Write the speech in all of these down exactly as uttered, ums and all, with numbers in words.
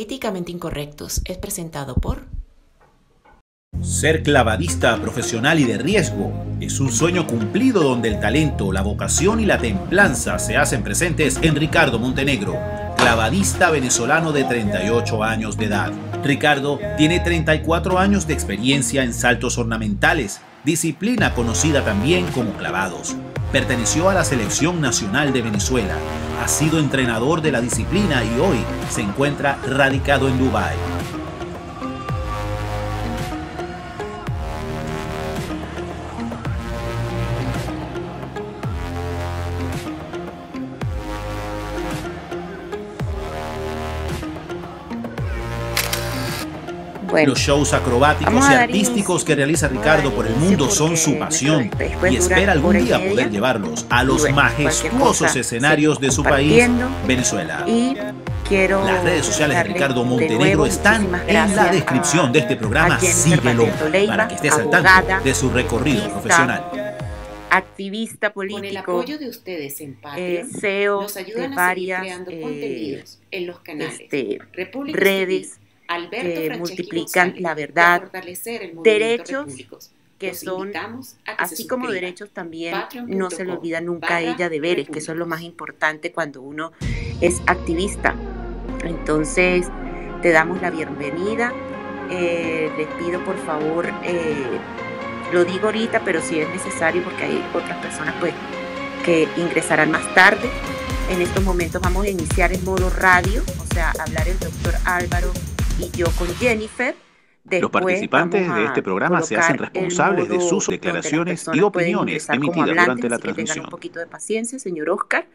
Políticamente Incorrectos es presentado por... Ser clavadista profesional y de riesgo es un sueño cumplido donde el talento, la vocación y la templanza se hacen presentes en Ricardo Montenegro, clavadista venezolano de treinta y ocho años de edad. Ricardo tiene treinta y cuatro años de experiencia en saltos ornamentales, disciplina conocida también como clavados. Perteneció a la Selección Nacional de Venezuela, ha sido entrenador de la disciplina y hoy se encuentra radicado en Dubái. Bueno, los shows acrobáticos y artísticos que realiza Ricardo por el mundo son su pasión y espera algún día poder llevarlos a los majestuosos escenarios de su país, Venezuela. Y quiero Las redes sociales de Ricardo Montenegro están en la descripción de este programa. Síguelo para que estés al tanto de su recorrido profesional. Activista político, con el apoyo de ustedes en Patreon, eh, C E O nos ayudan de a varias seguir creando eh, contenidos en los canales este, Repúblicos redes T V, Alberto que Franceschi multiplican González, la verdad, fortalecer el derechos Repúblicos. que Los son, invitamos a que así se como suscriban. derechos también, Patreon no se le punto com olvida nunca a barra ella deberes, que eso es lo más importante cuando uno es activista. Entonces, te damos la bienvenida. Eh, les pido por favor, eh, lo digo ahorita, pero si es necesario, porque hay otras personas pues que ingresarán más tarde. En estos momentos vamos a iniciar en modo radio, o sea, hablar el doctor Álvaro y yo con Jennifer. Después los participantes de este programa se hacen responsables de sus declaraciones y opiniones emitidas durante la transmisión. Tengan un poquito de paciencia, señor Oscar.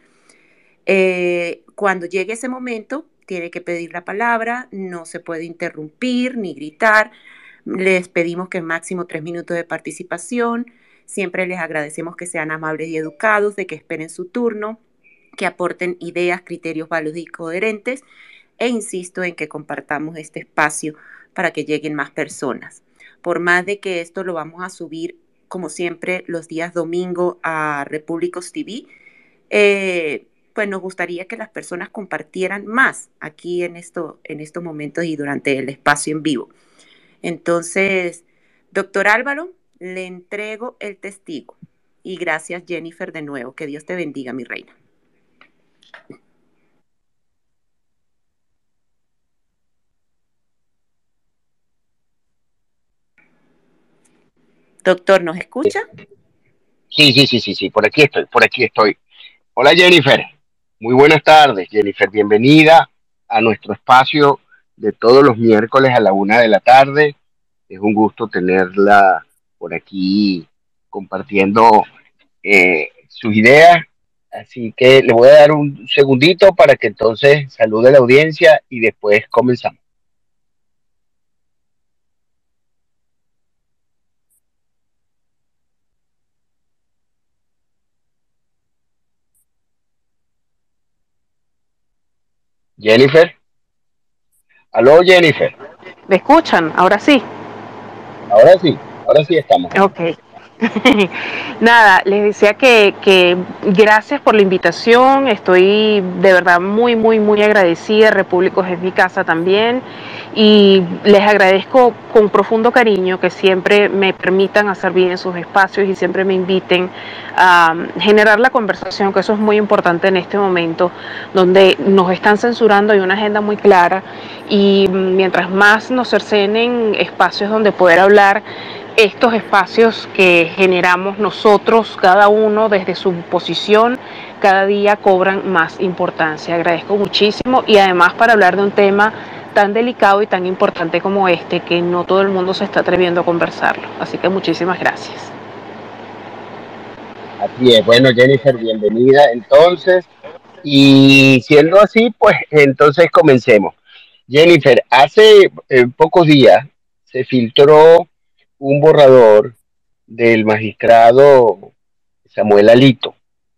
Eh, cuando llegue ese momento, tiene que pedir la palabra, no se puede interrumpir ni gritar. Les pedimos que máximo tres minutos de participación. Siempre les agradecemos que sean amables y educados, de que esperen su turno, que aporten ideas, criterios válidos y coherentes, e insisto en que compartamos este espacio para que lleguen más personas. Por más de que esto lo vamos a subir, como siempre, los días domingo a Repúblicos T V, eh, pues nos gustaría que las personas compartieran más aquí en, esto, en estos momentos y durante el espacio en vivo. Entonces, doctor Álvaro, le entrego el testigo. Y gracias, Jennifer, de nuevo. Que Dios te bendiga, mi reina. Doctor, ¿nos escucha? Sí, sí, sí, sí, sí, por aquí estoy, por aquí estoy. Hola Jennifer, muy buenas tardes, Jennifer, bienvenida a nuestro espacio de todos los miércoles a la una de la tarde. Es un gusto tenerla por aquí compartiendo eh, sus ideas, así que le voy a dar un segundito para que entonces salude a la audiencia y después comenzamos. Jennifer. Aló, Jennifer. ¿Me escuchan? Ahora sí. Ahora sí, ahora sí estamos. Ok. Nada, les decía que, que gracias por la invitación, estoy de verdad muy, muy, muy agradecida. Repúblicos es mi casa también y les agradezco con profundo cariño que siempre me permitan hacer bien en sus espacios y siempre me inviten a generar la conversación, que eso es muy importante en este momento donde nos están censurando. Hay una agenda muy clara y mientras más nos cercenen espacios donde poder hablar, estos espacios que generamos nosotros, cada uno desde su posición, cada día cobran más importancia. Agradezco muchísimo y además para hablar de un tema tan delicado y tan importante como este, que no todo el mundo se está atreviendo a conversarlo. Así que muchísimas gracias. Así es, bueno Jennifer, bienvenida entonces. Y siendo así, pues entonces comencemos. Jennifer, hace eh, pocos días se filtró un borrador del magistrado Samuel Alito.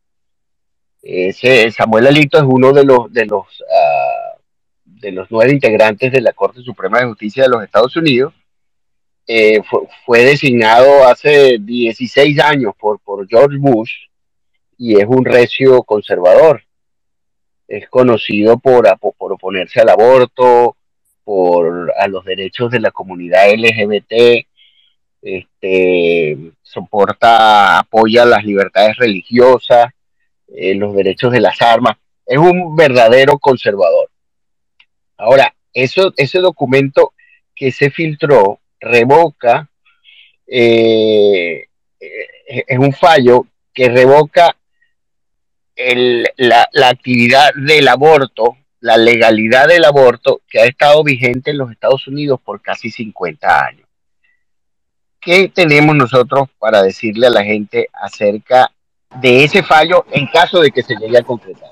Ese Samuel Alito es uno de los de los uh, de los nueve integrantes de la Corte Suprema de Justicia de los Estados Unidos. Eh, fue, fue designado hace dieciséis años por, por George Bush y es un recio conservador. Es conocido por, por oponerse al aborto, por a los derechos de la comunidad L G B T, este, soporta, apoya las libertades religiosas, eh, los derechos de las armas. Es un verdadero conservador. Ahora, eso, ese documento que se filtró revoca, eh, eh, es un fallo que revoca el, la, la actividad del aborto, la legalidad del aborto que ha estado vigente en los Estados Unidos por casi cincuenta años. ¿Qué tenemos nosotros para decirle a la gente acerca de ese fallo en caso de que se llegue a concretar?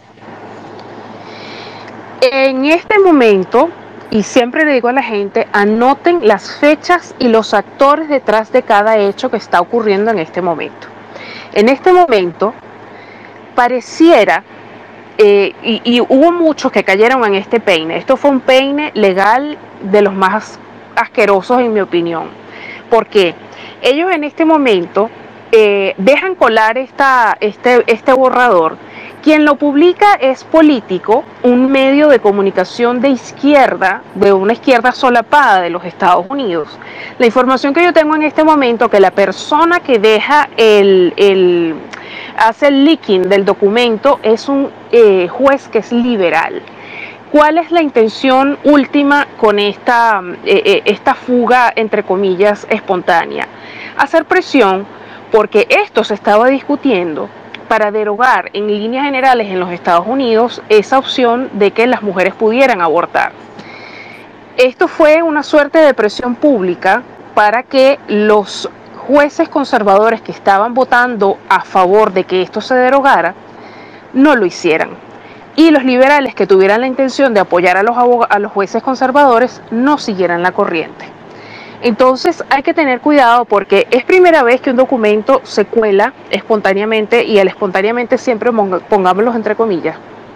En este momento, y siempre le digo a la gente, anoten las fechas y los actores detrás de cada hecho que está ocurriendo en este momento. En este momento, pareciera, eh, y, y hubo muchos que cayeron en este peine. Esto fue un peine legal de los más asquerosos, en mi opinión. Porque ellos en este momento eh, dejan colar esta, este, este borrador. Quien lo publica es Político, un medio de comunicación de izquierda, de una izquierda solapada de los Estados Unidos. La información que yo tengo en este momento, que la persona que deja el, el hace el leaking del documento es un eh, juez que es liberal. ¿Cuál es la intención última con esta, eh, esta fuga, entre comillas, espontánea? Hacer presión, porque esto se estaba discutiendo para derogar en líneas generales en los Estados Unidos esa opción de que las mujeres pudieran abortar. Esto fue una suerte de presión pública para que los jueces conservadores que estaban votando a favor de que esto se derogara no lo hicieran. Y los liberales que tuvieran la intención de apoyar a los, a los jueces conservadores no siguieran la corriente. Entonces hay que tener cuidado porque es primera vez que un documento se cuela espontáneamente, y el espontáneamente siempre pongámoslos entre comillas.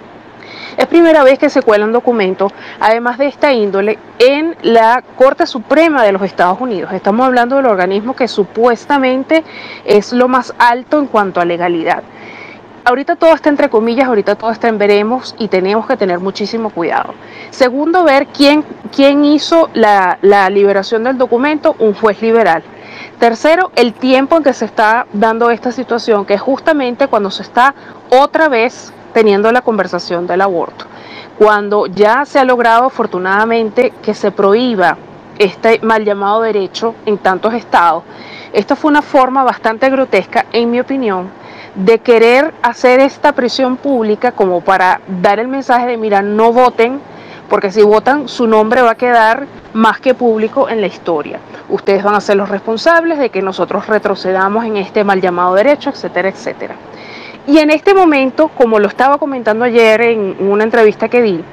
Es primera vez que se cuela un documento, además de esta índole, en la Corte Suprema de los Estados Unidos. Estamos hablando del organismo que supuestamente es lo más alto en cuanto a legalidad. Ahorita todo está entre comillas, ahorita todo está en veremos, y tenemos que tener muchísimo cuidado. Segundo, ver quién, quién hizo la, la liberación del documento, un juez liberal. Tercero, el tiempo en que se está dando esta situación, que es justamente cuando se está otra vez teniendo la conversación del aborto. Cuando ya se ha logrado afortunadamente que se prohíba este mal llamado derecho en tantos estados. Esto fue una forma bastante grotesca, en mi opinión, de querer hacer esta presión pública como para dar el mensaje de mira, no voten, porque si votan su nombre va a quedar más que público en la historia. Ustedes van a ser los responsables de que nosotros retrocedamos en este mal llamado derecho, etcétera, etcétera. Y en este momento, como lo estaba comentando ayer en una entrevista que di,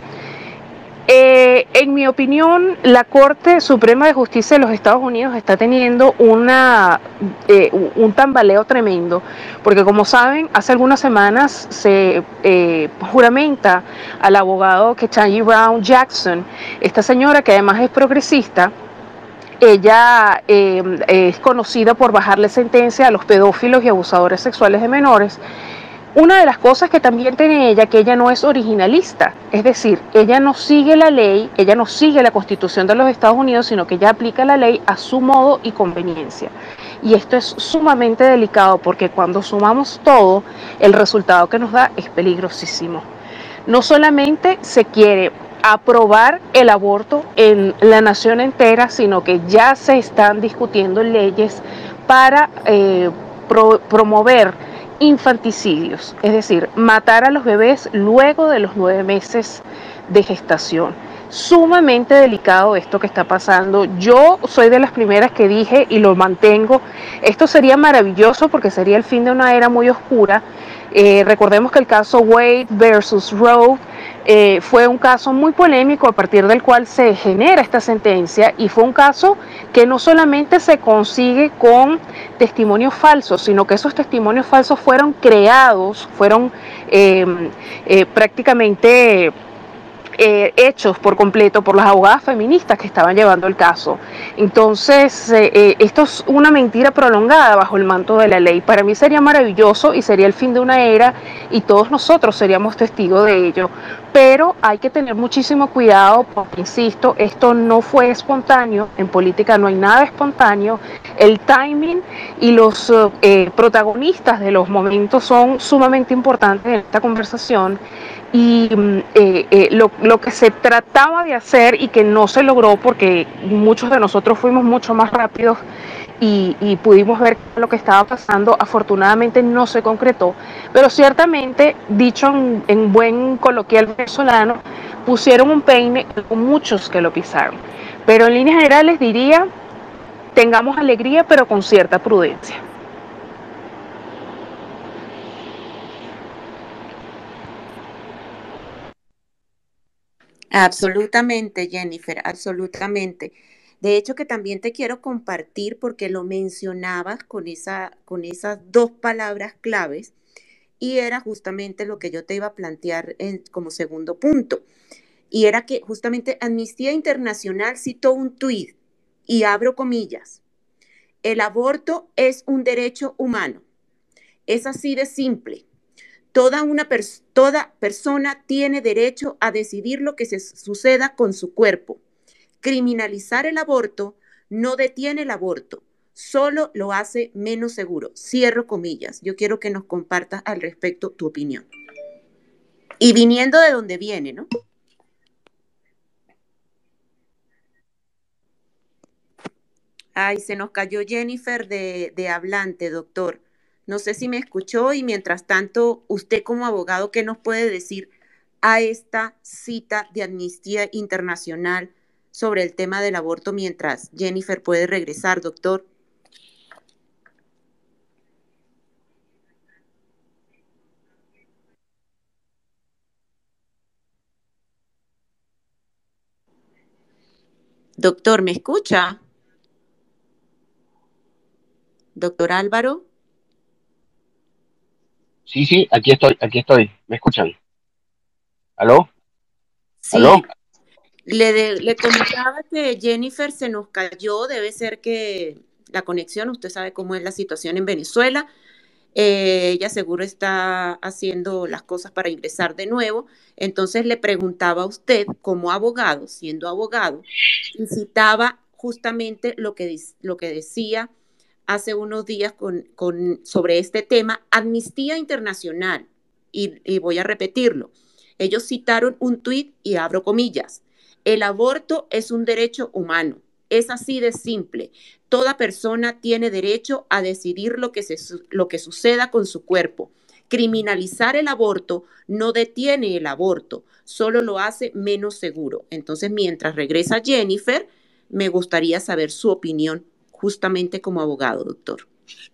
Eh, en mi opinión, la Corte Suprema de Justicia de los Estados Unidos está teniendo una, eh, un tambaleo tremendo, porque como saben, hace algunas semanas se eh, juramenta al abogado Ketanji Brown Jackson, esta señora que además es progresista. Ella eh, es conocida por bajarle sentencia a los pedófilos y abusadores sexuales de menores. Una de las cosas que también tiene ella, que ella no es originalista, es decir, ella no sigue la ley, ella no sigue la Constitución de los Estados Unidos, sino que ella aplica la ley a su modo y conveniencia. Y esto es sumamente delicado porque cuando sumamos todo, el resultado que nos da es peligrosísimo. No solamente se quiere aprobar el aborto en la nación entera, sino que ya se están discutiendo leyes para eh, pro, promover infanticidios, es decir, matar a los bebés luego de los nueve meses de gestación. Sumamente delicado esto que está pasando. Yo soy de las primeras que dije y lo mantengo, esto sería maravilloso porque sería el fin de una era muy oscura. Eh, recordemos que el caso Wade versus Roe eh, fue un caso muy polémico a partir del cual se genera esta sentencia, y fue un caso que no solamente se consigue con testimonios falsos, sino que esos testimonios falsos fueron creados, fueron eh, eh, prácticamente Eh, hechos por completo por las abogadas feministas que estaban llevando el caso. Entonces, eh, eh, esto es una mentira prolongada bajo el manto de la ley. Para mí sería maravilloso y sería el fin de una era, y todos nosotros seríamos testigos de ello. pero hay que tener muchísimo cuidado porque, insisto, esto no fue espontáneo, en política no hay nada espontáneo, el timing y los eh, protagonistas de los momentos son sumamente importantes en esta conversación y eh, eh, lo, lo que se trataba de hacer y que no se logró porque muchos de nosotros fuimos mucho más rápidos Y, y pudimos ver lo que estaba pasando, afortunadamente no se concretó, pero ciertamente, dicho en, en buen coloquial venezolano, pusieron un peine con muchos que lo pisaron. Pero en líneas generales diría, tengamos alegría pero con cierta prudencia. Absolutamente, Jennifer, absolutamente. De hecho, que también te quiero compartir porque lo mencionabas con esa, con esas dos palabras claves y era justamente lo que yo te iba a plantear en- como segundo punto. Y era que justamente Amnistía Internacional citó un tuit y abro comillas. El aborto es un derecho humano. Es así de simple. Toda, una pers toda persona tiene derecho a decidir lo que se suceda con su cuerpo. Criminalizar el aborto no detiene el aborto, solo lo hace menos seguro. Cierro comillas. Yo quiero que nos compartas al respecto tu opinión. Y viniendo de donde viene, ¿no? Ay, se nos cayó Jennifer de, de hablante, doctor. No sé si me escuchó y mientras tanto, usted como abogado, ¿qué nos puede decir a esta cita de Amnistía Internacional sobre el tema del aborto mientras Jennifer puede regresar, doctor? Doctor, ¿me escucha? Doctor Álvaro. Sí, sí, aquí estoy, aquí estoy. ¿Me escuchan? ¿Aló? ¿Aló? Sí, le, de- le comentaba que Jennifer se nos cayó, debe ser que la conexión, usted sabe cómo es la situación en Venezuela. Eh, ella seguro está haciendo las cosas para ingresar de nuevo. Entonces le preguntaba a usted, como abogado, siendo abogado, y citaba justamente lo que, lo que decía hace unos días con, con, sobre este tema, Amnistía Internacional. Y, y voy a repetirlo. Ellos citaron un tuit y abro comillas. El aborto es un derecho humano. Es así de simple. Toda persona tiene derecho a decidir lo que, se, lo que suceda con su cuerpo. Criminalizar el aborto no detiene el aborto, solo lo hace menos seguro. Entonces, mientras regresa Jennifer, me gustaría saber su opinión justamente como abogado, doctor.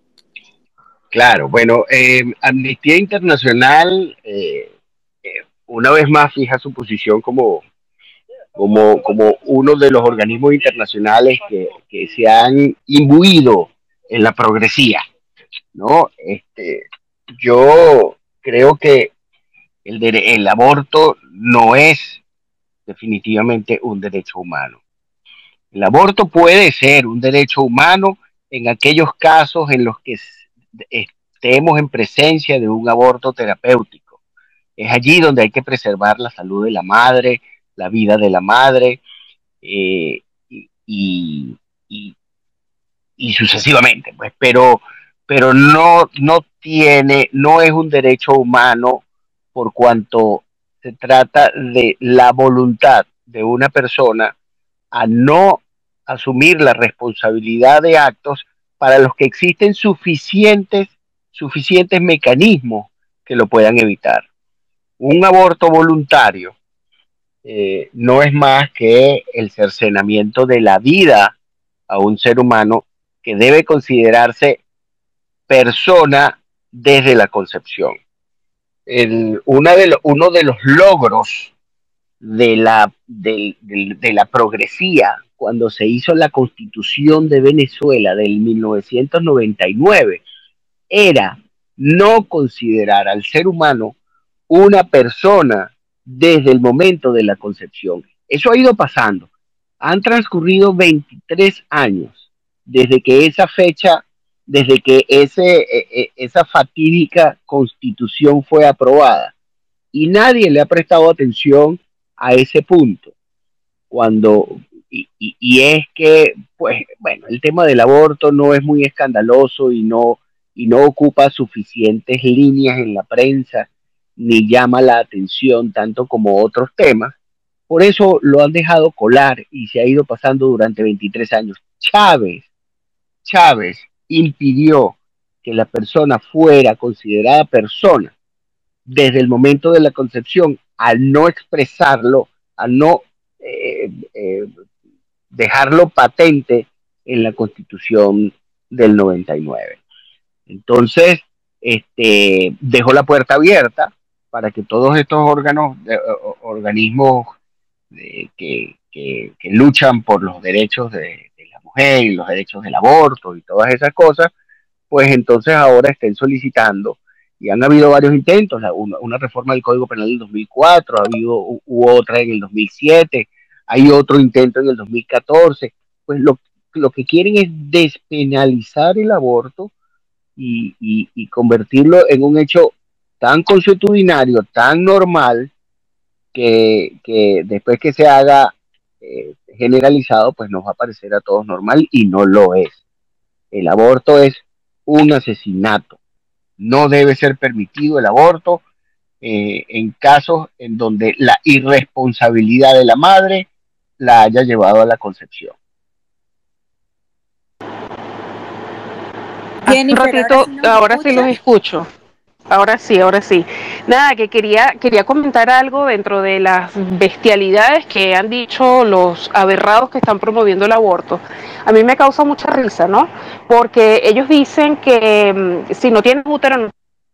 Claro, bueno, eh, Amnistía Internacional, eh, eh, una vez más, fija su posición como, como, como uno de los organismos internacionales que, que se han imbuido en la progresía, ¿no? Este, yo creo que el, de, el aborto no es definitivamente un derecho humano. El aborto puede ser un derecho humano en aquellos casos en los que estemos en presencia de un aborto terapéutico. Es allí donde hay que preservar la salud de la madre, la vida de la madre, eh, y, y, y, sucesivamente, pues, pero, pero no, no tiene, no es un derecho humano por cuanto se trata de la voluntad de una persona a no asumir la responsabilidad de actos para los que existen suficientes, suficientes mecanismos que lo puedan evitar. Un aborto voluntario eh, no es más que el cercenamiento de la vida a un ser humano que debe considerarse persona desde la concepción. El, una de lo, uno de los logros de la, de, de, de la progresía cuando se hizo la Constitución de Venezuela del mil novecientos noventa y nueve era no considerar al ser humano una persona desde el momento de la concepción. Eso ha ido pasando. Han transcurrido veintitrés años desde que esa fecha, desde que ese, eh, esa fatídica constitución fue aprobada. y nadie le ha prestado atención a ese punto. Cuando, y, y, y es que, pues, bueno, el tema del aborto no es muy escandaloso y no, y no ocupa suficientes líneas en la prensa, ni llama la atención tanto como otros temas. Por eso lo han dejado colar y se ha ido pasando durante veintitrés años. Chávez, Chávez impidió que la persona fuera considerada persona desde el momento de la concepción, al no expresarlo, al no eh, eh, dejarlo patente en la Constitución del noventa y nueve. Entonces, este, dejó la puerta abierta para que todos estos órganos, eh, organismos de, que, que, que luchan por los derechos de, de la mujer y los derechos del aborto y todas esas cosas, pues entonces ahora estén solicitando, y han habido varios intentos, la, una, una reforma del Código Penal del dos mil cuatro, ha habido hubo otra en el dos mil siete, hay otro intento en el dos mil catorce, pues lo, lo que quieren es despenalizar el aborto y, y, y convertirlo en un hecho tan consuetudinario, tan normal, que, que después que se haga eh, generalizado, pues nos va a parecer a todos normal, y no lo es. El aborto es un asesinato. No debe ser permitido el aborto eh, en casos en donde la irresponsabilidad de la madre la haya llevado a la concepción. Jennifer, un ratito, ahora sí, ahora sí los escucho. Ahora sí, ahora sí. Nada, que quería, quería comentar algo dentro de las bestialidades que han dicho los aberrados que están promoviendo el aborto. A mí me causa mucha risa, ¿no? Porque ellos dicen que um, si no tienes útero no.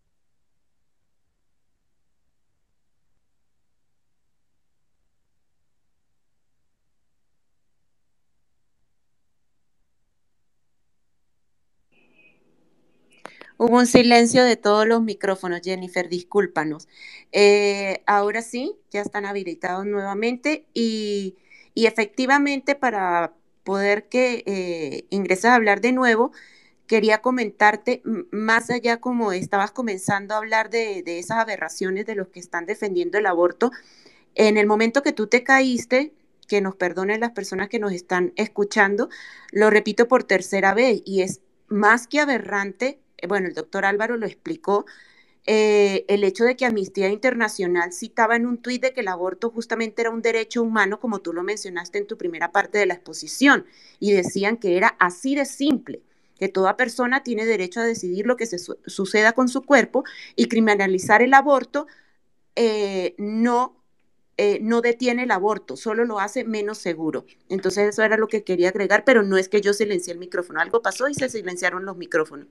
Hubo un silencio de todos los micrófonos, Jennifer, discúlpanos. Eh, ahora sí, ya están habilitados nuevamente y, y efectivamente para poder que eh, ingreses a hablar de nuevo, quería comentarte, más allá como estabas comenzando a hablar de, de esas aberraciones de los que están defendiendo el aborto, en el momento que tú te caíste, que nos perdonen las personas que nos están escuchando, lo repito por tercera vez, y es más que aberrante. Bueno, el doctor Álvaro lo explicó, eh, el hecho de que Amnistía Internacional citaba en un tuit de que el aborto justamente era un derecho humano, como tú lo mencionaste en tu primera parte de la exposición, y decían que era así de simple, que toda persona tiene derecho a decidir lo que se su suceda con su cuerpo, y criminalizar el aborto eh, no, eh, no detiene el aborto, solo lo hace menos seguro. Entonces eso era lo que quería agregar, pero no es que yo silencié el micrófono, algo pasó y se silenciaron los micrófonos.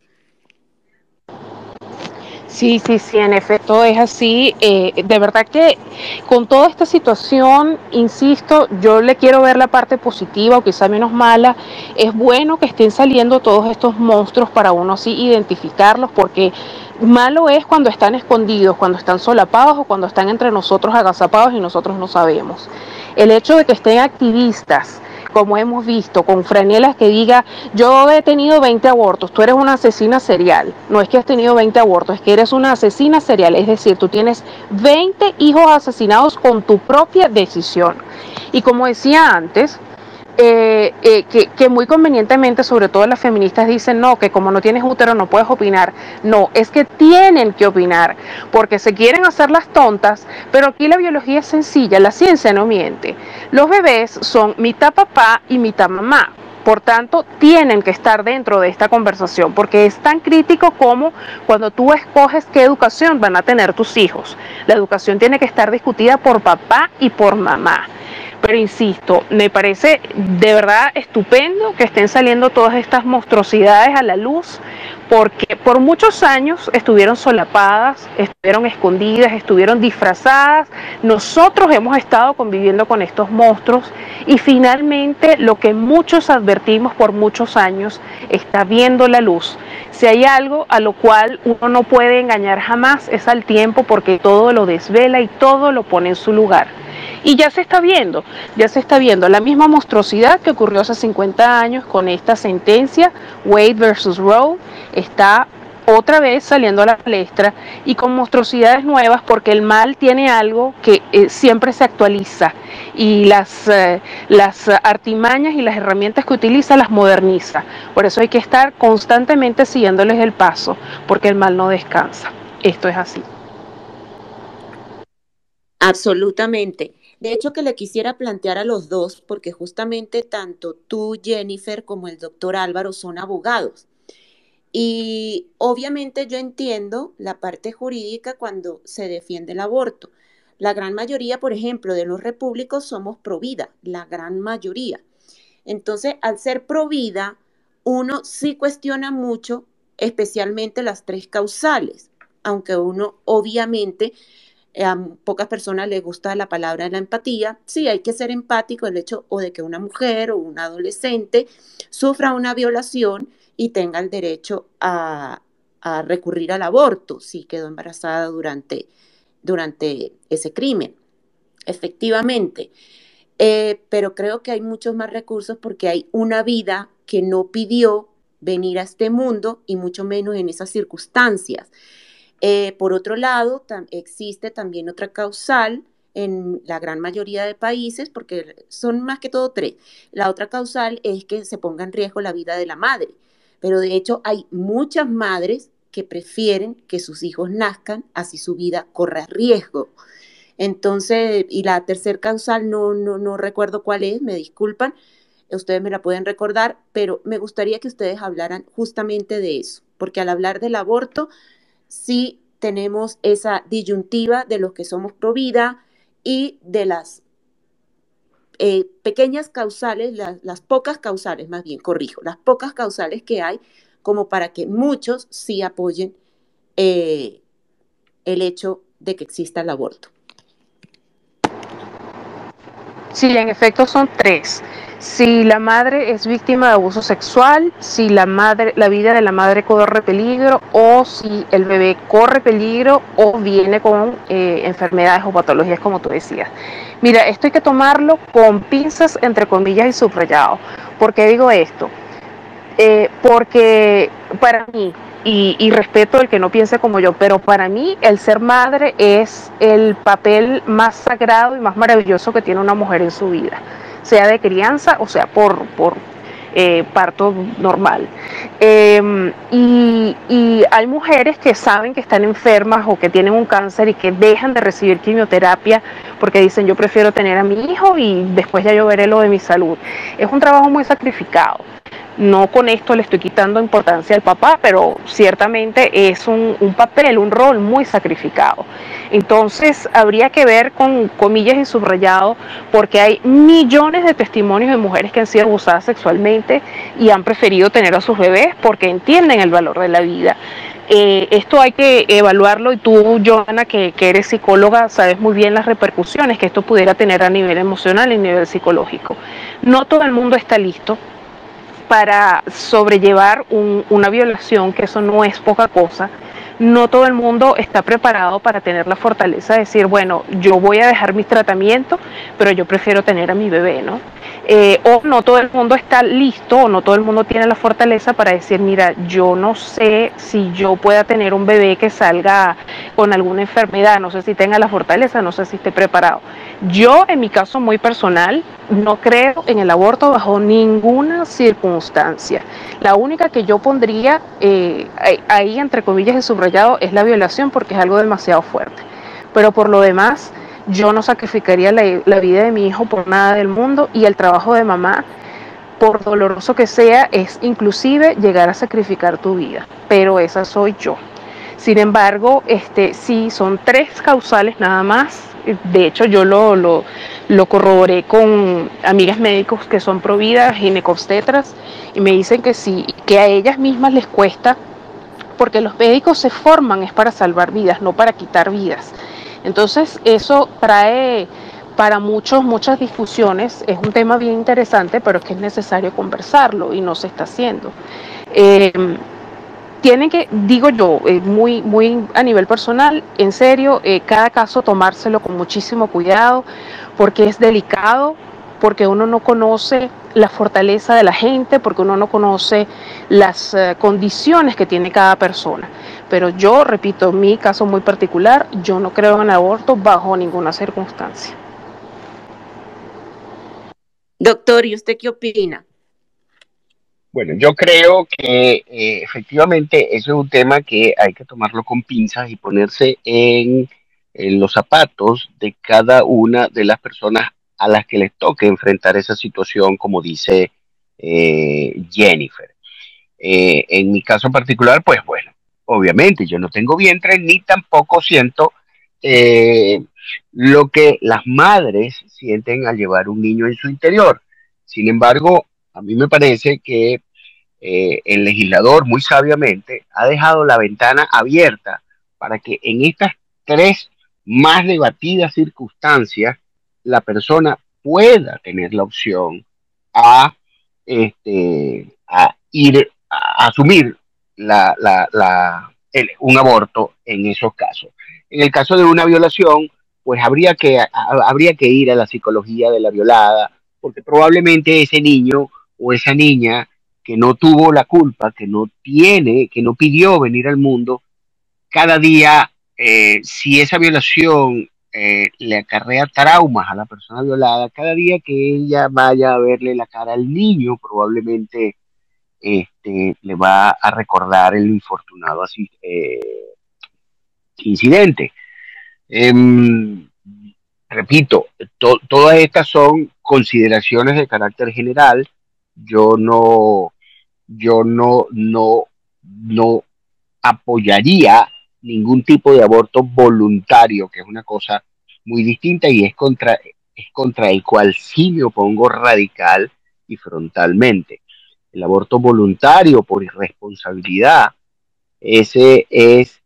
Sí, sí, sí, en efecto es así. Eh, de verdad que con toda esta situación, insisto, yo le quiero ver la parte positiva o quizá menos mala. Es bueno que estén saliendo todos estos monstruos para uno así identificarlos, porque malo es cuando están escondidos, cuando están solapados o cuando están entre nosotros agazapados y nosotros no sabemos. El hecho de que estén activistas, como hemos visto, con franelas que diga, yo he tenido veinte abortos, tú eres una asesina serial. No es que has tenido veinte abortos, es que eres una asesina serial, es decir, tú tienes veinte hijos asesinados con tu propia decisión. Y como decía antes, Eh, eh, que, que muy convenientemente, sobre todo las feministas dicen, no, que como no tienes útero no puedes opinar. No, es que tienen que opinar, porque se quieren hacer las tontas, pero aquí la biología es sencilla, la ciencia no miente. Los bebés son mitad papá y mitad mamá. Por tanto, tienen que estar dentro de esta conversación, porque es tan crítico como cuando tú escoges qué educación van a tener tus hijos. La educación tiene que estar discutida por papá y por mamá. Pero insisto, me parece de verdad estupendo que estén saliendo todas estas monstruosidades a la luz, porque por muchos años estuvieron solapadas, estuvieron escondidas, estuvieron disfrazadas. Nosotros hemos estado conviviendo con estos monstruos y finalmente lo que muchos advertimos por muchos años está viendo la luz. Si hay algo a lo cual uno no puede engañar jamás es al tiempo, porque todo lo desvela y todo lo pone en su lugar. Y ya se está viendo, ya se está viendo la misma monstruosidad que ocurrió hace cincuenta años con esta sentencia, Wade versus Roe, está otra vez saliendo a la palestra y con monstruosidades nuevas, porque el mal tiene algo que eh, siempre se actualiza y las, eh, las artimañas y las herramientas que utiliza las moderniza. Por eso hay que estar constantemente siguiéndoles el paso, porque el mal no descansa. Esto es así. Absolutamente. De hecho, que le quisiera plantear a los dos, porque justamente tanto tú, Jennifer, como el doctor Álvaro son abogados. Y obviamente yo entiendo la parte jurídica cuando se defiende el aborto. La gran mayoría, por ejemplo, de los repúblicos somos pro vida, la gran mayoría. Entonces, al ser pro vida, uno sí cuestiona mucho, especialmente las tres causales, aunque uno obviamente a pocas personas les gusta la palabra de la empatía. Sí, hay que ser empático el hecho o de que una mujer o un adolescente sufra una violación y tenga el derecho a, a recurrir al aborto si quedó embarazada durante, durante ese crimen. Efectivamente, eh, pero creo que hay muchos más recursos porque hay una vida que no pidió venir a este mundo y mucho menos en esas circunstancias. Eh, por otro lado, tam existe también otra causal en la gran mayoría de países, porque son más que todo tres. La otra causal es que se ponga en riesgo la vida de la madre, pero de hecho hay muchas madres que prefieren que sus hijos nazcan, así su vida corra riesgo. Entonces, y la tercer causal no, no, no recuerdo cuál es, me disculpan, ustedes me la pueden recordar, pero me gustaría que ustedes hablaran justamente de eso, porque al hablar del aborto, sí tenemos esa disyuntiva de los que somos pro vida y de las eh, pequeñas causales, la, las pocas causales, más bien, corrijo, las pocas causales que hay como para que muchos sí apoyen eh, el hecho de que exista el aborto. Sí, en efecto son tres. Si la madre es víctima de abuso sexual, si la madre, la vida de la madre corre peligro, o si el bebé corre peligro o viene con eh, enfermedades o patologías, como tú decías. Mira, esto hay que tomarlo con pinzas, entre comillas, y subrayado. ¿Por qué digo esto? Eh, porque para mí, y, y respeto el que no piense como yo, pero para mí el ser madre es el papel más sagrado y más maravilloso que tiene una mujer en su vida, sea de crianza o sea por, por eh, parto normal. Eh, y, y hay mujeres que saben que están enfermas o que tienen un cáncer y que dejan de recibir quimioterapia porque dicen yo prefiero tener a mi hijo y después ya yo veré lo de mi salud. Es un trabajo muy sacrificado. No con esto le estoy quitando importancia al papá, pero ciertamente es un, un papel, un rol muy sacrificado. Entonces habría que ver con comillas y subrayado, porque hay millones de testimonios de mujeres que han sido abusadas sexualmente y han preferido tener a sus bebés porque entienden el valor de la vida. Eh, esto hay que evaluarlo y tú, Johanna, que, que eres psicóloga, sabes muy bien las repercusiones que esto pudiera tener a nivel emocional y a nivel psicológico. No todo el mundo está listo para sobrellevar un, una violación, que eso no es poca cosa. No todo el mundo está preparado para tener la fortaleza de decir, bueno, yo voy a dejar mis tratamientos, pero yo prefiero tener a mi bebé, ¿no? Eh, o no todo el mundo está listo, o no todo el mundo tiene la fortaleza para decir, mira, yo no sé si yo pueda tener un bebé que salga con alguna enfermedad, no sé si tenga la fortaleza, no sé si esté preparado. Yo, en mi caso muy personal, no creo en el aborto bajo ninguna circunstancia. La única que yo pondría eh, ahí, entre comillas, y subrayado, es la violación, porque es algo demasiado fuerte. Pero por lo demás, yo no sacrificaría la, la vida de mi hijo por nada del mundo, y el trabajo de mamá, por doloroso que sea, es inclusive llegar a sacrificar tu vida. Pero esa soy yo. Sin embargo, este, sí, son tres causales nada más. De hecho, yo lo, lo, lo corroboré con amigas médicos que son pro vida, ginecobstetras, y me dicen que sí, que a ellas mismas les cuesta, porque los médicos se forman es para salvar vidas, no para quitar vidas. Entonces, eso trae para muchos, muchas discusiones. Es un tema bien interesante, pero es que es necesario conversarlo y no se está haciendo. Eh, Tienen que, digo yo, eh, muy, muy a nivel personal, en serio, eh, cada caso tomárselo con muchísimo cuidado, porque es delicado, porque uno no conoce la fortaleza de la gente, porque uno no conoce las uh, condiciones que tiene cada persona. Pero yo, repito, en mi caso muy particular, yo no creo en el aborto bajo ninguna circunstancia. Doctor, ¿y usted qué opina? Bueno, yo creo que eh, efectivamente eso es un tema que hay que tomarlo con pinzas y ponerse en, en los zapatos de cada una de las personas a las que les toque enfrentar esa situación, como dice eh, Jennifer. Eh, en mi caso particular, pues bueno, obviamente yo no tengo vientre ni tampoco siento eh, lo que las madres sienten al llevar un niño en su interior. Sin embargo, a mí me parece que eh, el legislador muy sabiamente ha dejado la ventana abierta para que en estas tres más debatidas circunstancias la persona pueda tener la opción a, este, a ir a asumir la, la, la, el, un aborto en esos casos. En el caso de una violación, pues habría que, a, habría que ir a la psicología de la violada, porque probablemente ese niño o esa niña que no tuvo la culpa, que no tiene, que no pidió venir al mundo, cada día, eh, si esa violación eh, le acarrea traumas a la persona violada, cada día que ella vaya a verle la cara al niño, probablemente este, le va a recordar el infortunado así, eh, incidente. Eh, repito, to todas estas son consideraciones de carácter general. Yo no, yo no, no, no apoyaría ningún tipo de aborto voluntario, que es una cosa muy distinta y es contra, es contra el cual sí me opongo radical y frontalmente. El aborto voluntario por irresponsabilidad, ese es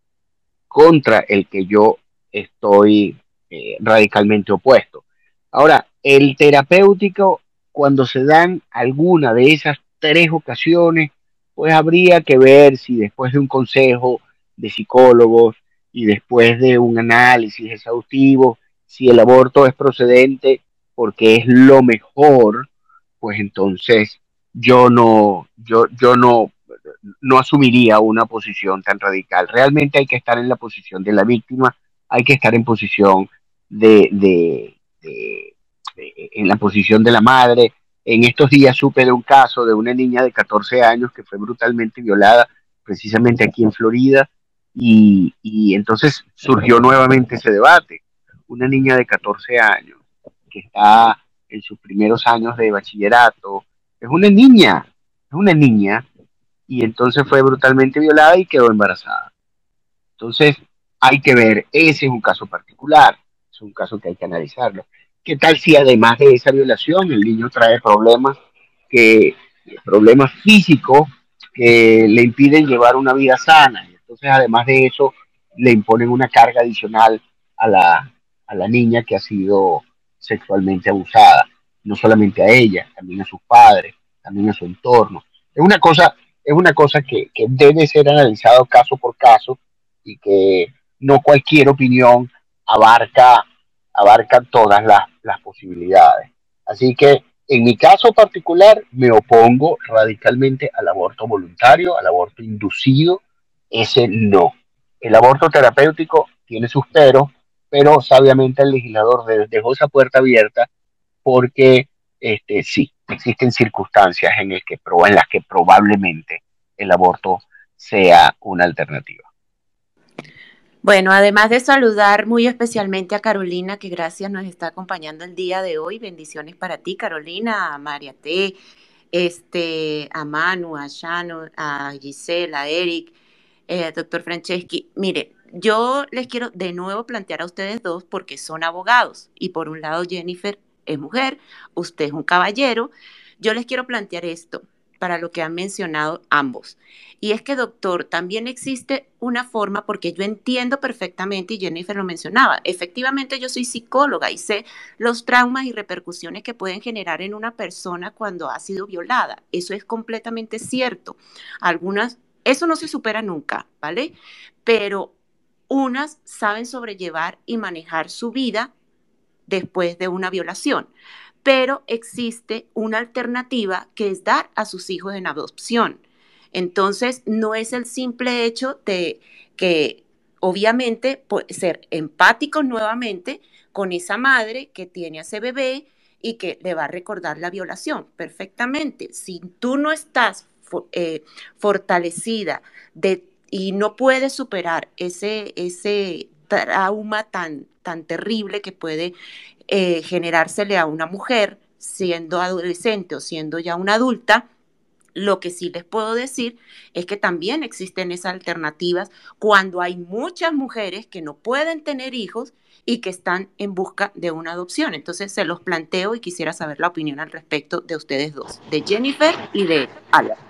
contra el que yo estoy eh, radicalmente opuesto. Ahora, el terapéutico, cuando se dan alguna de esas tres ocasiones, pues habría que ver si después de un consejo de psicólogos y después de un análisis exhaustivo, si el aborto es procedente porque es lo mejor, pues entonces yo no, yo, yo no, no asumiría una posición tan radical. Realmente hay que estar en la posición de la víctima, hay que estar en posición de, de, de, de en la posición de la madre. En estos días supe de un caso de una niña de catorce años que fue brutalmente violada precisamente aquí en Florida y, y entonces surgió nuevamente ese debate. Una niña de catorce años que está en sus primeros años de bachillerato, es una niña, es una niña y entonces fue brutalmente violada y quedó embarazada. Entonces, hay que ver, ese es un caso particular, es un caso que hay que analizarlo. ¿Qué tal si además de esa violación el niño trae problemas, que, problemas físicos que le impiden llevar una vida sana? Y entonces, además de eso, le imponen una carga adicional a la, a la niña que ha sido sexualmente abusada, no solamente a ella, también a sus padres, también a su entorno. Es una cosa, es una cosa que, que debe ser analizado caso por caso y que no cualquier opinión abarca, abarca todas las, las posibilidades. Así que en mi caso particular me opongo radicalmente al aborto voluntario, al aborto inducido, ese no. El aborto terapéutico tiene sus peros, pero sabiamente el legislador dejó esa puerta abierta porque este, sí, existen circunstancias en, el que, en las que probablemente el aborto sea una alternativa. Bueno, además de saludar muy especialmente a Carolina, que gracias nos está acompañando el día de hoy. Bendiciones para ti, Carolina, a María T, este, a Manu, a Shano, a Gisela, a Eric, eh, doctor Franceschi. Mire, yo les quiero de nuevo plantear a ustedes dos porque son abogados. Y por un lado, Jennifer es mujer, usted es un caballero. Yo les quiero plantear esto para lo que han mencionado ambos. Y es que, doctor, también existe una forma, porque yo entiendo perfectamente, y Jennifer lo mencionaba, efectivamente yo soy psicóloga y sé los traumas y repercusiones que pueden generar en una persona cuando ha sido violada. Eso es completamente cierto. Algunas, eso no se supera nunca, ¿vale? Pero unas saben sobrellevar y manejar su vida después de una violación. pero existe una alternativa que es dar a sus hijos en adopción. Entonces, no es el simple hecho de que, obviamente, ser empáticos nuevamente con esa madre que tiene a ese bebé y que le va a recordar la violación perfectamente. Si tú no estás eh, fortalecida de, y no puedes superar ese, ese trauma tan, tan terrible que puede eh, generársele a una mujer siendo adolescente o siendo ya una adulta, lo que sí les puedo decir es que también existen esas alternativas cuando hay muchas mujeres que no pueden tener hijos y que están en busca de una adopción. Entonces se los planteo y quisiera saber la opinión al respecto de ustedes dos, de Jennifer y de Álvaro.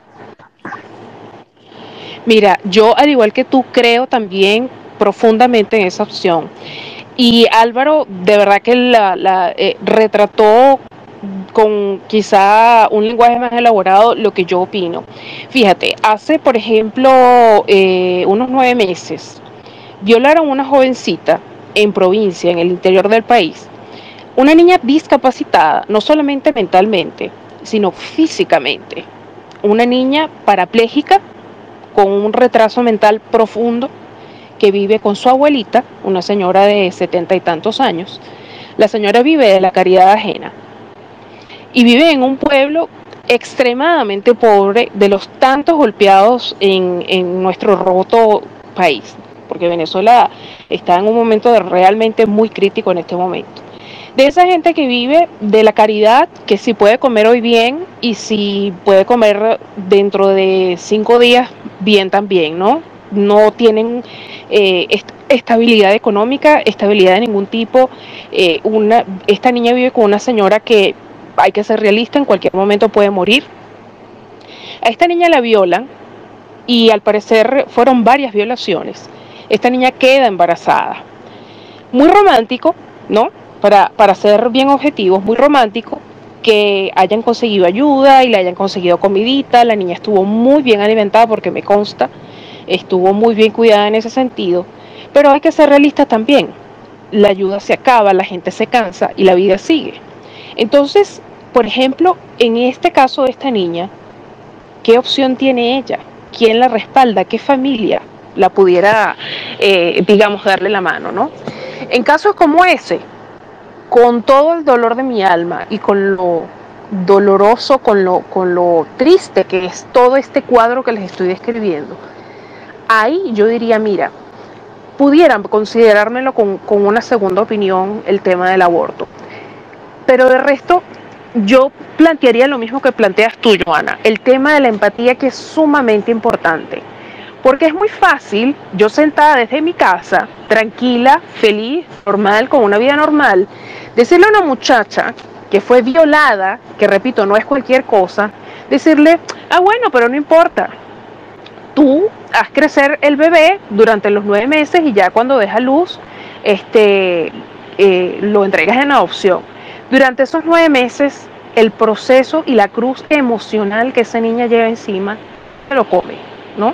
Mira, yo al igual que tú creo también profundamente en esa opción. Y Álvaro de verdad que la, la eh, retrató con quizá un lenguaje más elaborado lo que yo opino. Fíjate, hace por ejemplo eh, unos nueve meses violaron a una jovencita en provincia, en el interior del país, una niña discapacitada, no solamente mentalmente, sino físicamente, una niña parapléjica con un retraso mental profundo que vive con su abuelita, una señora de setenta y tantos años. La señora vive de la caridad ajena y vive en un pueblo extremadamente pobre, de los tantos golpeados en, en nuestro roto país, porque Venezuela está en un momento de realmente muy crítico en este momento. De esa gente que vive de la caridad, que si puede comer hoy bien y si puede comer dentro de cinco días bien también, ¿no? No tienen eh, est estabilidad económica, estabilidad de ningún tipo. Eh, una, esta niña vive con una señora que, hay que ser realista, en cualquier momento puede morir. A esta niña la violan y al parecer fueron varias violaciones. Esta niña queda embarazada. Muy romántico, ¿no? Para, para ser bien objetivos, muy romántico que hayan conseguido ayuda y le hayan conseguido comidita. La niña estuvo muy bien alimentada porque me consta, estuvo muy bien cuidada en ese sentido, pero hay que ser realistas también. La ayuda se acaba, la gente se cansa y la vida sigue. Entonces, por ejemplo, en este caso de esta niña, ¿qué opción tiene ella? ¿Quién la respalda? ¿Qué familia la pudiera, eh, digamos, darle la mano, ¿no? En casos como ese, con todo el dolor de mi alma y con lo doloroso, con lo, con lo triste que es todo este cuadro que les estoy describiendo, ahí yo diría, mira, pudieran considerármelo con, con una segunda opinión el tema del aborto. Pero de resto, yo plantearía lo mismo que planteas tú, Joana, el tema de la empatía, que es sumamente importante. Porque es muy fácil, yo sentada desde mi casa, tranquila, feliz, normal, con una vida normal, decirle a una muchacha que fue violada, que repito, no es cualquier cosa, decirle, ah bueno, pero no importa, tú haz crecer el bebé durante los nueve meses y ya cuando deja luz, este, eh, lo entregas en adopción. Durante esos nueve meses, el proceso y la cruz emocional que esa niña lleva encima, se lo come, ¿no?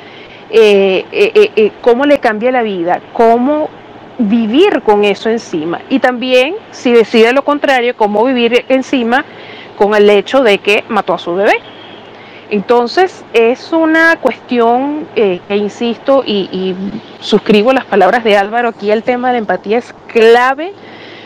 Eh, eh, eh, cómo le cambia la vida, cómo vivir con eso encima. Y también, si decide lo contrario, cómo vivir encima con el hecho de que mató a su bebé. Entonces, es una cuestión eh, que insisto y, y suscribo las palabras de Álvaro, aquí el tema de la empatía es clave,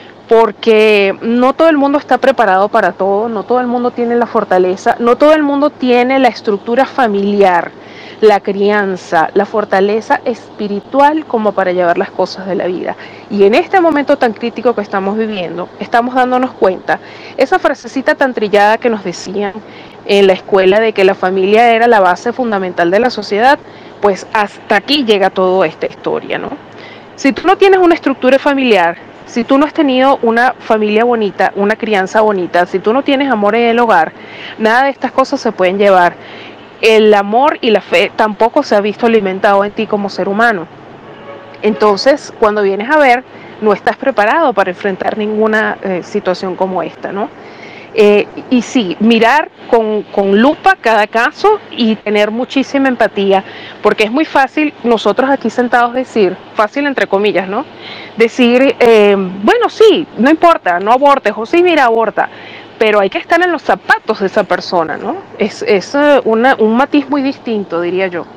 porque no todo el mundo está preparado para todo, no todo el mundo tiene la fortaleza, no todo el mundo tiene la estructura familiar, la crianza, la fortaleza espiritual como para llevar las cosas de la vida. Y en este momento tan crítico que estamos viviendo, estamos dándonos cuenta, esa frasecita tan trillada que nos decían en la escuela de que la familia era la base fundamental de la sociedad, pues hasta aquí llega toda esta historia, ¿no? Si tú no tienes una estructura familiar, si tú no has tenido una familia bonita, una crianza bonita, si tú no tienes amor en el hogar, nada de estas cosas se pueden llevar. El amor y la fe tampoco se ha visto alimentado en ti como ser humano. Entonces, cuando vienes a ver, no estás preparado para enfrentar ninguna eh, situación como esta, ¿no? Eh, y sí, mirar con, con lupa cada caso y tener muchísima empatía, porque es muy fácil nosotros aquí sentados decir, fácil entre comillas, ¿no? Decir, eh, bueno, sí, no importa, no abortes, o sí, mira, aborta, pero hay que estar en los zapatos de esa persona, ¿no? Es, es uh, una, un matiz muy distinto, diría yo.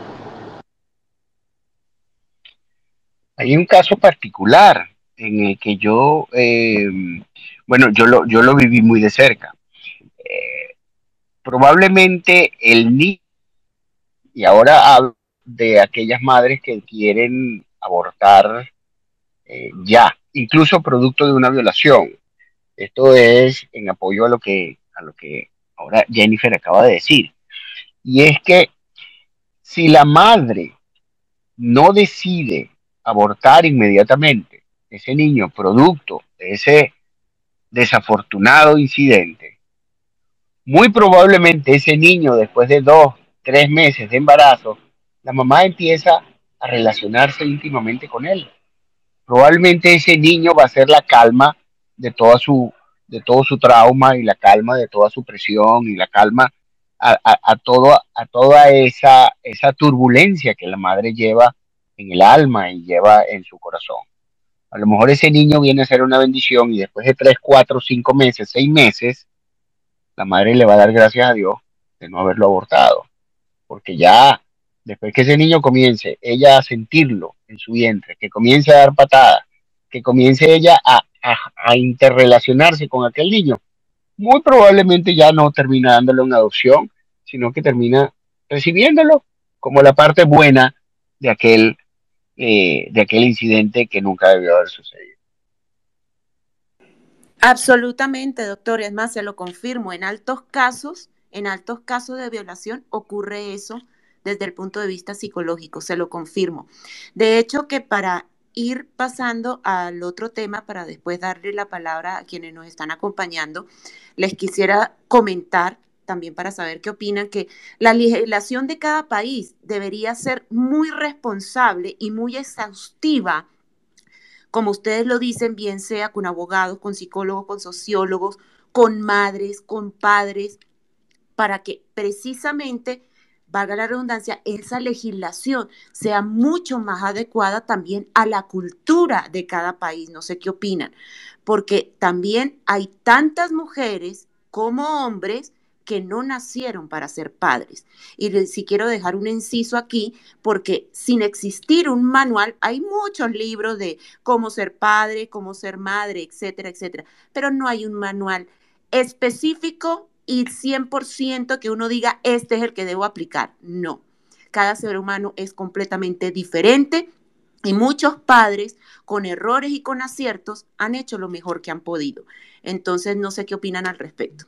Hay un caso particular en el que yo, eh, bueno, yo lo, yo lo viví muy de cerca. Eh, Probablemente el niño, y ahora hablo de aquellas madres que quieren abortar eh, ya, incluso producto de una violación. Esto es en apoyo a lo que, a lo que ahora Jennifer acaba de decir. Y es que si la madre no decide abortar inmediatamente ese niño producto de ese desafortunado incidente, muy probablemente ese niño después de dos, tres meses de embarazo, la mamá empieza a relacionarse íntimamente con él. Probablemente ese niño va a ser la calma de toda su, de todo su trauma y la calma de toda su presión y la calma a, a, a, todo, a toda esa, esa turbulencia que la madre lleva en el alma y lleva en su corazón. A lo mejor ese niño viene a ser una bendición y después de tres, cuatro, cinco meses, seis meses, la madre le va a dar gracias a Dios de no haberlo abortado, porque ya después que ese niño comience ella a sentirlo en su vientre, que comience a dar patadas, que comience ella a, a, a interrelacionarse con aquel niño, muy probablemente ya no termina dándole una adopción, sino que termina recibiéndolo como la parte buena de aquel, eh, de aquel incidente que nunca debió haber sucedido. Absolutamente, doctor. Es más, se lo confirmo. En altos casos, en altos casos de violación ocurre eso desde el punto de vista psicológico, se lo confirmo. De hecho, que para ir pasando al otro tema, para después darle la palabra a quienes nos están acompañando, les quisiera comentar, también para saber qué opinan, que la legislación de cada país debería ser muy responsable y muy exhaustiva, como ustedes lo dicen, bien sea con abogados, con psicólogos, con sociólogos, con madres, con padres, para que precisamente, valga la redundancia, esa legislación sea mucho más adecuada también a la cultura de cada país. No sé qué opinan, porque también hay tantas mujeres como hombres que no nacieron para ser padres. Y si quiero dejar un inciso aquí, porque sin existir un manual, hay muchos libros de cómo ser padre, cómo ser madre, etcétera, etcétera, pero no hay un manual específico y cien por ciento que uno diga, este es el que debo aplicar. No, cada ser humano es completamente diferente y muchos padres, con errores y con aciertos, han hecho lo mejor que han podido. Entonces, no sé qué opinan al respecto.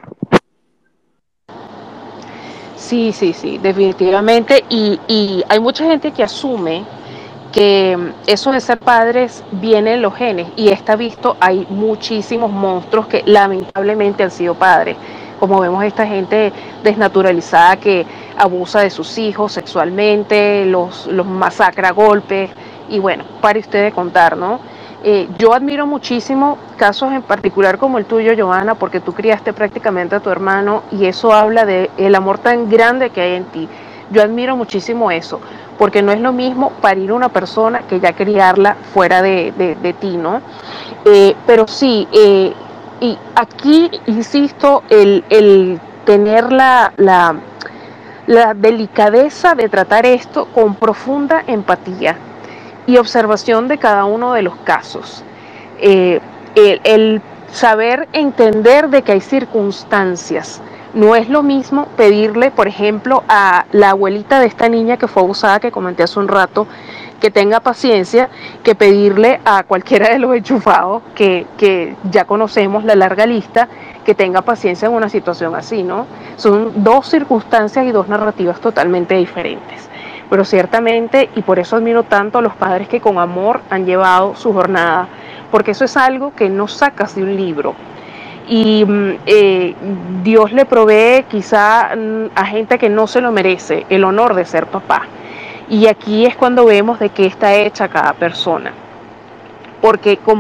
Sí, sí, sí, definitivamente. Y, y hay mucha gente que asume que eso de ser padres viene en los genes, y está visto, hay muchísimos monstruos que lamentablemente han sido padres, como vemos esta gente desnaturalizada que abusa de sus hijos sexualmente, los, los masacra a golpes, y bueno, pare usted de contar, ¿no? Eh, yo admiro muchísimo casos en particular como el tuyo, Johanna, porque tú criaste prácticamente a tu hermano y eso habla de el amor tan grande que hay en ti. Yo admiro muchísimo eso, porque no es lo mismo parir a una persona que ya criarla fuera de, de, de ti, ¿no? Eh, pero sí, eh, y aquí, insisto, el, el tener la, la, la delicadeza de tratar esto con profunda empatía y observación de cada uno de los casos. Eh, el, el saber entender de que hay circunstancias. No es lo mismo pedirle, por ejemplo, a la abuelita de esta niña que fue abusada, que comenté hace un rato, que tenga paciencia, que pedirle a cualquiera de los enchufados, que, que ya conocemos la larga lista, que tenga paciencia en una situación así, ¿no? Son dos circunstancias y dos narrativas totalmente diferentes. Pero ciertamente, y por eso admiro tanto a los padres que con amor han llevado su jornada, porque eso es algo que no sacas de un libro. Y eh, Dios le provee quizá a gente que no se lo merece el honor de ser papá. Y aquí es cuando vemos de qué está hecha cada persona. Porque como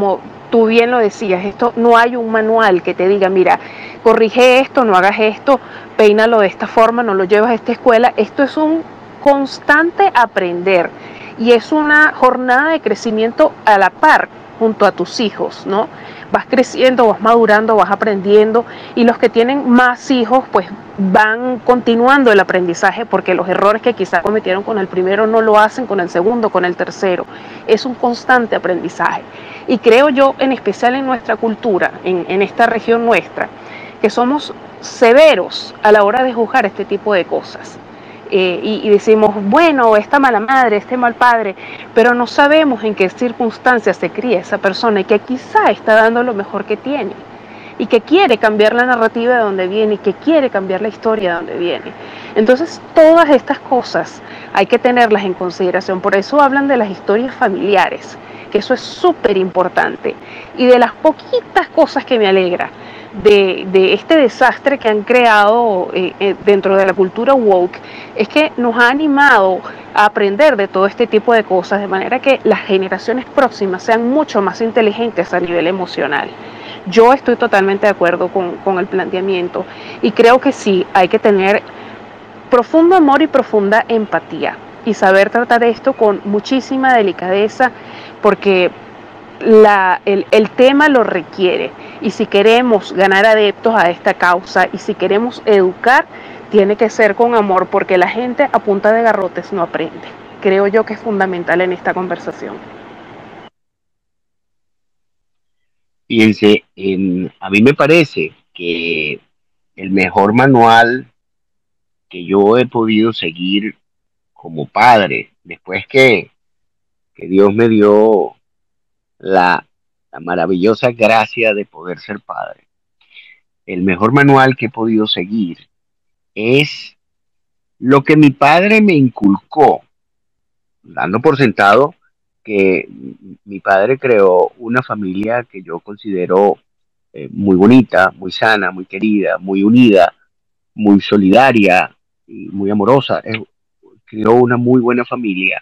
tú bien lo decías, esto no hay un manual que te diga, mira, corrige esto, no hagas esto, peínalo de esta forma, no lo llevas a esta escuela. Esto es un constante aprender y es una jornada de crecimiento a la par junto a tus hijos, ¿no? Vas creciendo, vas madurando, vas aprendiendo, y los que tienen más hijos pues van continuando el aprendizaje, porque los errores que quizás cometieron con el primero no lo hacen con el segundo, con el tercero. Es un constante aprendizaje. Y creo yo, en especial en nuestra cultura, en, en esta región nuestra, que somos severos a la hora de juzgar este tipo de cosas. Eh, y, y decimos, bueno, esta mala madre, este mal padre, pero no sabemos en qué circunstancias se cría esa persona y que quizá está dando lo mejor que tiene y que quiere cambiar la narrativa de donde viene y que quiere cambiar la historia de donde viene. Entonces, todas estas cosas hay que tenerlas en consideración. Por eso hablan de las historias familiares, que eso es súper importante. Y de las poquitas cosas que me alegra de, de este desastre que han creado eh, eh, dentro de la cultura woke, es que nos ha animado a aprender de todo este tipo de cosas, de manera que las generaciones próximas sean mucho más inteligentes a nivel emocional. Yo estoy totalmente de acuerdo con, con el planteamiento, y creo que sí, hay que tener profundo amor y profunda empatía y saber tratar esto con muchísima delicadeza, porque la, el, el tema lo requiere, y si queremos ganar adeptos a esta causa y si queremos educar, tiene que ser con amor, porque la gente a punta de garrotes no aprende. Creo yo que es fundamental en esta conversación. Fíjense, en- a mí me parece que el mejor manual que yo he podido seguir como padre, después que, que Dios me dio la, la maravillosa gracia de poder ser padre, el mejor manual que he podido seguir es lo que mi padre me inculcó, dando por sentado que mi padre creó una familia que yo considero eh, muy bonita, muy sana, muy querida, muy unida, muy solidaria y muy amorosa. Eh, creó una muy buena familia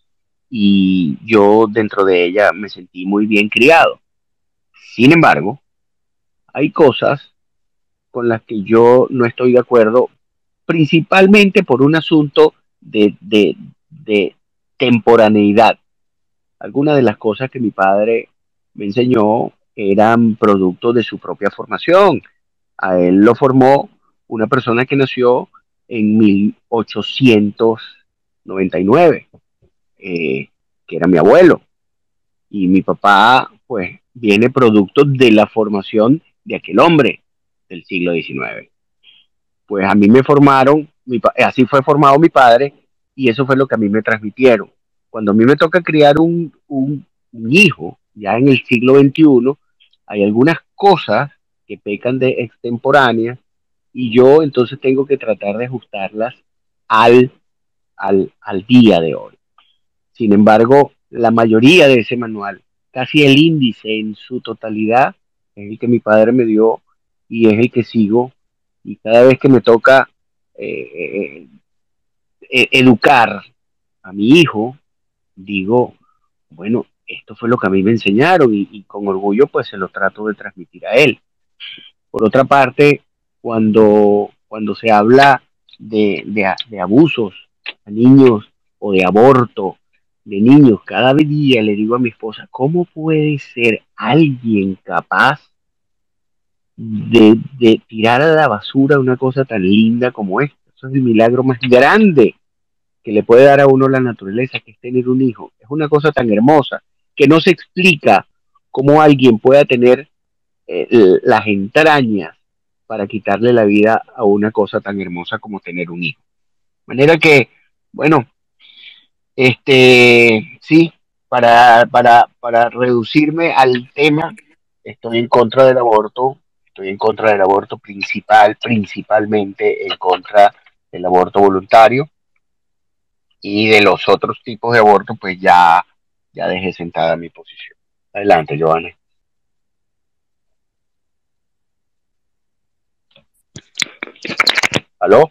y yo dentro de ella me sentí muy bien criado. Sin embargo, hay cosas con las que yo no estoy de acuerdo, principalmente por un asunto de, de, de temporaneidad. Algunas de las cosas que mi padre me enseñó eran producto de su propia formación. A él lo formó una persona que nació en mil ochocientos noventa y nueve, eh, que era mi abuelo. Y mi papá, pues, viene producto de la formación de aquel hombre del siglo diecinueve. Pues a mí me formaron, mi, así fue formado mi padre, y eso fue lo que a mí me transmitieron. Cuando a mí me toca criar un, un, un hijo, ya en el siglo veintiuno, hay algunas cosas que pecan de extemporáneas, y yo entonces tengo que tratar de ajustarlas al, al, al día de hoy. Sin embargo, la mayoría de ese manual, casi el índice en su totalidad, es el que mi padre me dio y es el que sigo. Y cada vez que me toca eh, eh, educar a mi hijo, digo, bueno, esto fue lo que a mí me enseñaron y, y con orgullo pues se lo trato de transmitir a él. Por otra parte, cuando, cuando se habla de, de, de abusos a niños o de aborto de niños, cada día le digo a mi esposa, ¿cómo puede ser alguien capaz de, de tirar a la basura una cosa tan linda como esta? Eso es el milagro más grande que le puede dar a uno la naturaleza, que es tener un hijo. Es una cosa tan hermosa que no se explica cómo alguien pueda tener eh, las entrañas para quitarle la vida a una cosa tan hermosa como tener un hijo. De manera que, bueno, este, sí, para, para, para reducirme al tema, estoy en contra del aborto, estoy en contra del aborto principal, principalmente en contra del aborto voluntario, y de los otros tipos de aborto, pues ya, ya dejé sentada mi posición. Adelante, Joana. ¿Aló?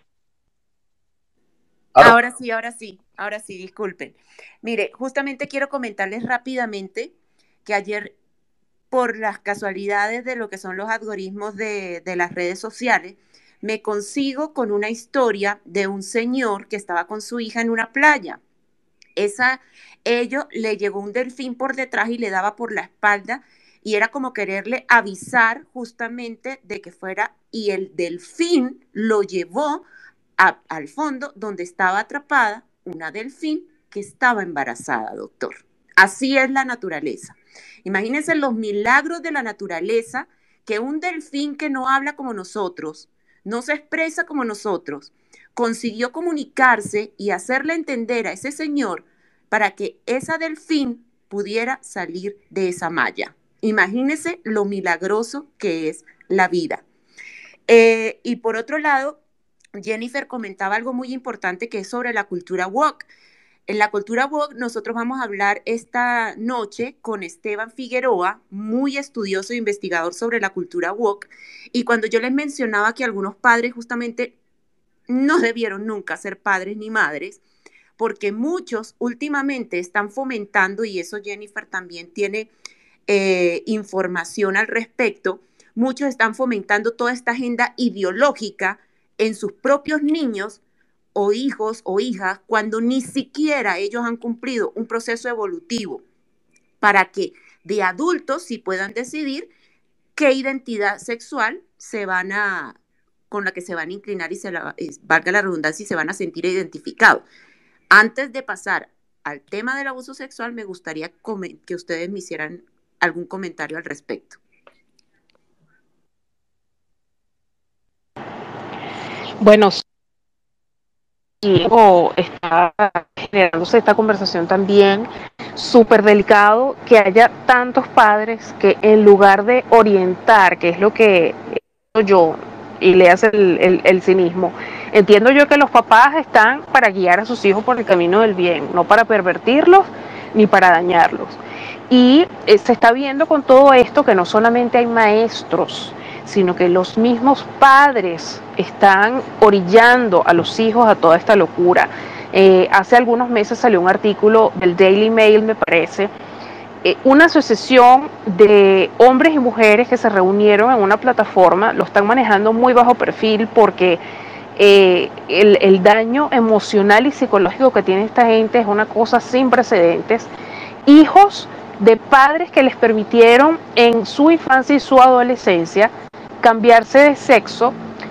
¿Aló? Ahora sí, ahora sí, ahora sí, disculpen. Mire, justamente quiero comentarles rápidamente que ayer por las casualidades de lo que son los algoritmos de, de las redes sociales, me consigo con una historia de un señor que estaba con su hija en una playa. Esa, ello le llegó un delfín por detrás y le daba por la espalda y era como quererle avisar justamente de que fuera, y el delfín lo llevó a, al fondo donde estaba atrapada una delfín que estaba embarazada, doctor. Así es la naturaleza. Imagínense los milagros de la naturaleza, que un delfín que no habla como nosotros, no se expresa como nosotros, consiguió comunicarse y hacerle entender a ese señor para que esa delfín pudiera salir de esa malla. Imagínense lo milagroso que es la vida. Eh, y por otro lado, Jennifer comentaba algo muy importante que es sobre la cultura woke. En la cultura woke nosotros vamos a hablar esta noche con Esteban Figueroa, muy estudioso e investigador sobre la cultura woke. Y cuando yo les mencionaba que algunos padres justamente no debieron nunca ser padres ni madres, porque muchos últimamente están fomentando, y eso Jennifer también tiene eh, información al respecto, muchos están fomentando toda esta agenda ideológica en sus propios niños o hijos o hijas, cuando ni siquiera ellos han cumplido un proceso evolutivo para que de adultos sí puedan decidir qué identidad sexual se van a, con la que se van a inclinar y se la, es, valga la redundancia, y se van a sentir identificados. Antes de pasar al tema del abuso sexual, me gustaría que ustedes me hicieran algún comentario al respecto. Bueno, o está generándose esta conversación también, súper delicado que haya tantos padres que en lugar de orientar, que es lo que yo, y le hace el, el, el cinismo, entiendo yo que los papás están para guiar a sus hijos por el camino del bien, no para pervertirlos ni para dañarlos. Y eh, se está viendo con todo esto que no solamente hay maestros, sino que los mismos padres están orillando a los hijos a toda esta locura. Eh, hace algunos meses salió un artículo del Daily Mail, me parece, eh, una asociación de hombres y mujeres que se reunieron en una plataforma, lo están manejando muy bajo perfil porque eh, el, el daño emocional y psicológico que tiene esta gente es una cosa sin precedentes. Hijos de padres que les permitieron en su infancia y su adolescencia cambiarse de sexo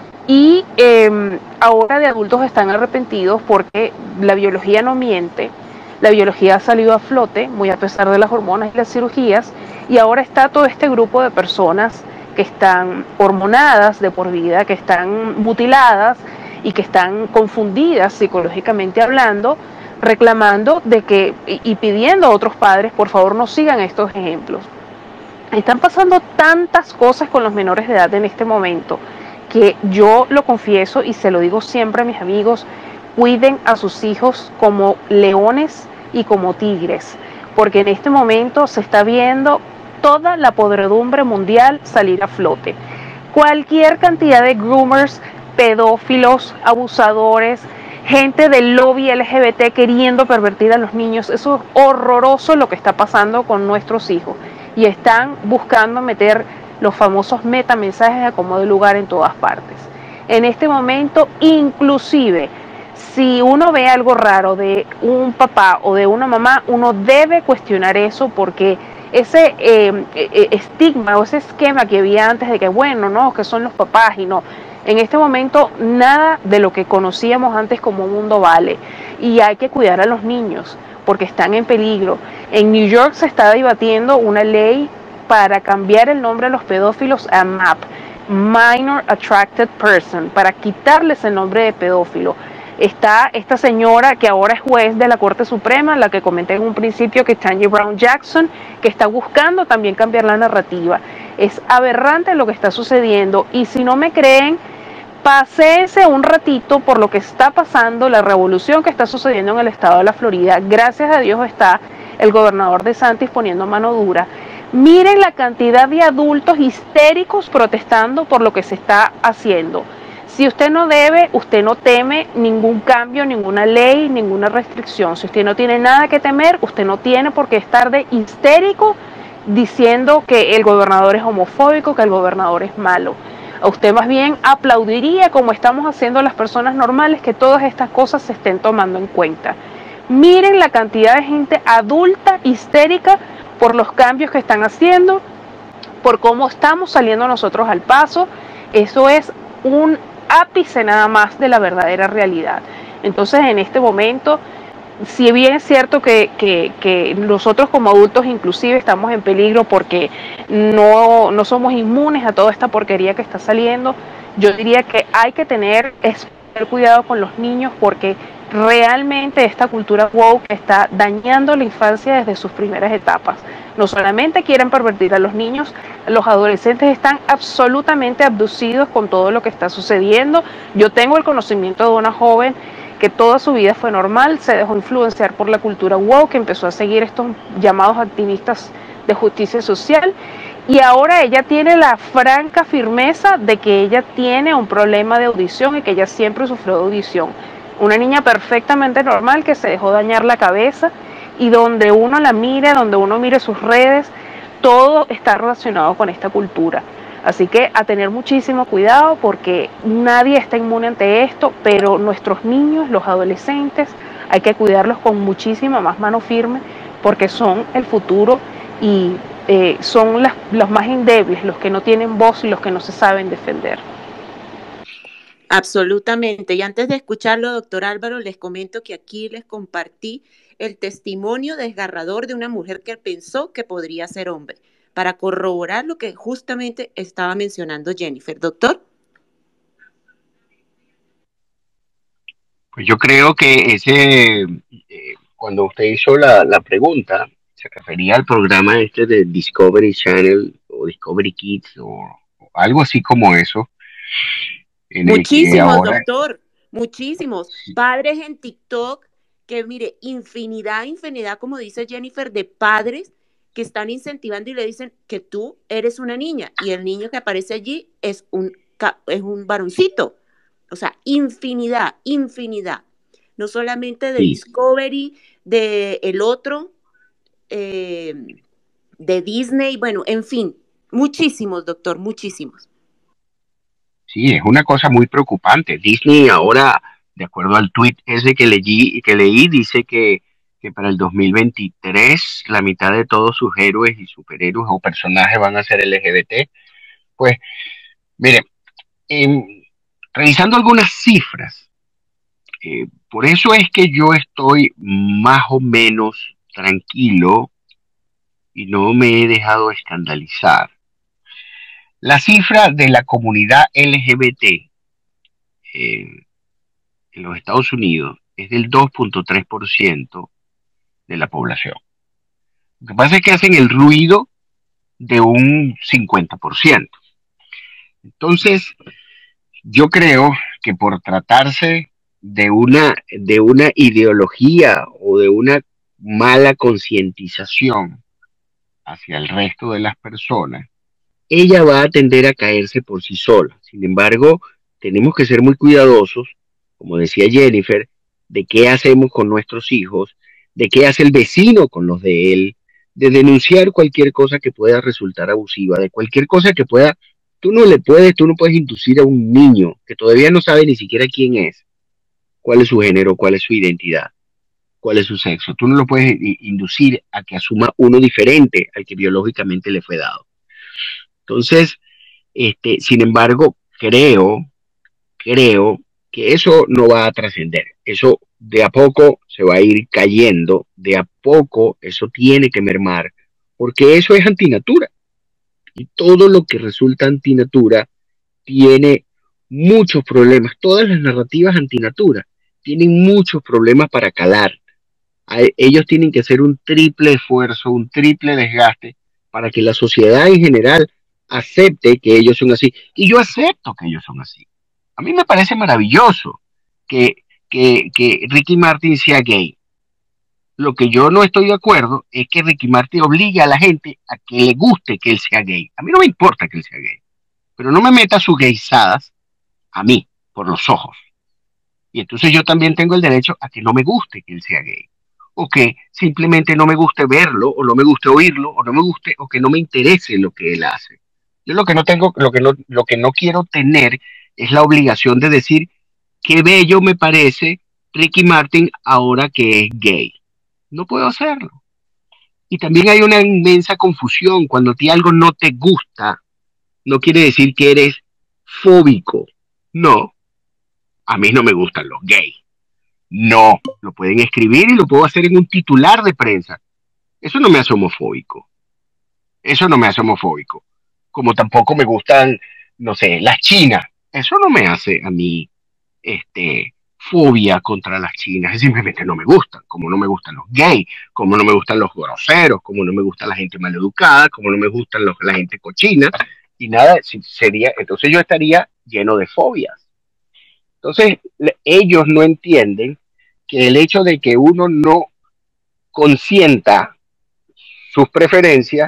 y eh, ahora de adultos están arrepentidos porque la biología no miente, la biología ha salido a flote muy a pesar de las hormonas y las cirugías, y ahora está todo este grupo de personas que están hormonadas de por vida, que están mutiladas y que están confundidas psicológicamente hablando, reclamando de que y, y pidiendo a otros padres por favor no sigan estos ejemplos. Están pasando tantas cosas con los menores de edad en este momento que yo lo confieso y se lo digo siempre a mis amigos: cuiden a sus hijos como leones y como tigres, porque en este momento se está viendo toda la podredumbre mundial salir a flote. Cualquier cantidad de groomers, pedófilos, abusadores, gente del lobby L G B T queriendo pervertir a los niños, eso es horroroso lo que está pasando con nuestros hijos. Y están buscando meter los famosos metamensajes de acomodo lugar en todas partes. En este momento, inclusive, si uno ve algo raro de un papá o de una mamá, uno debe cuestionar eso, porque ese eh, eh, estigma o ese esquema que había antes de que, bueno, no, que son los papás y no. En este momento, nada de lo que conocíamos antes como mundo vale. Y hay que cuidar a los niños, porque están en peligro. En New York se está debatiendo una ley para cambiar el nombre de los pedófilos a M A P, Minor Attracted Person, para quitarles el nombre de pedófilo. Está esta señora que ahora es juez de la Corte Suprema, la que comenté en un principio, que es Tanya Brown Jackson, que está buscando también cambiar la narrativa. Es aberrante lo que está sucediendo, y si no me creen, paséense un ratito por lo que está pasando, la revolución que está sucediendo en el estado de la Florida. Gracias a Dios está el gobernador DeSantis poniendo mano dura. Miren la cantidad de adultos histéricos protestando por lo que se está haciendo. Si usted no debe, usted no teme ningún cambio, ninguna ley, ninguna restricción. Si usted no tiene nada que temer, usted no tiene por qué estar de histérico diciendo que el gobernador es homofóbico, que el gobernador es malo. A usted más bien aplaudiría, como estamos haciendo las personas normales, que todas estas cosas se estén tomando en cuenta. Miren la cantidad de gente adulta, histérica, por los cambios que están haciendo, por cómo estamos saliendo nosotros al paso. Eso es un ápice nada más de la verdadera realidad. Entonces, en este momento, si bien es cierto que, que, que nosotros como adultos inclusive estamos en peligro porque no, no somos inmunes a toda esta porquería que está saliendo, yo diría que hay que tener especial cuidado con los niños, porque realmente esta cultura woke está dañando la infancia desde sus primeras etapas. No solamente quieren pervertir a los niños, los adolescentes están absolutamente abducidos con todo lo que está sucediendo. Yo tengo el conocimiento de una joven que toda su vida fue normal, se dejó influenciar por la cultura woke, empezó a seguir estos llamados activistas de justicia social, y ahora ella tiene la franca firmeza de que ella tiene un problema de audición y que ella siempre sufrió de audición. Una niña perfectamente normal que se dejó dañar la cabeza, y donde uno la mire, donde uno mire sus redes, todo está relacionado con esta cultura. Así que a tener muchísimo cuidado, porque nadie está inmune ante esto, pero nuestros niños, los adolescentes, hay que cuidarlos con muchísima más mano firme, porque son el futuro y eh, son las, los más endebles, los que no tienen voz y los que no se saben defender. Absolutamente. Y antes de escucharlo, doctor Álvaro, les comento que aquí les compartí el testimonio desgarrador de una mujer que pensó que podría ser hombre, para corroborar lo que justamente estaba mencionando Jennifer. Doctor. Pues yo creo que ese, eh, cuando usted hizo la, la pregunta, se refería al programa este de Discovery Channel o Discovery Kids o, o algo así como eso. En el que Muchísimos, ahora, doctor, muchísimos. Padres en TikTok, que mire, infinidad, infinidad, como dice Jennifer, de padres que están incentivando y le dicen que tú eres una niña, y el niño que aparece allí es un, es un varoncito. O sea, infinidad, infinidad. No solamente de sí, Discovery, de el otro, eh, de Disney, bueno, en fin, muchísimos, doctor, muchísimos. sí, es una cosa muy preocupante. Disney ahora, de acuerdo al tweet ese que leí, que leí, dice que, que para el dos mil veintitrés la mitad de todos sus héroes y superhéroes o personajes van a ser L G B T. Pues, mire, eh, revisando algunas cifras, eh, por eso es que yo estoy más o menos tranquilo y no me he dejado escandalizar. La cifra de la comunidad L G B T eh, en los Estados Unidos es del dos punto tres por ciento de la población. Lo que pasa es que hacen el ruido de un cincuenta por ciento. Entonces, yo creo que por tratarse de una, de una ideología o de una mala concientización hacia el resto de las personas, ella va a tender a caerse por sí sola. Sin embargo, tenemos que ser muy cuidadosos, como decía Jennifer, de qué hacemos con nuestros hijos, de qué hace el vecino con los de él, de denunciar cualquier cosa que pueda resultar abusiva, de cualquier cosa que pueda. Tú no le puedes, tú no puedes inducir a un niño que todavía no sabe ni siquiera quién es, cuál es su género, cuál es su identidad, cuál es su sexo. Tú no lo puedes inducir a que asuma uno diferente al que biológicamente le fue dado. Entonces, este, sin embargo, creo, creo que eso no va a trascender. Eso de a poco se va a ir cayendo, de a poco eso tiene que mermar, porque eso es antinatura. Y todo lo que resulta antinatura tiene muchos problemas. Todas las narrativas antinatura tienen muchos problemas para calar. Ellos tienen que hacer un triple esfuerzo, un triple desgaste para que la sociedad en general acepte que ellos son así. Y yo acepto que ellos son así. A mí me parece maravilloso que, que, que Ricky Martin sea gay. Lo que yo no estoy de acuerdo es que Ricky Martin obligue a la gente a que le guste que él sea gay. A mí no me importa que él sea gay, pero no me meta sus gaysadas a mí, por los ojos. Y entonces yo también tengo el derecho a que no me guste que él sea gay. o que simplemente no me guste verlo, o no me guste oírlo, o no me guste, o que no me interese lo que él hace. Yo lo que no tengo, lo que no, lo que no quiero tener es la obligación de decir qué bello me parece Ricky Martin ahora que es gay. No puedo hacerlo. Y también hay una inmensa confusión. Cuando a ti algo no te gusta, no quiere decir que eres fóbico. No, a mí no me gustan los gays. No, lo pueden escribir y lo puedo hacer en un titular de prensa. Eso no me hace homofóbico. Eso no me hace homofóbico. Como tampoco me gustan, no sé, las chinas. Eso no me hace a mí este, fobia contra las chinas. Simplemente no me gustan. Como no me gustan los gays, como no me gustan los groseros, como no me gusta la gente maleducada, como no me gustan los, la gente cochina. Y nada, sería, entonces yo estaría lleno de fobias. Entonces, ellos no entienden que el hecho de que uno no consienta sus preferencias,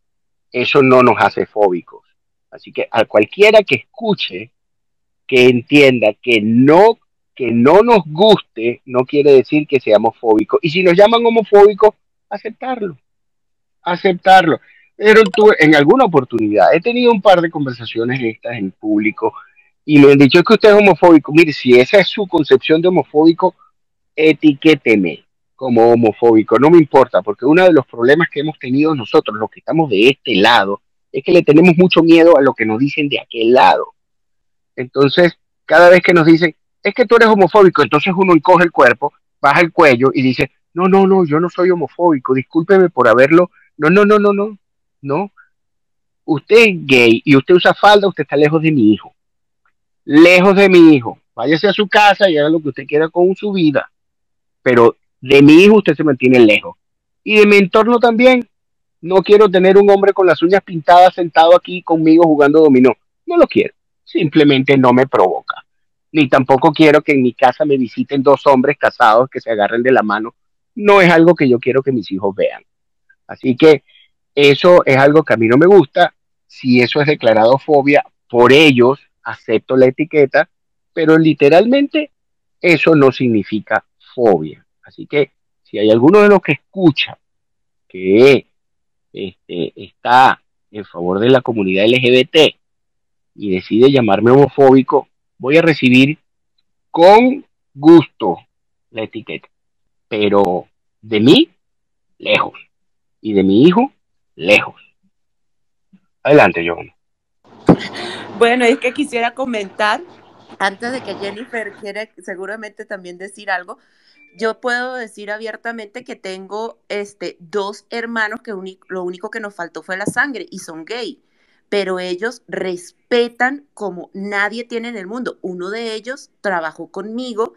eso no nos hace fóbicos. Así que a cualquiera que escuche, que entienda que no, que no nos guste, no quiere decir que seamos fóbicos. Y si nos llaman homofóbicos, aceptarlo. Aceptarlo. Pero tú, en alguna oportunidad, he tenido un par de conversaciones estas en público y me han dicho que usted es homofóbico. Mire, si esa es su concepción de homofóbico, etiquéteme como homofóbico, no me importa, porque uno de los problemas que hemos tenido nosotros, los que estamos de este lado, es que le tenemos mucho miedo a lo que nos dicen de aquel lado. Entonces, cada vez que nos dicen, es que tú eres homofóbico, entonces uno encoge el cuerpo, baja el cuello y dice, no, no, no, yo no soy homofóbico, discúlpeme por haberlo, no, no, no, no, no, no. Usted es gay y usted usa falda, usted está lejos de mi hijo. Lejos de mi hijo. Váyase a su casa y haga lo que usted quiera con su vida. Pero de mi hijo usted se mantiene lejos. Y de mi entorno también. No quiero tener un hombre con las uñas pintadas sentado aquí conmigo jugando dominó. No lo quiero. Simplemente no me provoca. Ni tampoco quiero que en mi casa me visiten dos hombres casados que se agarren de la mano. No es algo que yo quiero que mis hijos vean. Así que eso es algo que a mí no me gusta. Si eso es declarado fobia, por ellos acepto la etiqueta, pero literalmente eso no significa fobia. Así que si hay alguno de los que escucha que este, está en favor de la comunidad L G B T y decide llamarme homofóbico, voy a recibir con gusto la etiqueta. Pero de mí, lejos. Y de mi hijo, lejos. Adelante, John. Bueno, es que quisiera comentar, antes de que Jennifer quiera seguramente también decir algo, yo puedo decir abiertamente que tengo este, dos hermanos que uni- lo único que nos faltó fue la sangre y son gay, pero ellos respetan como nadie tiene en el mundo. Uno de ellos trabajó conmigo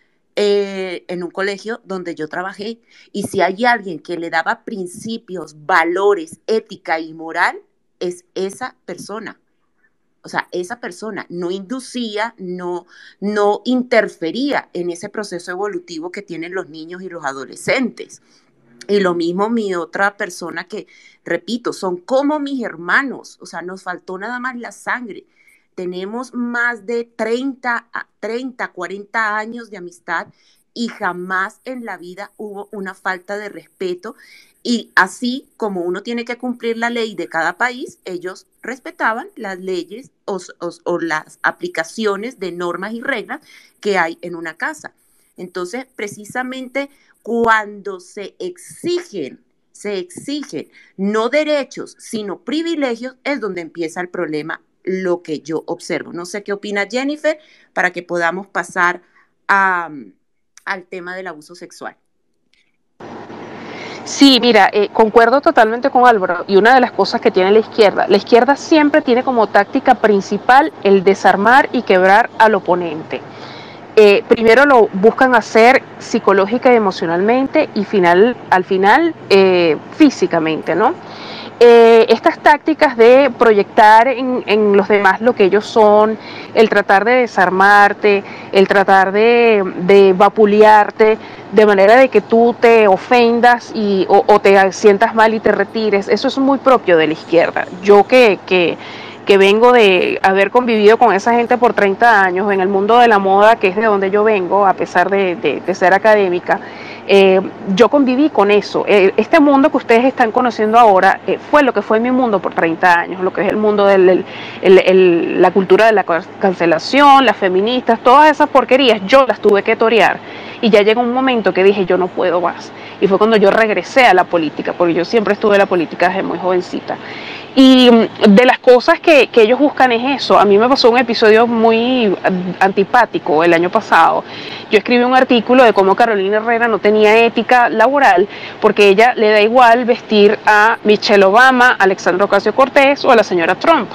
eh, en un colegio donde yo trabajé, y si hay alguien que le daba principios, valores, ética y moral, es esa persona. O sea, esa persona no inducía, no, no interfería en ese proceso evolutivo que tienen los niños y los adolescentes. Y lo mismo mi otra persona que, repito, son como mis hermanos. O sea, nos faltó nada más la sangre. Tenemos más de treinta, cuarenta años de amistad y jamás en la vida hubo una falta de respeto. Y así como uno tiene que cumplir la ley de cada país, ellos respetaban las leyes o, o, o las aplicaciones de normas y reglas que hay en una casa. Entonces, precisamente cuando se exigen, se exigen no derechos, sino privilegios, es donde empieza el problema, lo que yo observo. No sé qué opina Jennifer, para que podamos pasar a, al tema del abuso sexual. Sí, mira, eh, concuerdo totalmente con Álvaro, y una de las cosas que tiene la izquierda, la izquierda siempre tiene como táctica principal el desarmar y quebrar al oponente. Eh, primero lo buscan hacer psicológica y emocionalmente, y final, al final eh, físicamente, ¿no? Eh, estas tácticas de proyectar en, en los demás lo que ellos son, el tratar de desarmarte, el tratar de, de vapulearte, de manera de que tú te ofendas y, o, o te sientas mal y te retires, eso es muy propio de la izquierda. Yo que, que, que vengo de haber convivido con esa gente por treinta años en el mundo de la moda, que es de donde yo vengo, a pesar de, de, de ser académica, Eh, yo conviví con eso. Eh, este mundo que ustedes están conociendo ahora eh, fue lo que fue mi mundo por treinta años, lo que es el mundo de la cultura de la cancelación, las feministas, todas esas porquerías, yo las tuve que torear. Y ya llegó un momento que dije, yo no puedo más. Y fue cuando yo regresé a la política, porque yo siempre estuve en la política desde muy jovencita. Y de las cosas que, que ellos buscan es eso. A mí me pasó un episodio muy antipático el año pasado. Yo escribí un artículo de cómo Carolina Herrera no tenía ética laboral porque ella le da igual vestir a Michelle Obama, a Alexandria Ocasio-Cortez o a la señora Trump.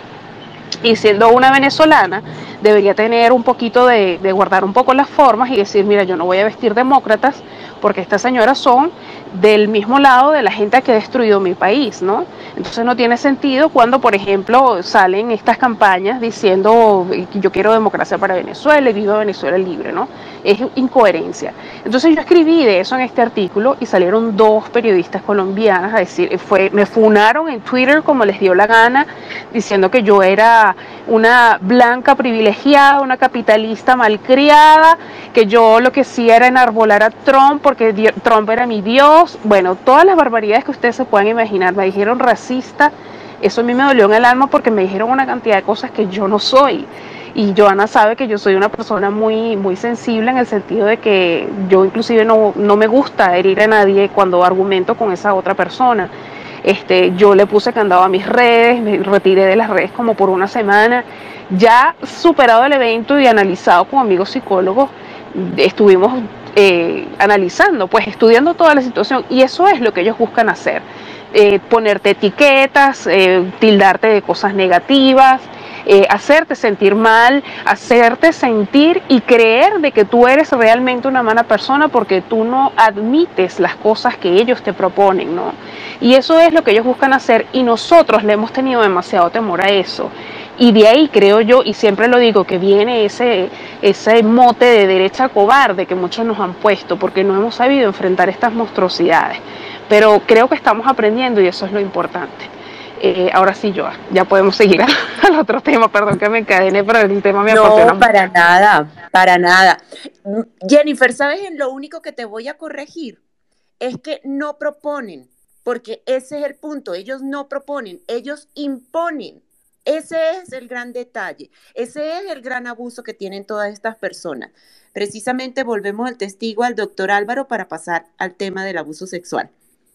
Y siendo una venezolana, debería tener un poquito de, de guardar un poco las formas y decir, mira, yo no voy a vestir demócratas porque estas señoras son del mismo lado de la gente que ha destruido mi país, ¿no? Entonces no tiene sentido cuando, por ejemplo, salen estas campañas diciendo yo quiero democracia para Venezuela y viva Venezuela libre, ¿no? Es incoherencia. Entonces yo escribí de eso en este artículo y salieron dos periodistas colombianas a decir, fue, me funaron en Twitter como les dio la gana, diciendo que yo era una blanca privilegiada, una capitalista malcriada, que yo lo que sí era enarbolar a Trump porque Trump era mi Dios. Bueno, todas las barbaridades que ustedes se puedan imaginar. Me dijeron racista, eso a mí me dolió en el alma porque me dijeron una cantidad de cosas que yo no soy. Y Joana sabe que yo soy una persona muy, muy sensible en el sentido de que yo inclusive no, no me gusta herir a nadie cuando argumento con esa otra persona. Este, yo le puse candado a mis redes, me retiré de las redes como por una semana. Ya superado el evento y analizado con amigos psicólogos, estuvimos eh, analizando, pues estudiando toda la situación, y eso es lo que ellos buscan hacer, eh, ponerte etiquetas, eh, tildarte de cosas negativas, eh, hacerte sentir mal, hacerte sentir y creer de que tú eres realmente una mala persona porque tú no admites las cosas que ellos te proponen, ¿no? Y eso es lo que ellos buscan hacer y nosotros le hemos tenido demasiado temor a eso. Y de ahí creo yo, y siempre lo digo, que viene ese, ese mote de derecha cobarde que muchos nos han puesto, porque no hemos sabido enfrentar estas monstruosidades. Pero creo que estamos aprendiendo y eso es lo importante. Eh, ahora sí, Joa, ya podemos seguir al, al otro tema, perdón que me encadené, pero el tema me apasiona. No, para nada, para nada. Jennifer, ¿sabes? En lo único que te voy a corregir es que no proponen, porque ese es el punto, ellos no proponen, ellos imponen. Ese es el gran detalle, ese es el gran abuso que tienen todas estas personas. Precisamente volvemos al testigo, al doctor Álvaro, para pasar al tema del abuso sexual.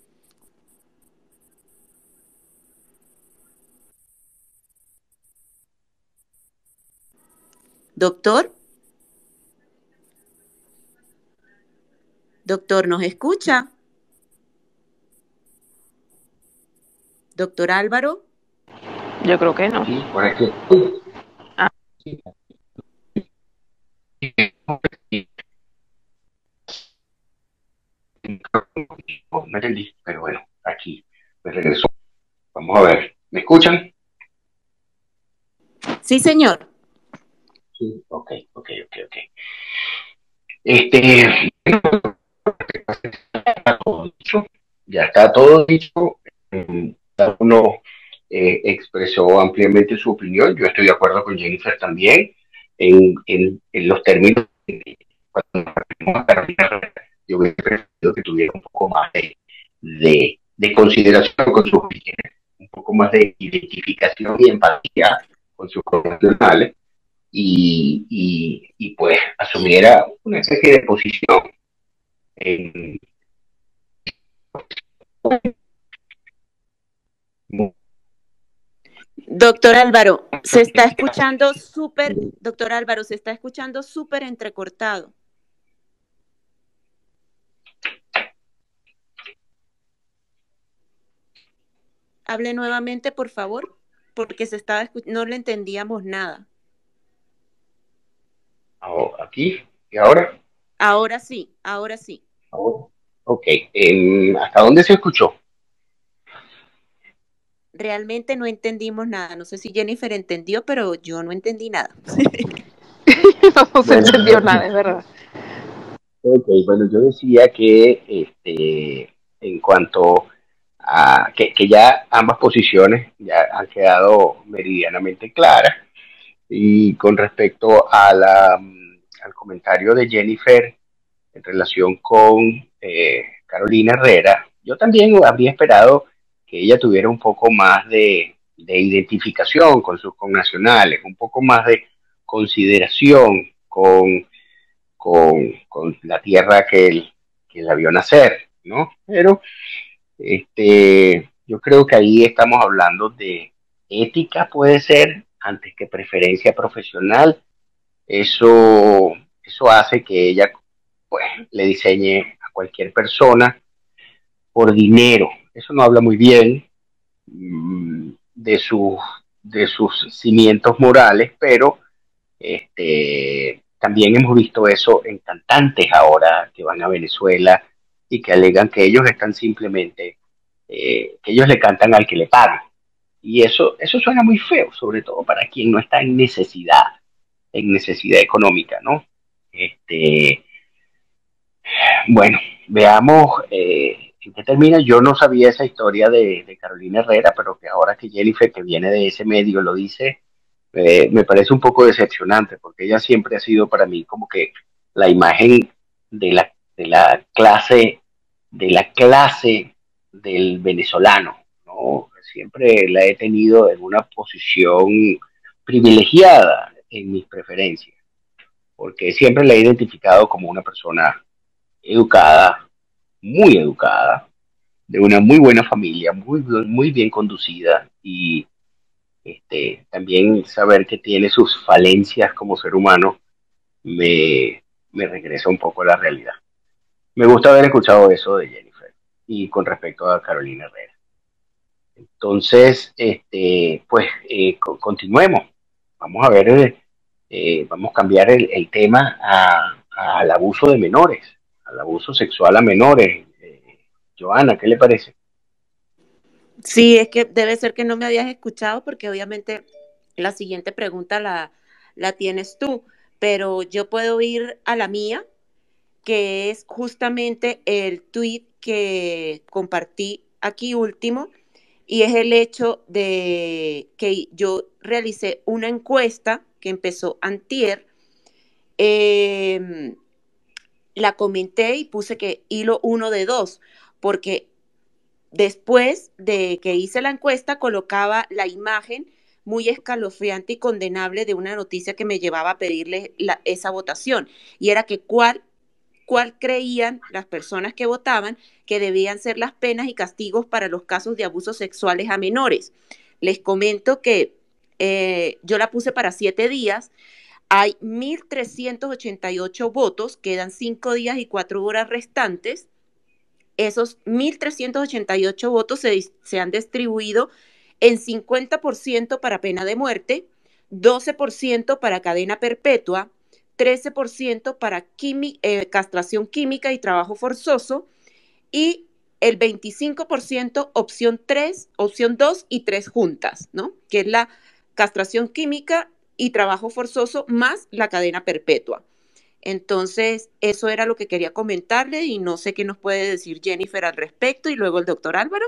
Doctor. Doctor, ¿nos escucha? Doctor Álvaro. Yo creo que no. Sí, por aquí. Ah. No entendí, pero bueno, aquí me regresó. Vamos a ver, ¿me escuchan? Sí, señor. Sí, ok, ok, ok, ok. Este, ya está todo dicho. Cada uno eh, expresó ampliamente su opinión. Yo estoy de acuerdo con Jennifer también en, en, en los términos. Yo hubiera preferido que tuviera un poco más de, de, de consideración con sus opiniones, un poco más de identificación y empatía con sus profesionales y, y, y pues asumiera una especie de posición en, Doctor Álvaro, se está escuchando súper, doctor Álvaro, se está escuchando súper entrecortado. Hable nuevamente, por favor, porque se estaba no le entendíamos nada. Aquí y ahora. Ahora sí, ahora sí. Ahora. Ok, eh, ¿hasta dónde se escuchó? Realmente no entendimos nada. No sé si Jennifer entendió, pero yo no entendí nada. No se bueno, entendió nada, es verdad. Ok, bueno, yo decía que este, en cuanto a que, que ya ambas posiciones ya han quedado meridianamente claras y con respecto a la, al comentario de Jennifer en relación con eh, Carolina Herrera, yo también habría esperado que ella tuviera un poco más de, de identificación con sus connacionales, un poco más de consideración con, con, con la tierra que, él, que la vio nacer, ¿no? Pero este, yo creo que ahí estamos hablando de ética, puede ser, antes que preferencia profesional. Eso, eso hace que ella pues, le diseñe a cualquier persona por dinero. Eso no habla muy bien mmm, de, su, de sus cimientos morales, pero este, también hemos visto eso en cantantes ahora que van a Venezuela y que alegan que ellos están simplemente, eh, que ellos le cantan al que le pagan. Y eso, eso suena muy feo, sobre todo para quien no está en necesidad, en necesidad económica, ¿no? Este, bueno, veamos eh, en qué termina. Yo no sabía esa historia de, de Carolina Herrera, pero que ahora que Jennifer, que viene de ese medio, lo dice, eh, me parece un poco decepcionante, porque ella siempre ha sido para mí como que la imagen de la, de la clase, de la clase del venezolano, ¿no? Siempre la he tenido en una posición privilegiada en mis preferencias, porque siempre la he identificado como una persona educada, muy educada, de una muy buena familia, muy, muy bien conducida y este, también saber que tiene sus falencias como ser humano me, me regresa un poco a la realidad. Me gusta haber escuchado eso de Jennifer y con respecto a Carolina Herrera. Entonces, este, pues eh, co- continuemos. Vamos a ver, eh, vamos a cambiar el, el tema a, a- al abuso de menores, al abuso sexual a menores. Eh, Joana, ¿qué le parece? Sí, es que debe ser que no me habías escuchado porque obviamente la siguiente pregunta la, la tienes tú, pero yo puedo ir a la mía, que es justamente el tweet que compartí aquí último, y es el hecho de que yo realicé una encuesta que empezó antier, eh, la comenté y puse que hilo uno de dos, porque después de que hice la encuesta, colocaba la imagen muy escalofriante y condenable de una noticia que me llevaba a pedirle la, esa votación, y era que cuál, cuál creían las personas que votaban que debían ser las penas y castigos para los casos de abusos sexuales a menores. Les comento que eh, yo la puse para siete días, hay mil trescientos ochenta y ocho votos, quedan cinco días y cuatro horas restantes. Esos mil trescientos ochenta y ocho votos se, se han distribuido en cincuenta por ciento para pena de muerte, doce por ciento para cadena perpetua, trece por ciento para quimi, eh, castración química y trabajo forzoso, y el veinticinco por ciento opción tres, opción dos y tres juntas, ¿no? Que es la castración química y trabajo forzoso más la cadena perpetua. Entonces, eso era lo que quería comentarle y no sé qué nos puede decir Jennifer al respecto y luego el doctor Álvaro.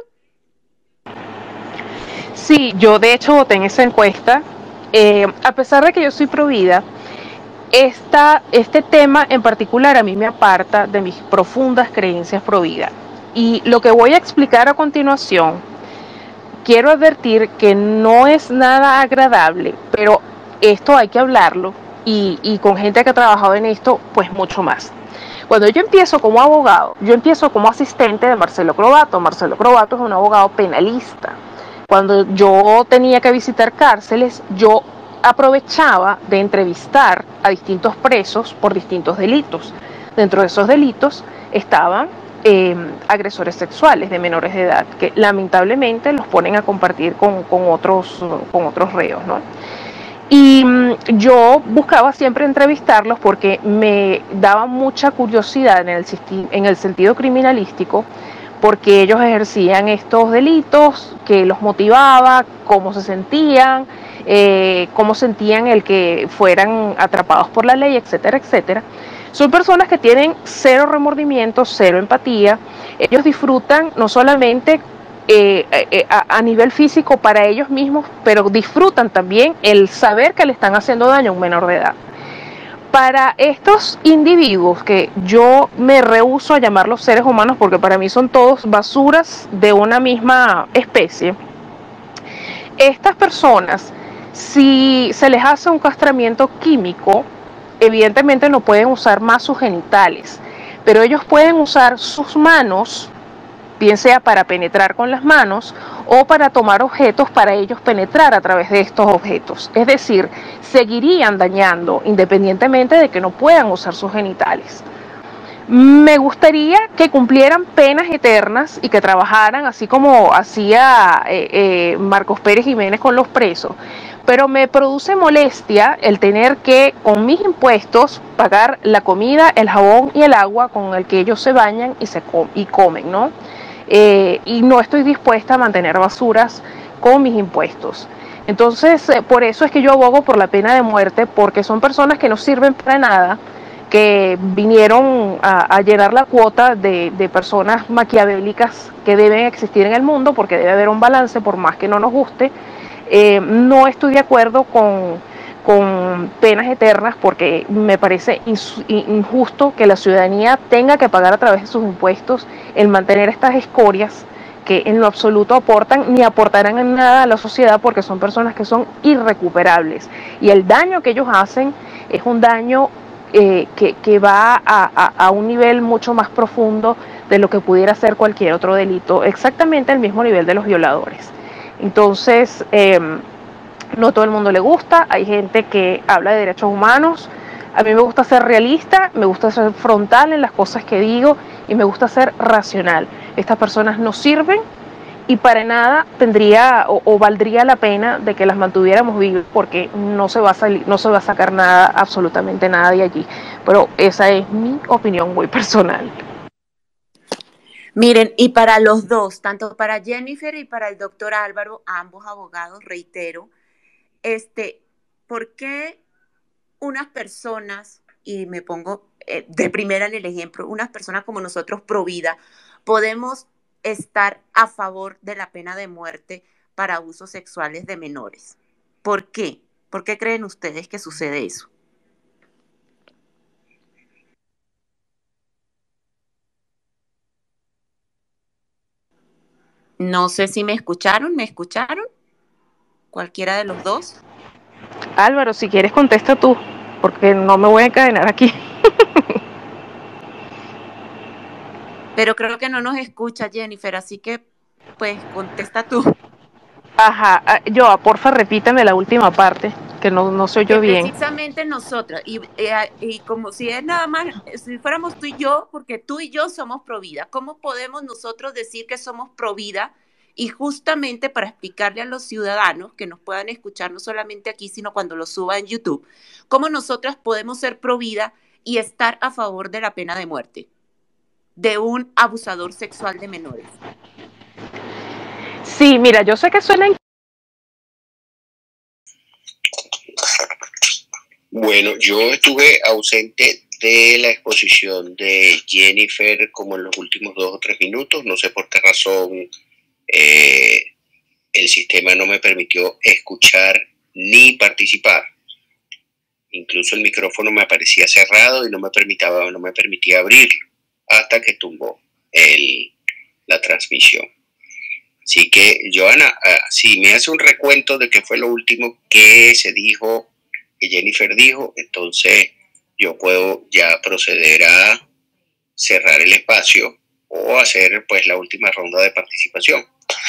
Sí, yo de hecho voté en esa encuesta. Eh, a pesar de que yo soy pro vida, esta, este tema en particular a mí me aparta de mis profundas creencias pro vida. Y lo que voy a explicar a continuación, quiero advertir que no es nada agradable, pero esto hay que hablarlo y, y con gente que ha trabajado en esto, pues mucho más. Cuando yo empiezo como abogado, yo empiezo como asistente de Marcelo Crovato. Marcelo Crovato es un abogado penalista. Cuando yo tenía que visitar cárceles, yo aprovechaba de entrevistar a distintos presos por distintos delitos. Dentro de esos delitos estaban eh, agresores sexuales de menores de edad, que lamentablemente los ponen a compartir con, con, otros, con otros reos, ¿no? Y yo buscaba siempre entrevistarlos porque me daba mucha curiosidad en el, en el sentido criminalístico, porque ellos ejercían estos delitos, que los motivaba, cómo se sentían, eh, cómo sentían el que fueran atrapados por la ley, etcétera, etcétera. Son personas que tienen cero remordimiento, cero empatía. Ellos disfrutan no solamente Eh, eh, a, a nivel físico para ellos mismos, pero disfrutan también el saber que le están haciendo daño a un menor de edad. Para estos individuos, que yo me rehúso a llamarlos seres humanos porque para mí son todos basuras de una misma especie, estas personas, si se les hace un castramiento químico, evidentemente no pueden usar más sus genitales, pero ellos pueden usar sus manos, bien sea para penetrar con las manos o para tomar objetos para ellos penetrar a través de estos objetos. Es decir, seguirían dañando independientemente de que no puedan usar sus genitales. Me gustaría que cumplieran penas eternas y que trabajaran así como hacía eh, eh, Marcos Pérez Jiménez con los presos, pero me produce molestia el tener que con mis impuestos pagar la comida, el jabón y el agua con el que ellos se bañan y, se com y comen, ¿no? Eh, y no estoy dispuesta a mantener basuras con mis impuestos. Entonces, eh, por eso es que yo abogo por la pena de muerte, porque son personas que no sirven para nada, que vinieron a, a llenar la cuota de, de personas maquiavélicas que deben existir en el mundo, porque debe haber un balance por más que no nos guste. Eh, no estoy de acuerdo con, con penas eternas porque me parece injusto que la ciudadanía tenga que pagar a través de sus impuestos el mantener estas escorias que en lo absoluto aportan ni aportarán en nada a la sociedad, porque son personas que son irrecuperables y el daño que ellos hacen es un daño eh, que, que va a, a, a un nivel mucho más profundo de lo que pudiera ser cualquier otro delito, exactamente al mismo nivel de los violadores. Entonces, eh, no todo el mundo le gusta, hay gente que habla de derechos humanos. A mí me gusta ser realista, me gusta ser frontal en las cosas que digo y me gusta ser racional. Estas personas no sirven y para nada tendría o, o valdría la pena de que las mantuviéramos vivas, porque no se va a salir, no se va a sacar nada, absolutamente nada de allí. Pero esa es mi opinión muy personal. Miren, y para los dos, tanto para Jennifer y para el doctor Álvaro, ambos abogados, reitero, este, ¿por qué unas personas, y me pongo eh, de primera en el ejemplo, unas personas como nosotros pro vida, podemos estar a favor de la pena de muerte para abusos sexuales de menores? ¿Por qué? ¿Por qué creen ustedes que sucede eso? No sé si me escucharon, ¿me escucharon? ¿Cualquiera de los dos? Álvaro, si quieres contesta tú, porque no me voy a encadenar aquí. Pero creo que no nos escucha Jennifer, así que pues contesta tú. Ajá, yo, porfa, repítame la última parte, que no, no se oyó Que bien. precisamente nosotros, y, y, y como si es nada más, si fuéramos tú y yo, porque tú y yo somos pro vida, ¿cómo podemos nosotros decir que somos pro vida? Y justamente para explicarle a los ciudadanos que nos puedan escuchar no solamente aquí, sino cuando lo suba en YouTube, ¿cómo nosotras podemos ser pro vida y estar a favor de la pena de muerte de un abusador sexual de menores? Sí, mira, yo sé que suena... Bueno, yo estuve ausente de la exposición de Jennifer como en los últimos dos o tres minutos. No sé por qué razón eh, el sistema no me permitió escuchar ni participar. Incluso el micrófono me aparecía cerrado y no me permitía, no me permitía abrirlo hasta que tumbó el, la transmisión. Así que, Joana, si me hace un recuento de qué fue lo último que se dijo, que Jennifer dijo, entonces yo puedo ya proceder a cerrar el espacio o hacer pues la última ronda de participación.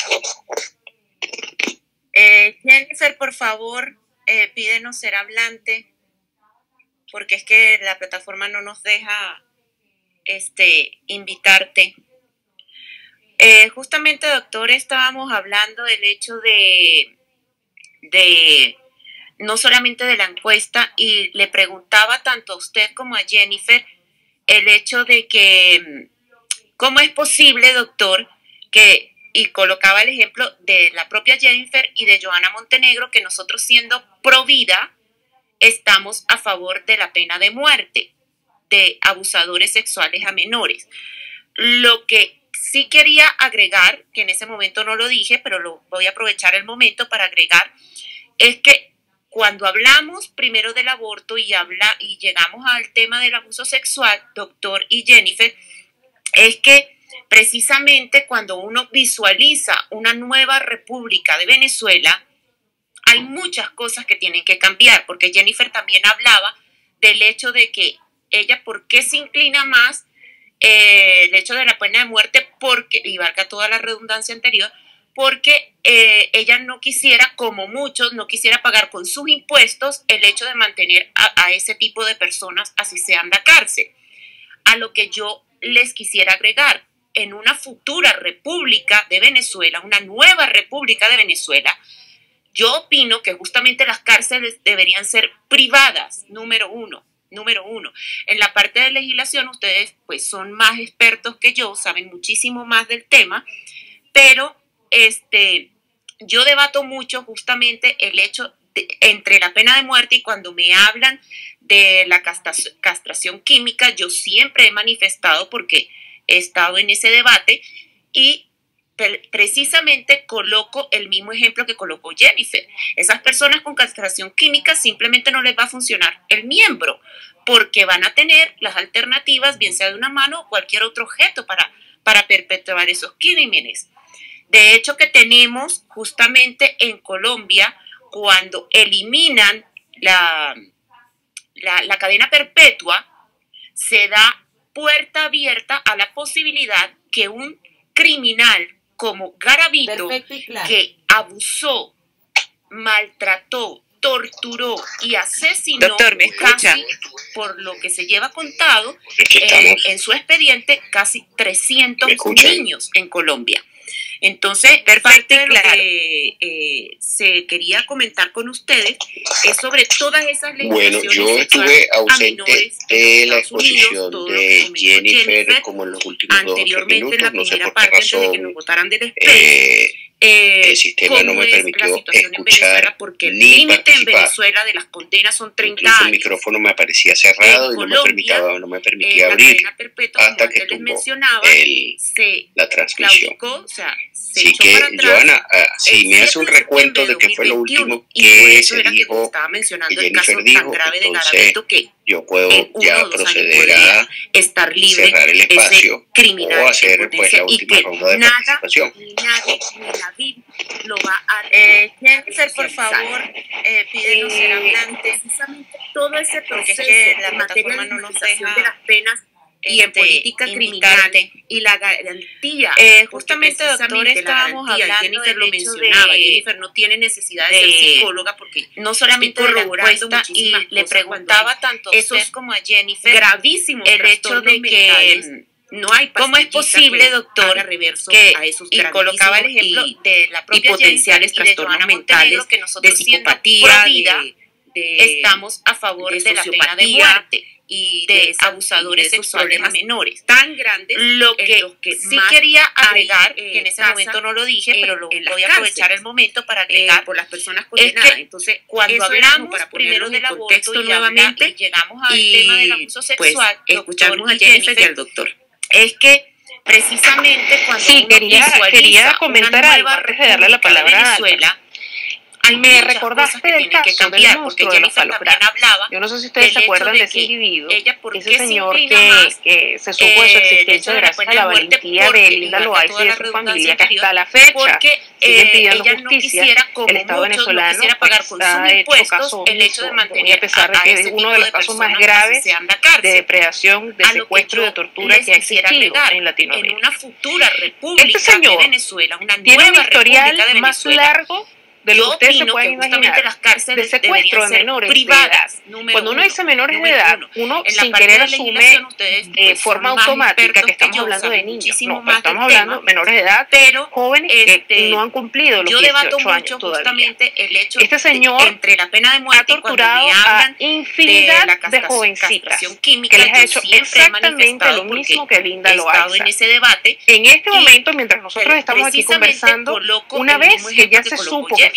Eh, Jennifer, por favor, eh, pídenos ser hablante, porque es que la plataforma no nos deja este, invitarte. Eh, justamente, doctor, estábamos hablando del hecho de, de, no solamente de la encuesta, y le preguntaba tanto a usted como a Jennifer el hecho de que, ¿cómo es posible, doctor, que, y colocaba el ejemplo de la propia Jennifer y de Joana Montenegro, que nosotros siendo pro vida, estamos a favor de la pena de muerte de abusadores sexuales a menores? Lo que sí quería agregar, que en ese momento no lo dije, pero lo voy a aprovechar el momento para agregar, es que cuando hablamos primero del aborto y, habla, y llegamos al tema del abuso sexual, doctor y Jennifer, es que precisamente cuando uno visualiza una nueva república de Venezuela, hay muchas cosas que tienen que cambiar, porque Jennifer también hablaba del hecho de que ella, ¿por qué se inclina más eh, el hecho de la pena de muerte? Porque, y valga toda la redundancia anterior, porque eh, ella no quisiera, como muchos, no quisiera pagar con sus impuestos el hecho de mantener a, a ese tipo de personas, así sea en la cárcel. A lo que yo les quisiera agregar, en una futura república de Venezuela, una nueva república de Venezuela, yo opino que justamente las cárceles deberían ser privadas, número uno. Número uno. En la parte de legislación, ustedes pues son más expertos que yo, saben muchísimo más del tema, pero este, yo debato mucho justamente el hecho de, entre la pena de muerte, y cuando me hablan de la castración, castración química, yo siempre he manifestado, porque he estado en ese debate, y precisamente coloco el mismo ejemplo que colocó Jennifer. Esas personas con castración química simplemente no les va a funcionar el miembro, porque van a tener las alternativas, bien sea de una mano o cualquier otro objeto para, para perpetrar esos crímenes. De hecho, que tenemos justamente en Colombia, cuando eliminan la, la, la cadena perpetua, se da puerta abierta a la posibilidad que un criminal como Garavito, claro, que abusó, maltrató, torturó y asesinó, doctor, ¿me casi, por lo que se lleva contado eh, en su expediente, casi trescientos niños en Colombia. Entonces, perfecto, de lo claro. que eh, se quería comentar con ustedes es sobre todas esas legislaciones. Bueno, yo estuve ausente de la exposición Unidos, de Jennifer, Jennifer como en los últimos dos o tres minutos, la no sé por qué razón, de que nos votaran del eh, eh, el sistema no me permitió escuchar porque el límite en Venezuela de las condenas son treinta años. El micrófono me aparecía cerrado en y Colombia, no me permitía, no me permitía eh, abrir hasta que tumbó el, se la transmisión. Claudicó, o sea, sí que, Joana, uh, si me hace un recuento de qué fue lo último que se dijo, estaba mencionando que Jennifer dijo, entonces que yo puedo ya proceder a estar libre, cerrar el espacio o hacer pues la última ronda de nada, participación. Ni nadie, ni David lo va a... Eh, Jennifer, por favor, eh, pídenos ser hablante. Precisamente todo ese proceso que la plataforma no nos deja de las penas y en política criminal y la garantía, eh, justamente doctor estábamos hablando, Jennifer lo mencionaba, de, Jennifer no tiene necesidad de, de ser psicóloga porque no solamente corroborando y le preguntaba tanto a usted como a Jennifer gravísimo el hecho de que no hay cómo es posible, doctor, que a esos y colocaba el ejemplo y, de la propia y potenciales trastornos mentales que de psicopatía, de, de, estamos a favor de, de la pena de muerte y de, de abusadores de sexuales a menores tan grandes, lo que, los que sí quería agregar, hay, eh, que en ese casa, momento no lo dije, eh, pero lo voy a aprovechar el momento para agregar eh, por las personas condenadas. Es que, entonces, cuando hablamos para primero del aborto nuevamente, y llegamos al y, tema del abuso sexual, pues, escuchamos a Jennifer y al doctor. Es que precisamente cuando sí, uno quería, quería comentar algo antes de darle la palabra a Venezuela. Me recordaste del caso que cambiar, del monstruo de los palos grandes. Yo no sé si ustedes se acuerdan de, de ese individuo, ese señor que, que se supo de su existencia gracias a la valentía de Linda Loaiza y de su familia, que hasta la fecha siguen pidiendo justicia. El Estado venezolano ha hecho caso omiso, y a pesar de que es uno de los casos más graves de depredación, de secuestro y de tortura que ha existido en Latinoamérica. Este señor tiene un historial más largo de lo que ustedes se pueden imaginar, las cárceles de secuestro de menores privadas, de edad. Cuando uno dice menores de edad, uno sin querer asume de forma automática que estamos hablando de niños. No, estamos hablando de menores de edad, pero jóvenes que no han cumplido los dieciocho años todavía. Este señor ha torturado a infinidad de jovencitas que les ha hecho exactamente lo mismo que Linda Loaiza. En este momento, mientras nosotros estamos aquí conversando, una vez que ya se supo que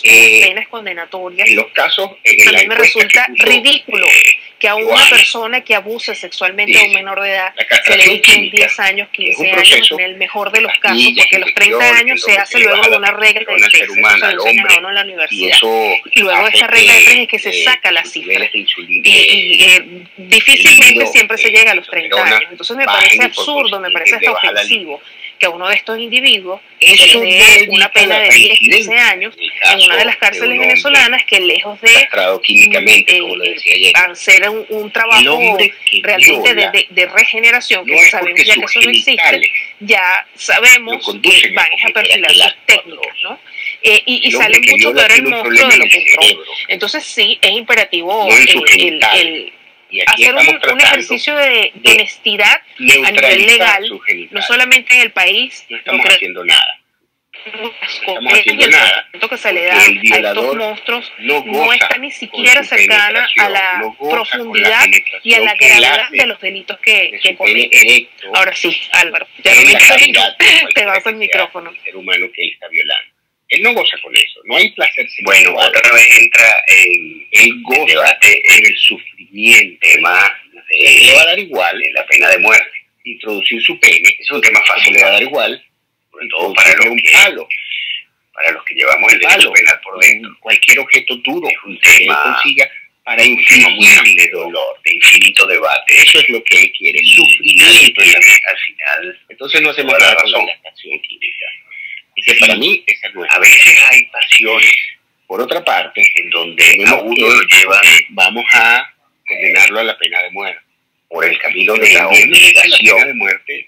eh, penas condenatorias. En los casos, en a mí me resulta ridículo que a una persona que abuse sexualmente a un menor de edad se le dicen diez años, quince años, en el mejor de los casos, porque los treinta años se hace luego de una regla de tres, eso se lo enseñan a uno en la universidad. Y luego de esa regla de tres es que se saca la cifra. Y, y eh, difícilmente siempre se llega a los treinta años. Entonces me parece absurdo, me parece hasta ofensivo que a uno de estos individuos se le dé una pena de diez, quince años en una de las cárceles venezolanas que lejos de químicamente, como lo decía ayer, hacer un, un trabajo realmente de, de, de regeneración, que no sabemos ya que eso no existe, ya sabemos que van a perfilar sus técnicas, ¿no? Eh, y, y sale mucho peor el monstruo de lo que entró. Entonces sí, es imperativo no el, el, el hacer un, un ejercicio de, de honestidad a nivel legal, no solamente en el país. No estamos no haciendo nada. No estamos haciendo nada. El que se le da a estos monstruos no, no está ni siquiera cercana a la no profundidad la y a la gravedad de los delitos que, que cometen. Ahora sí, Álvaro, ya no me te vas al micrófono. El ser humano que él está violando. Él no goza con eso, no hay placer sexual. Bueno, otra vez entra en el goza, debate, en el sufrimiento, tema de, le va a dar igual de la pena de muerte. Introducir su pene, es un tema fácil, le va a dar igual, sobre todo para los, un que, palo, para los que llevamos el derecho penal por dentro. Cualquier objeto duro es un tema que consiga para infligirle dolor, de infinito debate. Eso es lo que él quiere, sufrimiento. Y al final, entonces no hacemos la razón con la acción química. Y que sí, para mí esa no es. A veces hay pasiones, por otra parte, en donde a uno lo llevan, vamos a condenarlo a la pena de muerte. Por el camino Pero de la obligación la pena de muerte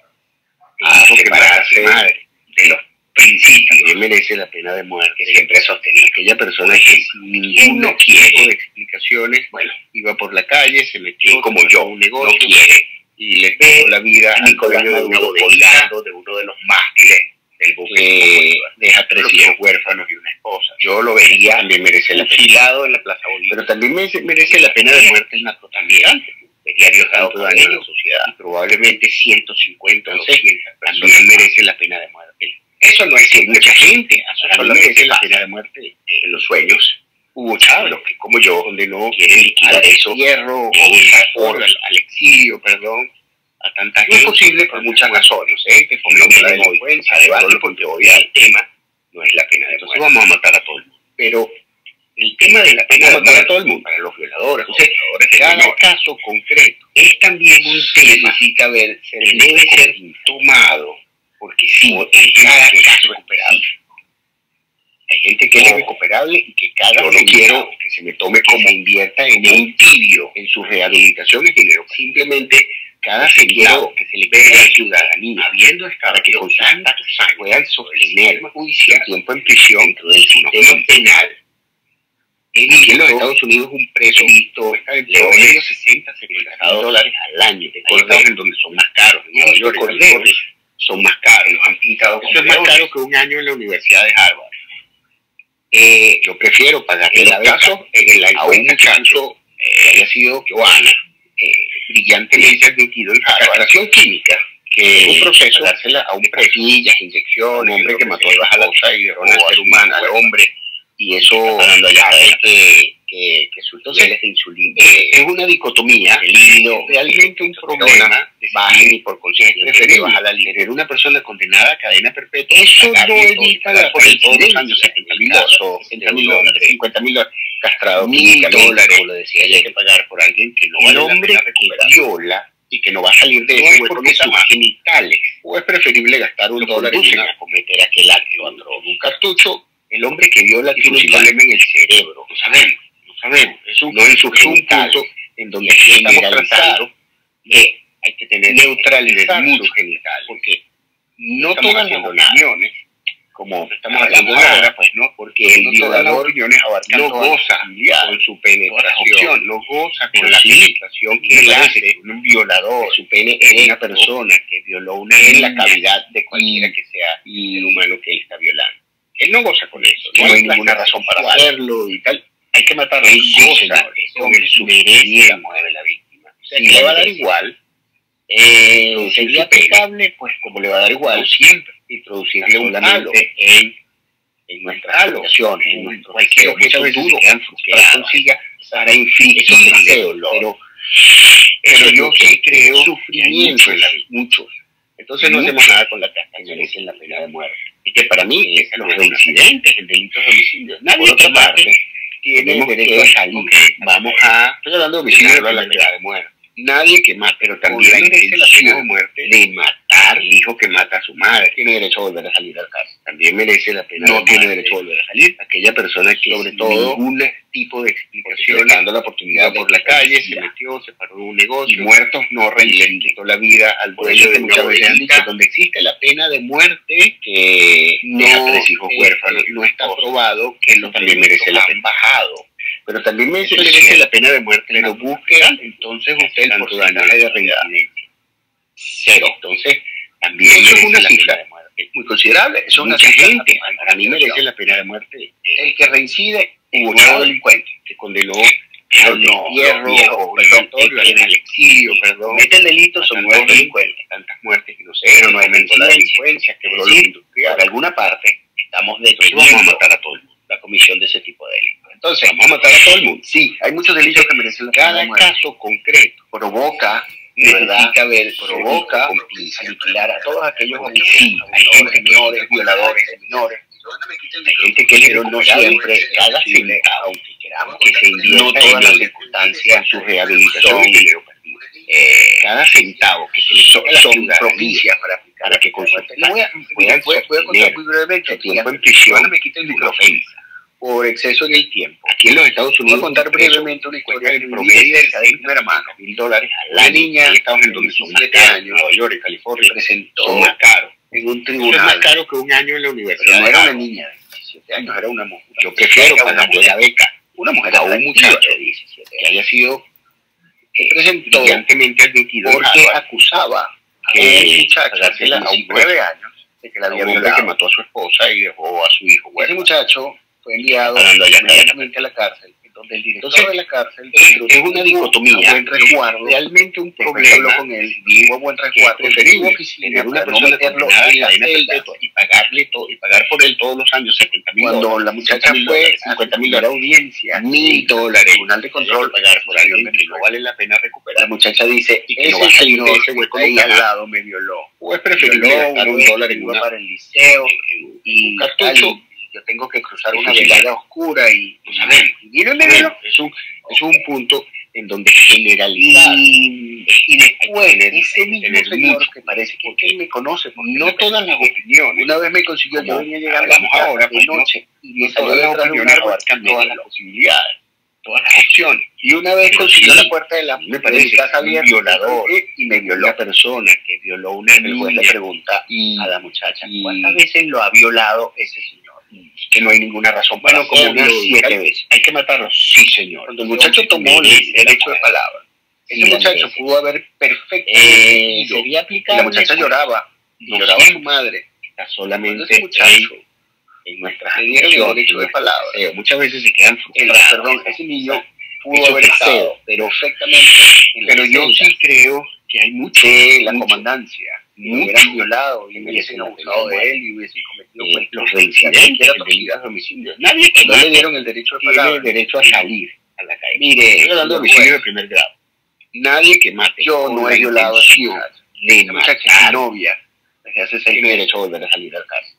a separarse de los principios. También merece la pena de muerte. Que siempre he sostenido. Aquella persona que sin ningún no quiere de explicaciones, bueno, iba por la calle, se metió como yo, un negocio, no quiere, y le pegó la vida a Nicolás Maduro colgando de uno de los mástiles del buque que deja tres hijos huérfanos y una esposa. Yo lo vería, también merece la pena. Fusilado en la Plaza Bolívar. Pero también merece, merece la pena de muerte el narcotraficante. Vería Diosdado Cabello en la sociedad. Y probablemente ciento cincuenta, doscientas también merece la pena de muerte. Eso no es que mucha gente, eso no merece la pena de muerte. En los sueños hubo chavos, los que como yo, donde no quieren liquidar eso, hierro, o al, al exilio, perdón, a tanta gente. No es posible por muchas razones, ¿eh? que fomenta la delincuencia, debate, porque hoy el tema no es la pena de muerte. Entonces vamos a matar a todo el mundo. Pero el tema de la pena de matar a todo el mundo, para los violadores, entonces, cada caso concreto es también un tema necesita ver, que debe ser tomado, porque sí, en cada caso recuperable. Hay gente que no, es recuperable y que cada yo no quiero que se me tome como invierta en un tibio en su rehabilitación es dinero. Simplemente cada centavo que se le pide a la ciudadanía, habiendo estado para que con sus actos puedan sostener judicial el tiempo en prisión dentro del sistema penal. Aquí en los Estados Unidos un preso visto está en promedio sesenta, setenta dólares al año. De corderos en donde son más caros. En Nueva York, corderos son más caros. Los han pintado Eso es más caro que un año en la Universidad de Harvard. Eh, yo prefiero pagar en el caso en el a un muchacho que haya sido Joana, eh, brillantemente admitido en Harvard. Castración química, que es un proceso dársela a un preso, pastillas, inyecciones, un hombre que mató a la esposa y robó al ser humano, al hombre, y eso hace que, que, que sus Entonces, niveles de insulina eh, es una dicotomía, libido, realmente un problema bajen y por consiguiente preferible baja la tener una persona condenada a cadena perpetua. Eso no evita la por el todos los años setenta mil dólares, cincuenta mil dólares, castrado mil dólares, como lo decía ayer, hay que pagar por alguien que no el vale hombre la pena que recuperar. viola y que no va a salir de No ese es hueco porque de sus está mal. genitales, o es preferible gastar un Lo dólar conducen en a cometer aquel acto un cartucho. El hombre que viola Y tiene un fusilar. problema en el cerebro, Lo sabemos, lo sabemos, es un, no en su es un genital. punto en donde Aquí estamos generalizar tratando de hay que tener neutralizar mucho su genital, porque no estamos todas las haciendo nada. opiniones, como estamos hablando hablando ahora, ahora, pues no, porque el no todas las violador opiniones abarcan no todas las goza posibilidades. con su Todas las penetración, opciones, no goza con Pero la sí, penetración que me él parece hace, que un violador, que su pene es es una una persona que violó una en la niña cavidad de cualquiera y- que sea y- el ser humano que él está violando. Él no goza con eso, no hay placer ninguna razón para sexual hacerlo y tal. Hay que matarlo. Él Sí, goza señores, con con el el sufrimiento sufrimiento de la víctima. O sea, Sí, que le va a dar merece. igual. Eh, Introducir sería su pene, aplicable, pues como le va a dar igual, no siempre, no introducirle un palo solamente en, en nuestras Palo, asociaciones, en en nuestros cualquier deseos. objeto Muchas veces duro se quedan que frustrados. consiga para Eso infligir es ese el dolor. dolor. Pero yo sí creo sufrimiento en la vida. muchos. Entonces no hacemos nada con la casa que merecen la pena de muerte. Y que para mí es los reincidentes en delitos de homicidio. Nadie, por otra parte, tiene derecho a salir. Vamos a... Estoy hablando de homicidio a la pena de muerte. Nadie que mata, pero también merece la pena de muerte de matar el hijo que mata a su madre. Tiene derecho a volver a salir a casa. También merece la pena. No tiene derecho a volver a salir. Aquella persona que, sobre todo, ningún tipo de explicación, dando la oportunidad por la calle, se metió, se paró en un negocio. Y muertos no reinventó la vida al dueño de muchas veces han dicho, donde existe la pena de muerte, que no, tres hijos huérfanos, no está probado que los también merece la pena bajado. Pero también merece, merece la pena de muerte, pero busque entonces usted el porcentaje de reincidencia. Cero. Entonces, también eso es una cifra de muerte muy considerable. Eso es una cifra. Gente, para mí merece la pena de muerte el que reincide en un nuevo delincuente, que condenó al destierro, o perdón, en el exilio, perdón. Mete el delito, son nuevos delincuentes. Tantas muertes que no sé, pero no hay la delincuencia, quebró los industriales. Por alguna parte, estamos deteniendo vamos a matar a todo el mundo. La comisión de ese tipo de delitos. Entonces, vamos a matar a todo el mundo. Sí, hay muchos delitos que merecen la pena de muerte. Cada caso concreto provoca, de verdad, ver, provoca aniquilar a todos aquellos homicidios, hay menores, violadores de menores. Hay gente que pero no siempre, cada centavo, aunque queramos que se invierta en todas las circunstancias, en su rehabilitación, eh, cada centavo que se le toque son propicias para aplicar a que con su voy a, voy a, voy a contar muy brevemente, tiempo en prisión me quita el micrófono por exceso en el tiempo. Aquí en los Estados Unidos, voy a contar brevemente una historia del promedio de primera mano, mil dólares al año. La niña, en Estados Unidos, donde son siete años, Nueva York y California, presentó más caro en un tribunal. Es más caro que un año en la universidad. Pero no era una niña de diecisiete años, era una mujer. Yo prefiero pagar la beca. Una mujer a un muchacho de diecisiete que haya sido eh, presentó brillantemente admitido porque acusaba a un muchacho a un nueve años de que la había violado, que mató a su esposa y dejó a su hijo. Bueno, ese muchacho fue enviado inmediatamente a la cárcel, donde el director Entonces, de la cárcel es, es una dicotomía, buen resguardo, realmente un problema con él, vivo buen resguardo, preferible tener una persona meterlo en la celda y pagarle todo, y pagar por él todos los años setenta mil dólares. Cuando la muchacha fue cincuenta mil dólares audiencia, mil dólares, tribunal de control, pagar por alguien que no vale la pena recuperar. La muchacha dice, y que ese no señor ese hueco ahí al lado me violó, o es preferible gastar un dólar en una para el liceo y un cartucho. Yo tengo que cruzar una vereda oscura y, pues, a ver, y no, no, no, no. Es, un, es un punto en donde generalizar y, y después ese mismo señor que parece que, que él me conoce, no todas las opiniones. Una vez me consiguió, yo venía llegando ahora de noche y me salió detrás de un árbol todas las posibilidades, todas las opciones. Y una vez consiguió la puerta de la me parece casa abierta, violador, y me violó la persona que violó una niña. El juez le pregunta a la muchacha, ¿cuántas veces lo ha violado ese señor? Que no hay ninguna razón para bueno, como unas siete veces. Hay que matarlo, sí, señor. Cuando el muchacho tomó el derecho de palabra, ese muchacho pudo haber perfectamente eh, sería aplicable. La muchacha lloraba, no lloraba a su madre. Está solamente muchacho en nuestras acciones, derecho de palabra. Eh, muchas veces se quedan frustrados. Perdón, ese niño pudo haber estado perfectamente. Pero yo sí creo que hay mucho de la comandancia. Me hubieran violado y me hubiesen abusado de él y hubiesen cometido eh, los reincidentes, delitos de homicidio. Nadie que no le dieron el derecho de palabra, tiene derecho a salir a la calle. Mire, estoy hablando de homicidio de primer grado. Nadie que mate. Yo no he violado a su de muchacha novia desde hace seis meses derecho a volver a salir al casa.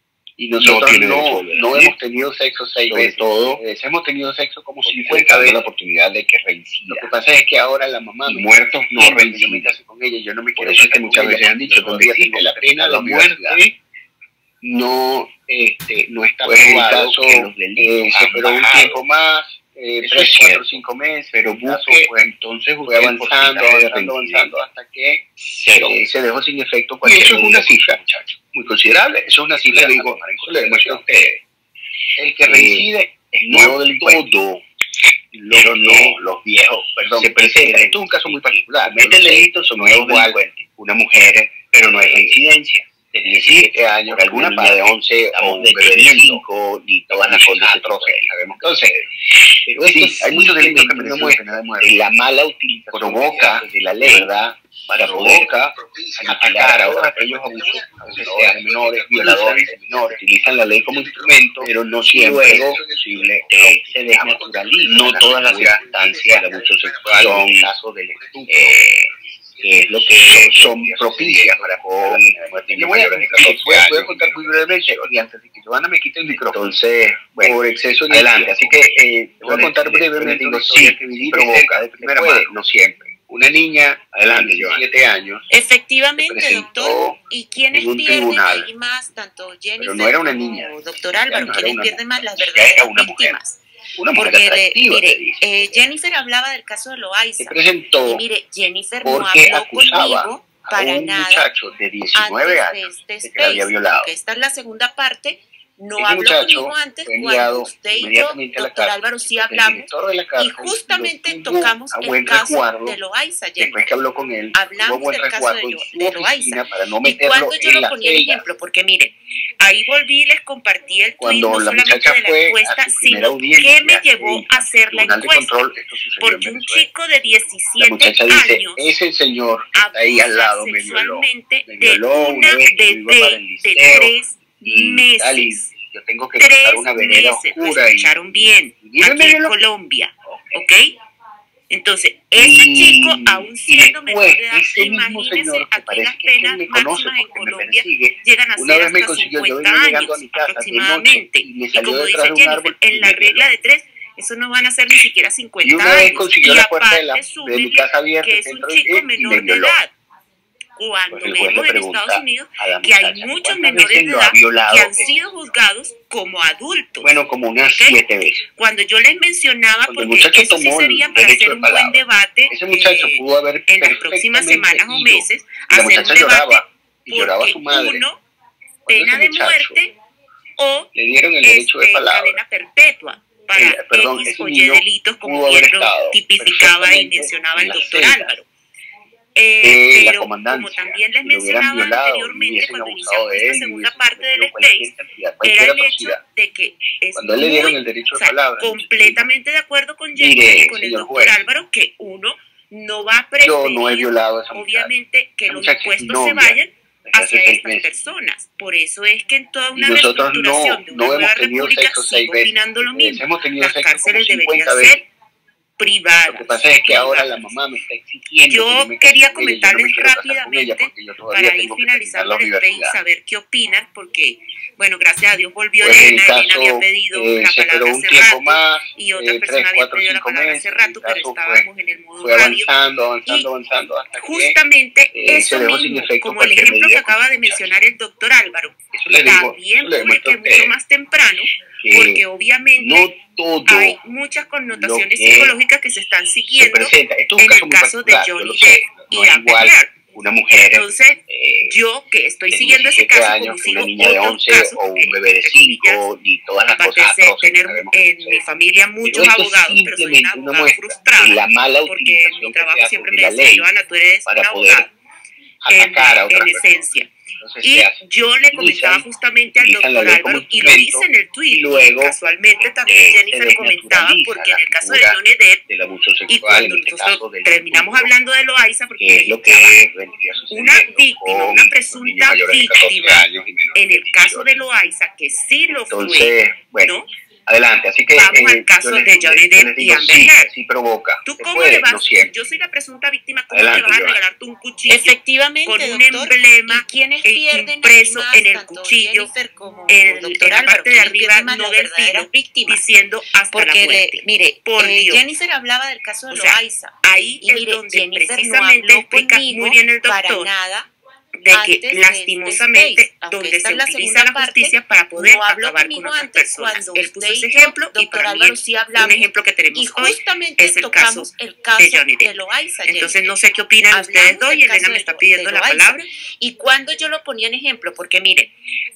Y nosotros no, no, no hemos tenido sexo seis Sobre veces. Todo, eh, hemos tenido sexo como cincuenta veces la oportunidad de que reincida. Lo que pasa es que ahora la mamá y muertos no reinciden. Yo me casé con ella, yo no me quiero. Por eso es que muchas veces han dicho, donde existe la pena de muerte, no, este, no está pues probado que los delitos eh, se esperó un tiempo más, eh, tres, cuatro, cinco meses, pero busque, pues, entonces fue avanzando, avanzando, avanzando, hasta que cero. Eh, se dejó sin efecto. Y eso es una cifra, muchachos, muy considerable. Eso es una cifra, digo, eso le demuestro a ustedes. El que reincide es nuevo delincuente. Todo, pero no los viejos, perdón. Se presenta, esto es un caso muy particular. Mete el delito, son nuevos delincuentes. Una mujer, pero no hay reincidencia. De diecisiete años, por alguna parte de once o de cinco y todas las cosas atroces, sabemos. Entonces, pero sí, hay muchos delitos que merecen la pena de muerte. La mala utilización provoca de la ley, ¿verdad? para poder atacar a otros aquellos abusos, abusadores de menores, violadores de menores, utilizan la ley como instrumento, pero no siempre es posible eh, se desnaturaliza. No todas las circunstancias del abuso sexual son casos del estupro, eh, que es lo que son propicias para con niños mayores de catorce años. Voy a contar muy brevemente, y antes de que Giovanna me quite el micrófono. Entonces, bueno, por exceso de adelante. Así que eh, voy a contar brevemente una historia que viví provoca de primera mano, no siempre. Una niña, adelante, de siete años. Efectivamente, doctor. ¿Y quiénes pierden tribunal, ahí más? Tanto Jennifer no era una niña, como doctor Álvaro, no ¿quiénes pierden más? Las verdaderas víctimas. Una mujer porque, atractiva, mire, eh, Jennifer hablaba del caso de Loaiza. Se presentó y mire, Jennifer no porque habló acusaba conmigo para a un nada muchacho de diecinueve antes años de este de que la había space, violado. porque esta es la segunda parte. No Ese habló muchacho conmigo antes fue cuando enviado usted y yo, inmediatamente a la doctor cárcel, Álvaro, sí porque el hablamos director de la y cárcel justamente lo tuvo tocamos a el buen caso resguardo. de Loaiza. Después que habló con él, Hablamos tuvo buen del caso resguardo de, en Lo- su de oficina Loaiza. para no Y meterlo cuando yo en lo la ponía en celda. ejemplo, porque mire, ahí volví y les compartí el tweet Cuando no la solamente muchacha de la fue encuesta, a su primera sino audiencia qué me llevó en a hacer la Tribunal de encuesta. Control, esto sucedió en Porque un Venezuela. chico de La diecisiete muchacha dice, años ese señor que está ahí al abusa lado me violó. sexualmente Me de violó una una vez que yo iba para bebé el de liceo tres y tal, y meses. yo tengo que Tres cruzar una vereda meses, lo oscura y escucharon bien, y dime, aquí en violó. Colombia, Ok. ¿ok? Entonces, ese Y- chico, aún y siendo menor después, de edad, ese mismo imagínense, señor, que aquí parece las que es que penas me conoce máximas en porque me Colombia persigue, llegan a una ser vez me hasta consiguió, yo cincuenta venía llegando a años mi casa de aproximadamente. noche y me Y salió como detrás dice de un Jennifer, árbol en y la me regla violó. de tres, eso no van a ser ni siquiera Y cincuenta una vez años. consiguió Y la puerta de, la, aparte, de mi súmele casa abierta, que el es un centro de chico y me menor de violó. edad. Cuando Pues el juez le vemos en pregunta Estados Unidos a la que hay muchacha, muchos ¿cuántas menores veces de lo ha edad violado que han ese sido señor? juzgados como adultos. Bueno, como unas ¿Ok? siete veces. Cuando yo les mencionaba, Cuando el porque muchacho eso sí tomó el sería para derecho hacer de un buen palabra, debate ese muchacho eh, pudo haber en las próximas perfectamente semanas o ido, meses, y la hacer un muchacha debate, lloraba, y lloraba a su porque madre. uno, Cuando pena ese de muchacho muerte o le dieron el derecho de este, palabra, cadena perpetua para Eh, perdón, X ese o Y niño delitos, como pudo haber bien lo estado tipificaba y perfectamente mencionaba en el la doctor celda Álvaro. Eh, de la pero como comandancia, también les y lo hubieran mencionaba violado, y anteriormente hubiesen cuando abusado iniciamos de esta él, y segunda hubiesen parte del cometido cualquier space, cantidad, era cualquier el hecho atrocidad. de que es Cuando él le dieron muy, el derecho o de sea, palabra, completamente de acuerdo con Mire, Jennifer y con el señor doctor juez, Álvaro, que uno no va a yo no he preferir, violado a esa muchacha. obviamente, que Esa los muchacha es impuestos mi se novia vayan desde hace hacia seis estas meses. personas. Por eso es que en toda Y una nosotros no, reestructuración de una no nueva hemos tenido república sexo seis sigo veces. opinando lo Ustedes mismo. hemos tenido Las sexo como cárceles deberían cincuenta veces. ser privadas. Lo que pasa es que ahora la privadas. mamá me está exigiendo Yo que yo me case quería con ella, y yo no me comentarles quiero casar con ella rápidamente porque yo todavía para ir tengo que terminar finalizando la el space y universidad. saber qué opinan, porque, bueno, gracias a Dios volvió Pues el Elena. Elena había caso pedido eh, la se esperó palabra un hace tiempo rato más, y otra eh, persona tres, había cuatro, pedido la cinco palabra meses, hace el rato, pero caso fue, estábamos en el modo fue radio. avanzando, avanzando, Y avanzando hasta que justamente eh, eso se dejó sin mismo, efecto como el cualquier ejemplo que medida acaba contra de el muchacho. mencionar el doctor Álvaro, Eso le digo, también eso le demuestra publiqué a usted mucho más temprano, que porque obviamente no todo hay muchas connotaciones lo que psicológicas que se están se siguiendo presenta. Esto es un en caso el muy caso de particular, yo Johnny lo sé, Depp no y es Amber igual Heard. una mujer Entonces, eh, yo que estoy de siguiendo ese diecisiete caso, años, como que sigo una niña de otros once casos, o un porque, bebé de entre comillas, cinco y todas las aparte cosas de atroces que tener sabemos que en mi suceden. familia Pero muchos esto es abogados, pero soy una simplemente una abogada muestra frustrada, de la mala porque en utilización mi que trabajo se hace siempre de me la decía, ley Joana, tú eres para una poder abogada en, atacar a otras en personas. esencia. Entonces Y se hace. yo le comentaba Utilizan, justamente al utilizan la doctor ley como Álvaro, y lo instrumento, dice en el tweet, y luego, y casualmente también eh, se Jennifer comentaba, desnaturaliza porque en la el caso de figura Johnny Depp, del abuso y sexual, cuando en este nosotros caso del terminamos estupro, hablando de Loaiza, porque que es lo que vendría una sucediendo víctima, con una los presunta niños mayores de catorce víctima, años y menores en de el caso de dieciocho. Loaiza, que sí lo fue, Entonces, bueno, ¿no? adelante. Así que Vamos eh, al caso yo les, de Johnny les- Depp les y digo, Amber sí, Heard. sí provoca. ¿Tú Se cómo puede, le vas? no siempre. Yo soy la presunta víctima, ¿cómo Adelante, le vas a Joana. regalarte un cuchillo Efectivamente, con un doctor. emblema ¿Y quiénes eh, pierden impreso ahí más, en el tanto cuchillo, Jennifer como en, doctor en la Álvaro? parte de ¿Quiénes arriba, pierden más? no Las del verdaderas filo, víctimas. diciendo hasta la Porque, muerte? le, mire, Por eh, Dios. Jennifer hablaba del caso de O sea, Loaiza. ahí Y es mire, donde Jennifer no precisamente habló explica conmigo muy bien el para doctor nada de antes que de lastimosamente este space, aunque donde esta se es la utiliza segunda la parte, justicia para poder no habló acabar con conmigo otras antes personas. cuando Él puso usted ese y yo, ejemplo y doctor para mí Álvaro, es sí un hablamos, ejemplo que tenemos y hoy justamente es el tocamos caso el caso de Johnny Depp. de Loaiza. Entonces Jennifer. no sé qué opinan Hablamos ustedes dos del y Elena caso me de está Lo- pidiendo de la Loaiza. palabra. Y cuando yo lo ponía en ejemplo, porque mire,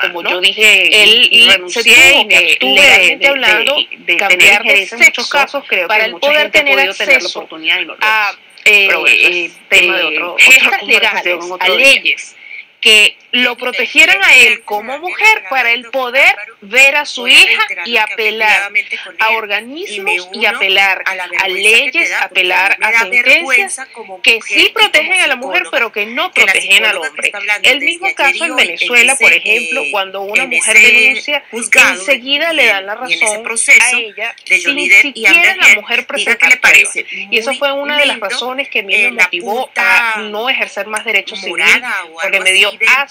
como yo dije, él y renuncié y me abstuve legalmente hablando de tener injerencia en muchos casos, creo para el poder tener acceso a eh, tema de otro, gestas legales, a leyes que lo protegieran a él como mujer para él poder ver a su hija y apelar a organismos y apelar a leyes, apelar a sentencias que sí protegen a la mujer pero que no protegen al hombre. El mismo caso en Venezuela, por ejemplo, cuando una mujer denuncia, enseguida le dan la razón a ella sin siquiera la mujer presentar pruebas. Y eso fue una de las razones que a mí me motivó a no ejercer más derecho civil, porque me dio asco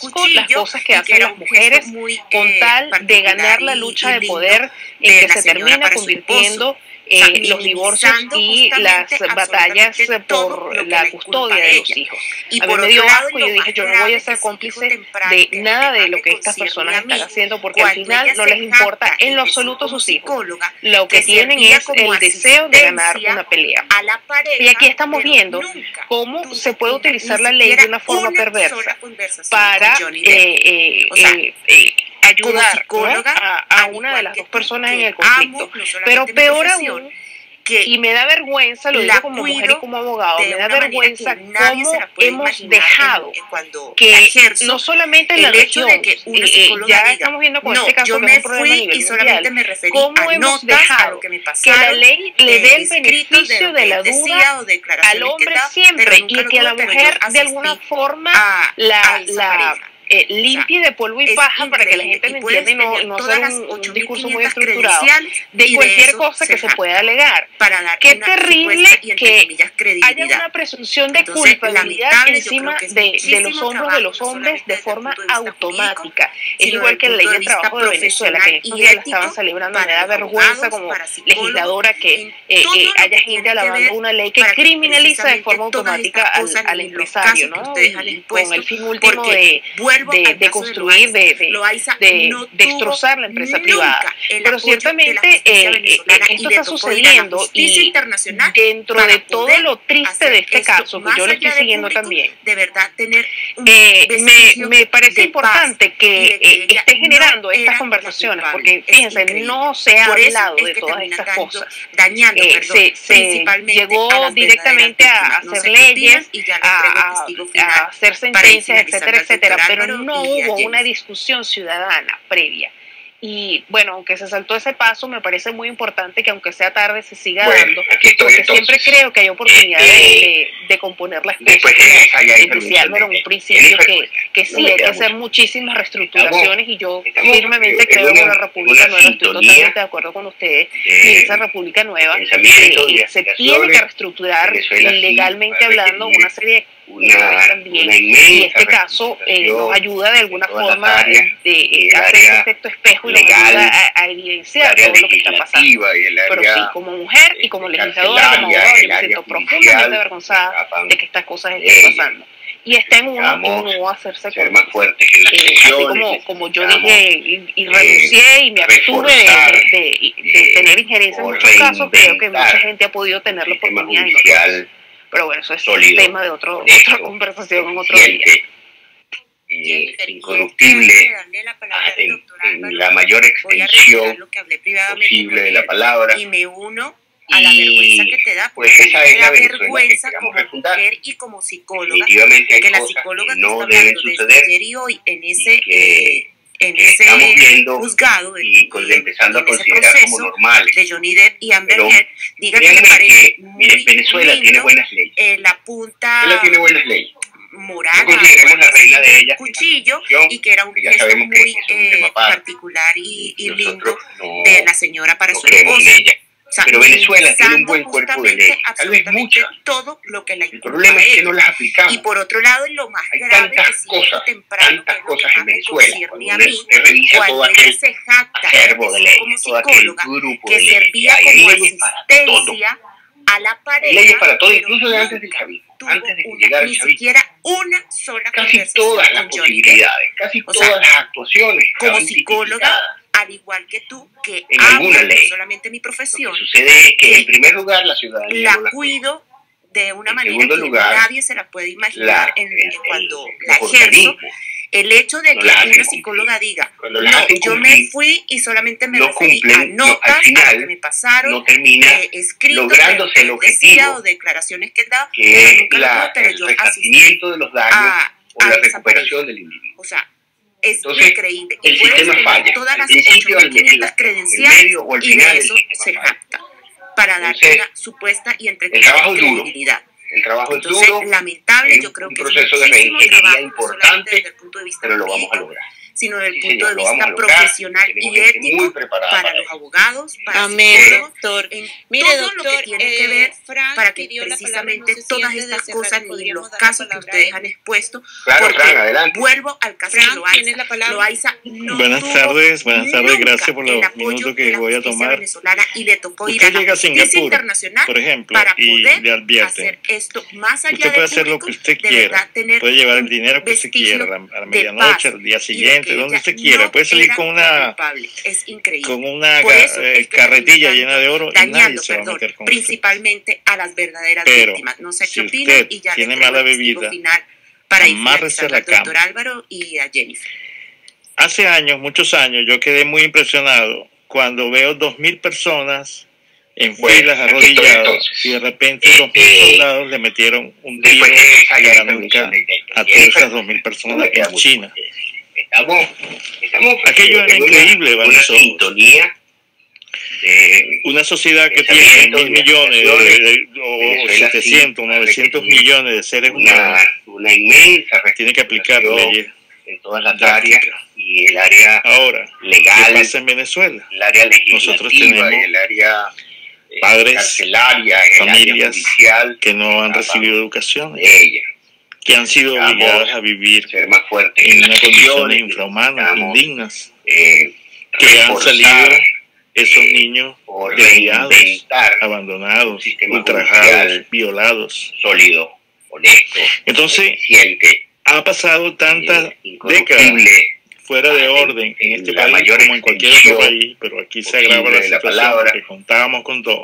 reconozco las cosas que hacen las mujeres con tal de ganar la lucha de poder en que se termina convirtiendo Eh, los divorcios y las batallas por la custodia de los hijos. A mí me dio asco y yo dije, yo no voy a ser cómplice de nada de lo que estas personas están haciendo, porque al final no les importa en lo absoluto sus hijos. Lo que tienen es el deseo de ganar una pelea. Y aquí estamos viendo cómo se puede utilizar la ley de una forma perversa para eh, eh, eh, eh, ayudar, ¿no?, a, a una de las dos personas en el conflicto. Pero peor aún, y me da vergüenza, lo digo como mujer y como abogado, me da vergüenza cómo hemos dejado que no solamente en la región, eh, ya estamos viendo con este caso que es un problema a nivel mundial, cómo hemos dejado que la ley le dé el beneficio de la duda al hombre siempre y que a la mujer de alguna forma la... la Eh, limpie de polvo y es paja para que la gente me entienda y no, no hacer un, un discurso muy estructurado de cualquier cosa que se pueda alegar. Qué terrible que haya una presunción de Entonces, culpabilidad encima de, de los hombros de los hombres de forma automática. Es igual que la ley de trabajo de Venezuela, que estos días la estaban celebrando. Me da vergüenza como legisladora que eh, eh, haya gente alabando una ley que criminaliza de forma automática al, al empresario, ¿no? Y con el fin último de De, de construir, de, de, de destrozar la empresa privada. Pero ciertamente eh, esto está sucediendo y dentro de todo lo triste de este caso, que yo lo estoy siguiendo también, eh, me, me parece importante que eh, esté generando estas conversaciones, porque fíjense, no se ha hablado de todas estas cosas. Eh, se, se llegó directamente a hacer leyes, a, a, a hacer sentencias, etcétera, etcétera, pero no hubo una discusión ciudadana previa. Y bueno, aunque se saltó ese paso, me parece muy importante que aunque sea tarde se siga bueno, dando, porque entonces, siempre creo que hay oportunidad eh, de, de, de componer las cosas. Decía Álvaro en un principio que, que sí hay que hacer muchísimas reestructuraciones y yo firmemente creo en una república nueva, estoy totalmente de acuerdo con ustedes, y en esa república nueva eh, se tiene que reestructurar legalmente hablando una serie de Una, también, una y este caso eh, nos ayuda de alguna forma áreas, de, de hacer ese efecto espejo y legal, nos ayuda a, a evidenciar todo lo que está pasando. Pero sí, como mujer y como legisladora, como abogada, yo me siento profundamente avergonzada de que estas cosas estén pasando. Y está en uno, en uno no hacerse ser más fuertes que las eh, así como, como yo dije y, y renuncié y me abstuve de, de, de, de tener injerencia en muchos casos, creo que mucha gente ha podido tener la oportunidad y no. Pero bueno, eso es un tema de otro, otra conversación en otro día. Y incorruptible en, en la mayor extensión posible de la palabra. Y me uno a la vergüenza que te da, pues esa es la vergüenza como refundar. mujer y como psicóloga, hay que la cosas psicóloga que no que está deben hablando suceder desde ayer y hoy en ese... que, en que ese estamos viendo juzgado de, y con, empezando en a considerar como normales de Johnny Depp y Amber Heard, diga que me parece que, muy mire, Venezuela lindo, tiene buenas leyes. Eh, la punta Venezuela tiene buenas leyes. Moral, no consideremos la reina de ella cuchillo y que era un que gesto muy que es un eh, particular y, y lindo no, de la señora para no su esposo. O sea, pero Venezuela tiene un buen cuerpo de ley, tal vez muchas. Todo lo que la el problema es que no las aplicamos. Y por otro lado, lo más hay grave tantas que si cosas, temprano, tantas que cosas en Venezuela. A mí, usted revisa todo aquel se jacta acervo de leyes, como todo aquel grupo que de leyes, servía hay como leyes para todo. A la pareja, leyes para todo, incluso de antes del chavismo, antes de que una, llegara el ni chavismo. siquiera una sola casi todas las posibilidades, casi o todas sea, las actuaciones. Como psicóloga, al igual que tú, que en amo alguna ley. No solamente mi profesión, lo que sucede es que, que en primer lugar la ciudadanía la no la cuido de una en manera que lugar, nadie se la puede imaginar la, en, el, cuando el, la ejerzo. El hecho de no que una psicóloga diga, no, yo me fui y solamente me no referí cumplen, a notas no, final, que me pasaron, no termina eh, escritos, lográndose el objetivo, o declaraciones que da, que es la, el resarcimiento de los daños a, o la recuperación del individuo. O sea, es Entonces, increíble. El y sistema falla. Todas las principio, ocho mil quinientas credenciales medio, o al y final de eso se jacta para dar Entonces, una supuesta y entre el trabajo es duro. credibilidad. El trabajo Entonces, es duro. lamentable, yo creo un que proceso es de reingeniería trabajo, importante, desde el punto de vista pero lo vamos a jurídico, lograr. sino desde el Sí, punto señor, de lo vamos vista a lograr. profesional Tenemos y gente ético muy preparada para para los eso. abogados, para Amén, psicólogos, doctor. en Mire, todo doctor, lo que tiene eh, que ver Frank para que pidió la palabra, precisamente no sé si todas antes de estas cerrar cosas le ni podríamos los dar la casos que palabra a ustedes él. han expuesto, Claro, porque Fran, adelante. vuelvo al caso de Frank, Loaiza. tienes la palabra. Loaiza no Buenas tuvo tardes, buenas tardes, nunca gracias por los el apoyo minutos que de la voy a justicia tomar. venezolana y le tocó ir Usted a la llega a justicia Singapur, internacional por ejemplo, para y poder le advierten, hacer esto más allá usted puede de hacer lo público, que usted de quiera, verdad tener puede llevar el un dinero que usted vestigio quiera, a la, a la de medianoche, paz al día y de siguiente, que donde ella usted quiera, no puede salir era con la una, culpable. Es increíble. con una Por eso eh, es que carretilla termina llena de oro y nadie dañando, se va a perdón, meter con usted. principalmente a las verdaderas Pero, víctimas. No sé si qué opinan usted y ya tiene le entrego mala el testigo bebida, final para ir amárrese a finalizando la al doctor cama. Álvaro y a Jennifer. Hace años, muchos años, yo quedé muy impresionado cuando veo dos mil personas en Bueno, filas aquí estoy arrodilladas entonces. y de repente Este, dos mil soldados le metieron un tiro Después de esa a ya la hay nuca permisión de, de, de a todas Jennifer, esas dos mil no personas me queda en mucho China. que decir. Estamos, estamos Aquello era en una, increíble, una Vanessa. sintonía de Una sociedad que tiene pensamiento, mil de millones aspiraciones. de- de- o Venezuela setecientos, sí ha novecientos requerido millones de seres una, humanos. una inmensa Tiene que aplicar representación leyes en todas las drásticas. áreas, y el área Ahora, ¿qué legal, pasa en Venezuela? el área Nosotros legislativa y tenemos el área eh, padres, carcelaria, el área familias judicial que no han Ah, recibido vamos. educación, de ella. que han sido Necesitamos obligadas a vivir Ser más fuertes en en unas las condiciones acciones, infrahumanas, necesitamos, indignas, eh, que han reforzar, salido esos eh, niños o desviados, reinventar un abandonados, sistema ultrajados, judicial violados. sólido, honesto, Entonces, eficiente, ha pasado tantas eh, décadas incorruptible, fuera de en- orden en en este la país mayor como en cualquier otro extensión país, pero aquí se posible agrava la de la situación palabra. porque contábamos con todo.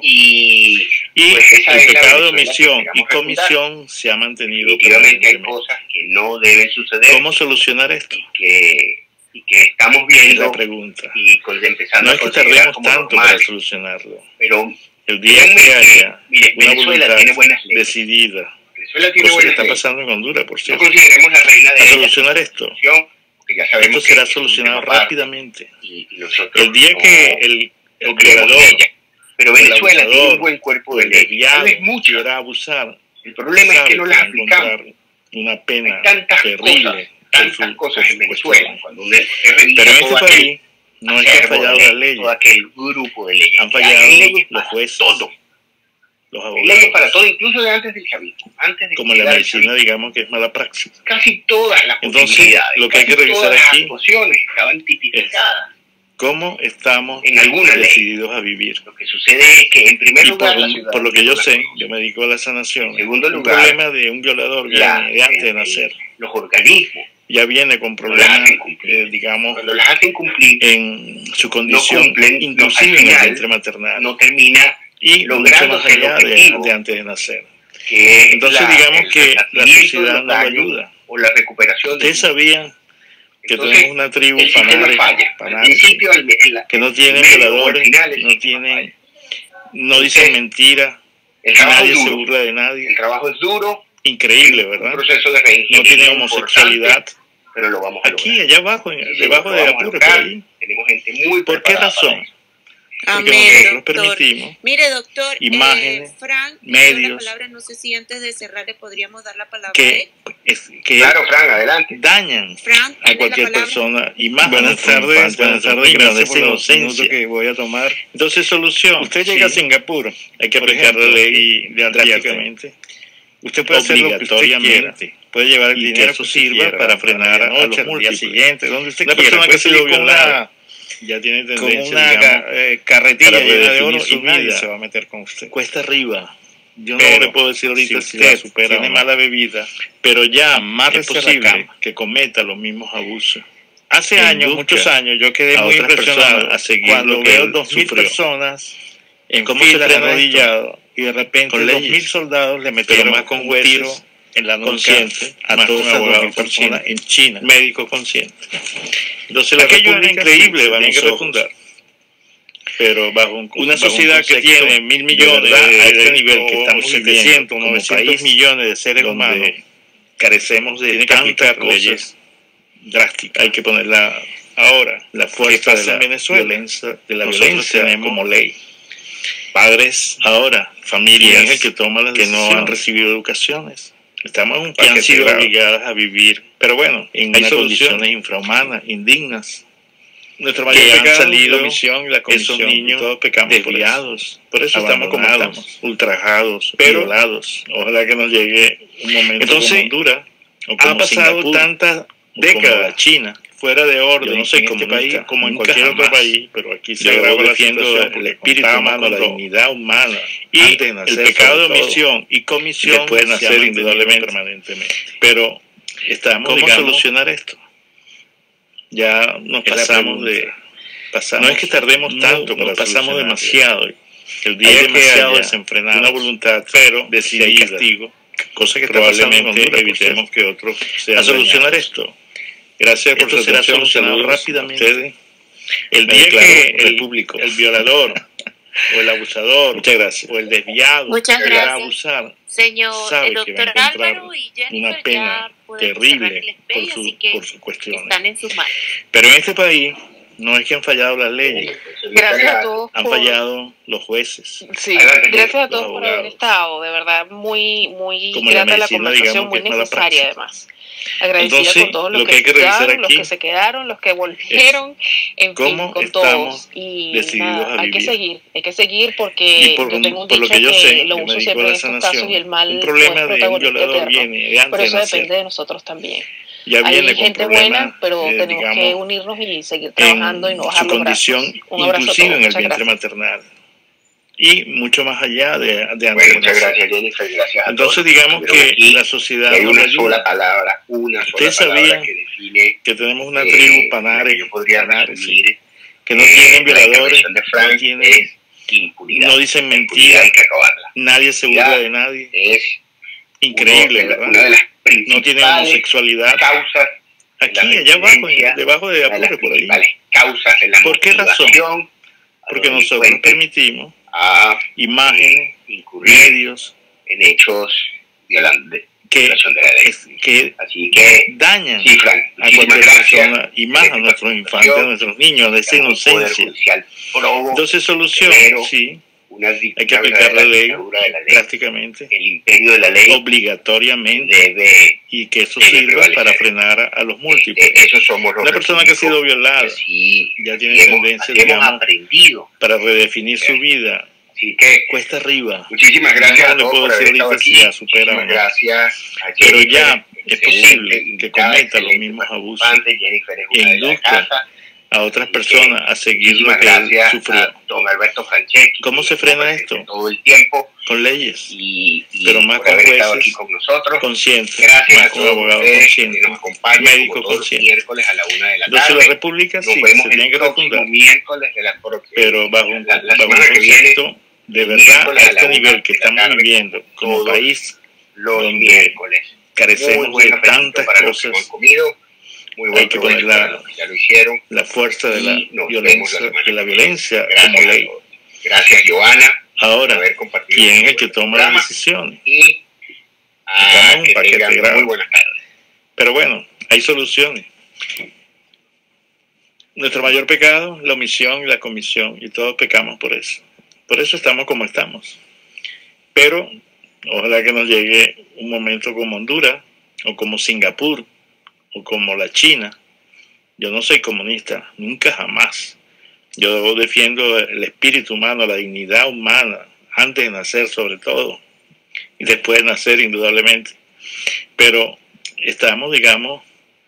y Y pues esa el es la pecado de Venezuela que omisión y queremos refundar. comisión se ha mantenido Definitivamente hay permanentemente. cosas que no deben suceder ¿Cómo solucionar esto? y que, y que estamos Es la viendo pregunta. y con- empezando No a es que considerar tardemos como tanto para normales, solucionarlo. pero El día que realmente, haya mire, una Venezuela voluntad tiene buenas leyes. decidida, Venezuela tiene cosa que buenas está leyes. pasando en Honduras, por No cierto, consideremos la reina de a ellas solucionar esto, porque ya sabemos esto será que es un solucionado tema aparte, rápidamente. y, y nosotros El día no- que el, el no creemos en violador, ella. Pero el Venezuela tiene un abusador, buen cuerpo o de el leyes, tal desviado vez mucho. quiera abusar, El problema es sabe que no que las va a aplicamos. encontrar una pena Hay tantas terrible cosas, por tantas su- cosas por en su Venezuela. cuestión. Cuando uno se revisa Pero en este todo aquel país no es que han acervo fallado de las leyes, leyes, todo aquel grupo de leyes. han que hay. fallado Hay leyes los para jueces, todo. los Hay leyes abogados, para todo, incluso de antes del chavismo. Antes de como que la llegara el medicina, chavismo. digamos que es mala praxis. Casi todas las Entonces, posibilidades, lo que hay que casi revisar todas las aquí actuaciones estaban tipificadas ¿Cómo estamos en alguna ley. decididos a vivir? Lo que sucede es que, en primer Y lugar, por, la un- ciudadanía por lo que yo no la sé, conoce. yo me dedico a la sanación. En segundo Un lugar, problema de un violador la- viene de antes de el- nacer. los organismos, Ya viene con las problemas, hacen cumplir. eh, digamos, cuando las hacen cumplir, en su condición, cumplen, no, inclusive al en el final, vientre maternal. no termina y mucho lográndose más el allá de, objetivo, de antes de nacer. que es Entonces, la- digamos el que la resarcimiento de sociedad los no lo daños ayuda. o la recuperación de Ustedes sabían que Entonces, tenemos una tribu el sistema panare, falla. Al panare, principio, al- en la- que no en tienen medio o al violadores, final, el no sistema tienen, falla. no dicen Entonces, mentiras, El trabajo nadie es se duro. burla de nadie. El trabajo es duro. Increíble, Un ¿verdad? proceso de No reingeniería tienen importante, homosexualidad. pero lo vamos a Aquí, lograr. allá abajo, en- Sí, sí, debajo lo de vamos la a pura, por lograr. ahí. Tenemos gente muy ¿Por qué preparada para razón? eso. Porque Amén, nosotros doctor. permitimos Mire, doctor, imágenes, eh, Frank, pidió medios, la palabra, no sé si antes de cerrar le podríamos dar la palabra a él. que, es, que Claro, Fran, adelante. dañan Frank, a tiene cualquier la palabra. persona. Imágenes Buenas tardes, triunfantes, buenas tardes, niños de gracias por esa los minutos inocencia. que voy a tomar. Entonces, solución. Usted llega Sí. a Singapur, hay que Por aplicar la ejemplo, ley y le advierten. drásticamente. Usted puede hacer lo que usted quiera. Obligatoriamente. Puede llevar el Y que dinero eso que sirva sirva para para frenar a, la a noche, los al día múltiples. siguiente, donde usted Una quiera. persona que Puede se salir lo con violaron, una, ya tiene con tendencia, una digamos, eh, carretilla para llena de redefinir oro su y nadie vida. se va a meter con usted. cuesta arriba. Yo Pero, no le puedo decir ahorita si si la usted supera tiene o no. mala bebida, pero ya es Amárrese a la posible cama. que cometa los mismos abusos. Hace E años, induzca muchos años, yo quedé a muy otras impresionado personas a seguir cuando lo que veo él dos mil sufrió. personas en ¿Cómo se filas frena arrodillados y de repente Con dos leyes. mil soldados le Pero metieron más con un jueces tiro en la nuca conscientes, a más todas con esas dos abogados mil personas conscientes. en China, médicos conscientes. Entonces la Aquello era República increíble, sí, se bajo tiene que mis ojos. refundar. Pero bajo un, una bajo un sociedad que concepto tiene mil de millones verdad, de, a este de- nivel o que estamos setecientos, viviendo como novecientos país, millones de seres donde humanos, carecemos de tiene que tantas aplicar cosas leyes drásticas. Hay que ponerla ahora. La fuerza pasa de la en Venezuela, violencia- de la nosotros violencia tenemos como ley. Padres ahora, familias familias que toman las que no decisiones, han recibido educaciones. Estamos en un que han paquete sido grave. obligadas a vivir, Pero bueno, en hay unas soluciones condiciones infrahumanas, indignas. Nuestro Que mayor han pecado, salido la omisión y la comisión, esos niños y todos pecamos desviados. por eso, Por eso estamos como abandonados, estamos. ultrajados, Pero violados. ojalá que nos llegue un momento Entonces, como Honduras, o como Han pasado Singapur, tantas o como décadas la China. fuera de orden, Yo no soy en este comunista, país como en nunca cualquier otro jamás. país, pero aquí se Yo agrava la defiendo situación el porque espíritu contábamos humano, con la todo. dignidad humana, Y antes de el nacer, pecado de sobre todo, omisión y y comisión después de se ha nacer mantenido indudablemente. permanentemente. Pero Estamos, ¿cómo digamos, solucionar esto? Ya nos es la pasamos de... pregunta. Pasamos, No es que tardemos no, tanto para nos pasamos solucionarlo. demasiado. El día Hay que demasiado haya desenfrenados, una voluntad pero decidida, si hay castigo, cosa que probablemente probablemente evitemos evitemos que otros sean a solucionar dañados. esto. Gracias por Esto su será atención, solucionado saludos rápidamente. a ustedes. El Me día declaro que el, repúblico. el violador o el abusador Muchas gracias. o el desviado Muchas quiera gracias. abusar, Señor, sabe el que va a doctor encontrar Álvaro y Jennifer una pena ya podemos cerrar el terrible espejo, por, su, así que por sus cuestiones. están en sus manos. Pero en este país no es que han fallado las leyes, Gracias a todos han por... fallado los jueces. Sí, Adelante, gracias a los todos por haber abogados. estado, de verdad, muy, muy Como la grata la medicina, conversación, digamos muy que es mala necesaria praxis. además. Agradecida Entonces, con todos los lo que, que hay que revisar quedaron, los aquí que se quedaron, los que volvieron, en fin, cómo con estamos todos. Y decididos nada, a hay que vivir. seguir, hay que seguir porque Y por, yo tengo un por lo dicho que yo sé, lo yo me uso dedico a siempre la en estos casos sanación. y el mal Un no es problema de un protagonista violador eterno, viene de antes pero de eso nacer. depende de nosotros también. Ya Hay viene con gente problemas, buena, pero eh, tenemos que digamos, unirnos y seguir trabajando y no en bajar su los condición, brazos. Un abrazo a inclusive todos, en el muchas vientre gracias. maternal. Y mucho más allá de, de antes Bueno, de muchas nacer. gracias, Jennifer. Gracias a Entonces todos. digamos Estuvieron que aquí. la sociedad Hay nos una ayuda. sola palabra, una sola Ustedes palabra sabían que define que tenemos una eh, tribu la que Panare, yo podría Panare, resumir, sí, que no eh, tienen la violadores, intervención de Frank no tienen, es impunidad. no dicen La impunidad mentiras, hay que acabarla. nadie se burla de nadie. Es Increíble, uno de la- ¿verdad? una de las No tienen principales homosexualidad. causas de la Aquí, allá abajo, violencia, debajo de una de las Apure, por ahí. principales causas de la ¿Por qué razón? motivación a Porque los nosotros delincuentes permitimos a imágenes, incurrir medios en hechos violan- de que, violación de la ley. que Así que, dañan sí, Frank, a muchísimas cualquier gracias. persona y más a nuestros infantes, a nuestros niños, de esa Un poder inocencia. judicial probo, Entonces, solución, severo, sí, una hay que dictadura aplicar de la ley dictadura de la ley. drásticamente, El imperio de la ley obligatoriamente, debe, y que eso debe sirva prevalecer. para frenar a, a los múltiples. eh, esos somos los Una persona que ha sido repúblicos violada que sí, ya tiene sí hemos, tendencia, así hemos digamos, aprendido. para redefinir su vida, Así que, cuesta arriba. muchísimas gracias No a le todos puedo por haber decir estado ahorita aquí. si ya supera o Muchísimas no. gracias a Pero Jennifer, ya es excelente posible que invitada, cometa los excelente mismos abusos participante. Jennifer es e una de la induzca casa. a otras Así personas que, a seguir lo muchísimas que él gracias sufrió. a don Alberto Franceschi. ¿Cómo que se frena estuvo presente esto? todo el tiempo Con leyes, y, y pero más por con haber estado aquí jueces con nosotros. conscientes, Gracias más a con todos abogados ustedes que conscientes, nos acompañan médicos como todos los conscientes. miércoles a la una de la Entonces tarde. la República Nos sí vemos se tiene el que próximo refundar, miércoles de la próxima. pero bajo un, la, la bajo un semana que viene, concepto de el verdad miércoles a a la este una nivel que de la estamos tarde, viviendo como todos país, los donde miércoles. Muy carecemos buen de apetito tantas para los que no han cosas, comido. Muy buen hay que provecho poner la- para los que ya lo hicieron. la fuerza de la Y nos vemos la violencia, semana de la que viene. violencia Gracias como a ley. todos. Gracias, Joana, por Ahora, haber compartido ¿quién es el este que toma programa. las decisiones? Y Estamos a en un que paquete tengan grave. muy buenas tardes. Pero bueno, hay soluciones. Nuestro mayor pecado, la omisión y la comisión, y todos pecamos por eso. Por eso estamos como estamos. Pero ojalá que nos llegue un momento como Honduras, o como Singapur, o como la China. Yo no soy comunista, nunca jamás. Yo defiendo el espíritu humano, la dignidad humana, antes de nacer sobre todo, y después de nacer indudablemente. Pero estamos, digamos,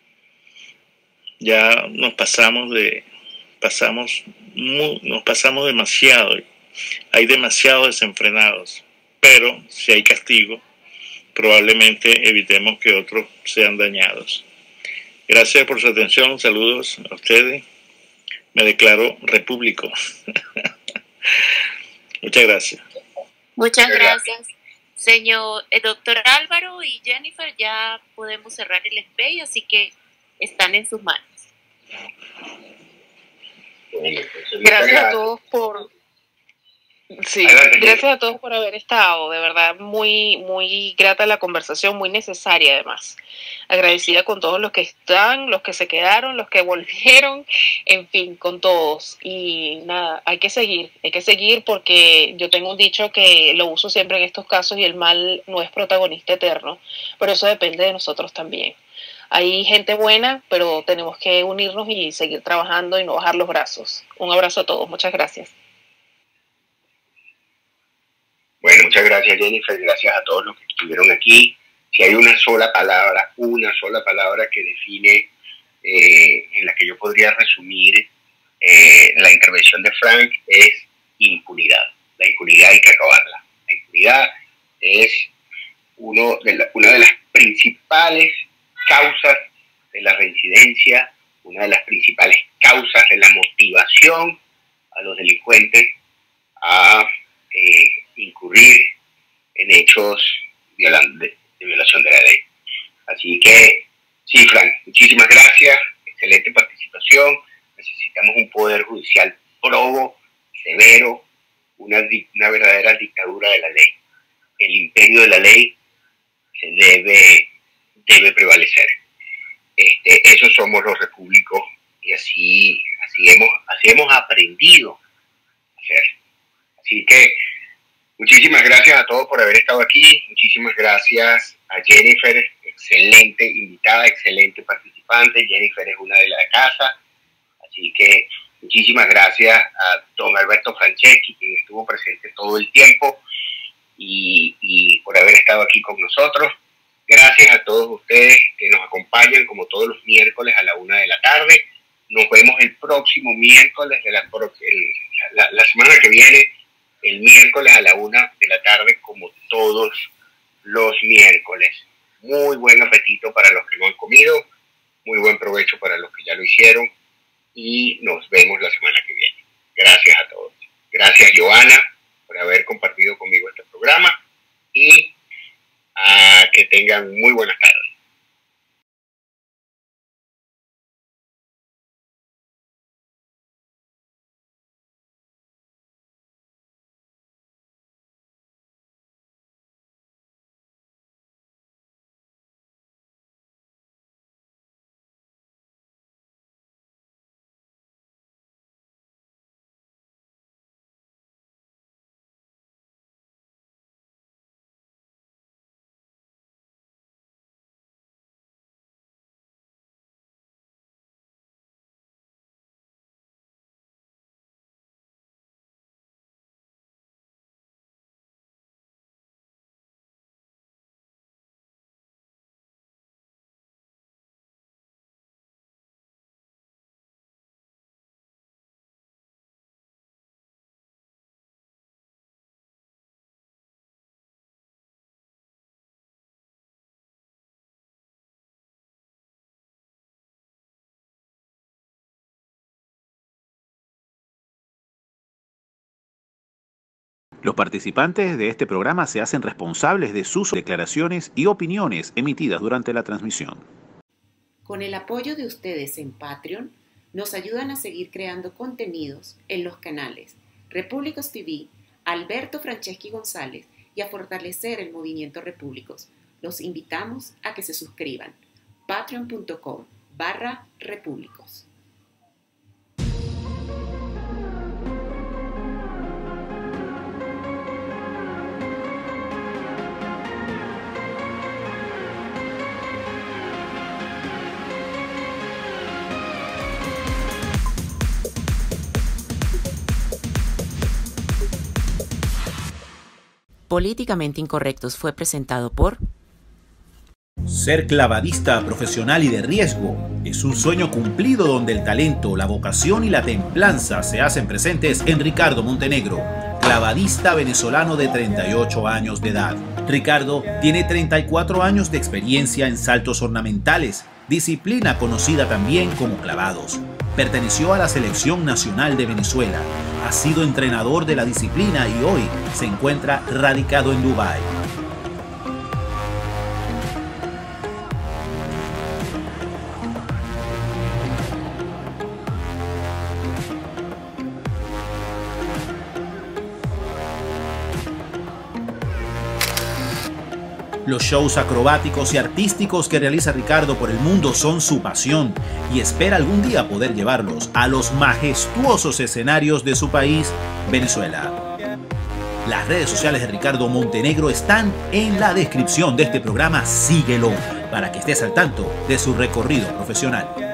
ya nos pasamos de, pasamos, mu- nos pasamos demasiado. Hay demasiados desenfrenados. Pero si hay castigo, probablemente evitemos que otros sean dañados. Gracias por su atención. Saludos a ustedes. Me declaro repúblico. Muchas gracias. Muchas gracias. Señor, el doctor Álvaro y Jennifer, ya podemos cerrar el espejo, así que están en sus manos. Bueno, entonces, muchas Gracias a gracias. todos por... Sí, Adelante, gracias Jennifer. a todos por haber estado, de verdad muy, muy grata la conversación, muy necesaria además. Agradecida con todos los que están, los que se quedaron, los que volvieron, en fin, con todos. Y nada, hay que seguir, hay que seguir porque yo tengo un dicho que lo uso siempre en estos casos y el mal no es protagonista eterno, pero eso depende de nosotros también. Hay gente buena, pero tenemos que unirnos y seguir trabajando y no bajar los brazos. Un abrazo a todos, muchas gracias. Bueno, muchas gracias, Jennifer. Gracias a todos los que estuvieron aquí. Si hay una sola palabra, una sola palabra que define, eh, en la que yo podría resumir eh, la intervención de Frank, es impunidad. La impunidad hay que acabarla. La impunidad es uno de la, una de las principales causas de la reincidencia, una de las principales causas de la motivación a los delincuentes a eh, incurrir en hechos violan, de, de violación de la ley. Así que, sí, Frank, muchísimas gracias, excelente participación. Necesitamos un poder judicial probo, severo, una, una verdadera dictadura de la ley. El imperio de la ley se debe, debe prevalecer. Este, esos somos los repúblicos y así, así, hemos, así hemos aprendido a hacer. Así que muchísimas gracias a todos por haber estado aquí. Muchísimas gracias a Jennifer, excelente invitada, excelente participante. Jennifer es una de la casa. Así que muchísimas gracias a don Alberto Franceschi, quien estuvo presente todo el tiempo y, y por haber estado aquí con nosotros. Gracias a todos ustedes que nos acompañan como todos los miércoles a la una de la tarde. Nos vemos el próximo miércoles, de la, el, la, la semana que viene, el miércoles a la una de la tarde, como todos los miércoles. Muy buen apetito para los que no han comido, muy buen provecho para los que ya lo hicieron y nos vemos la semana que viene. Gracias a todos. Gracias, Joana, por haber compartido conmigo este programa y a que tengan muy buenas tardes. Los participantes de este programa se hacen responsables de sus declaraciones y opiniones emitidas durante la transmisión. Con el apoyo de ustedes en Patreon, nos ayudan a seguir creando contenidos en los canales Repúblicos T V, Alberto Franceschi González y a fortalecer el movimiento Repúblicos. Los invitamos a que se suscriban. patreon.com barra Repúblicos. Políticamente Incorrectos fue presentado por... Ser clavadista profesional y de riesgo es un sueño cumplido donde el talento, la vocación y la templanza se hacen presentes en Ricardo Montenegro, clavadista venezolano de treinta y ocho años de edad. Ricardo tiene treinta y cuatro años de experiencia en saltos ornamentales, disciplina conocida también como clavados. Perteneció a la Selección Nacional de Venezuela, ha sido entrenador de la disciplina y hoy se encuentra radicado en Dubái. Los shows acrobáticos y artísticos que realiza Ricardo por el mundo son su pasión y espera algún día poder llevarlos a los majestuosos escenarios de su país, Venezuela. Las redes sociales de Ricardo Montenegro están en la descripción de este programa. Síguelo para que estés al tanto de su recorrido profesional.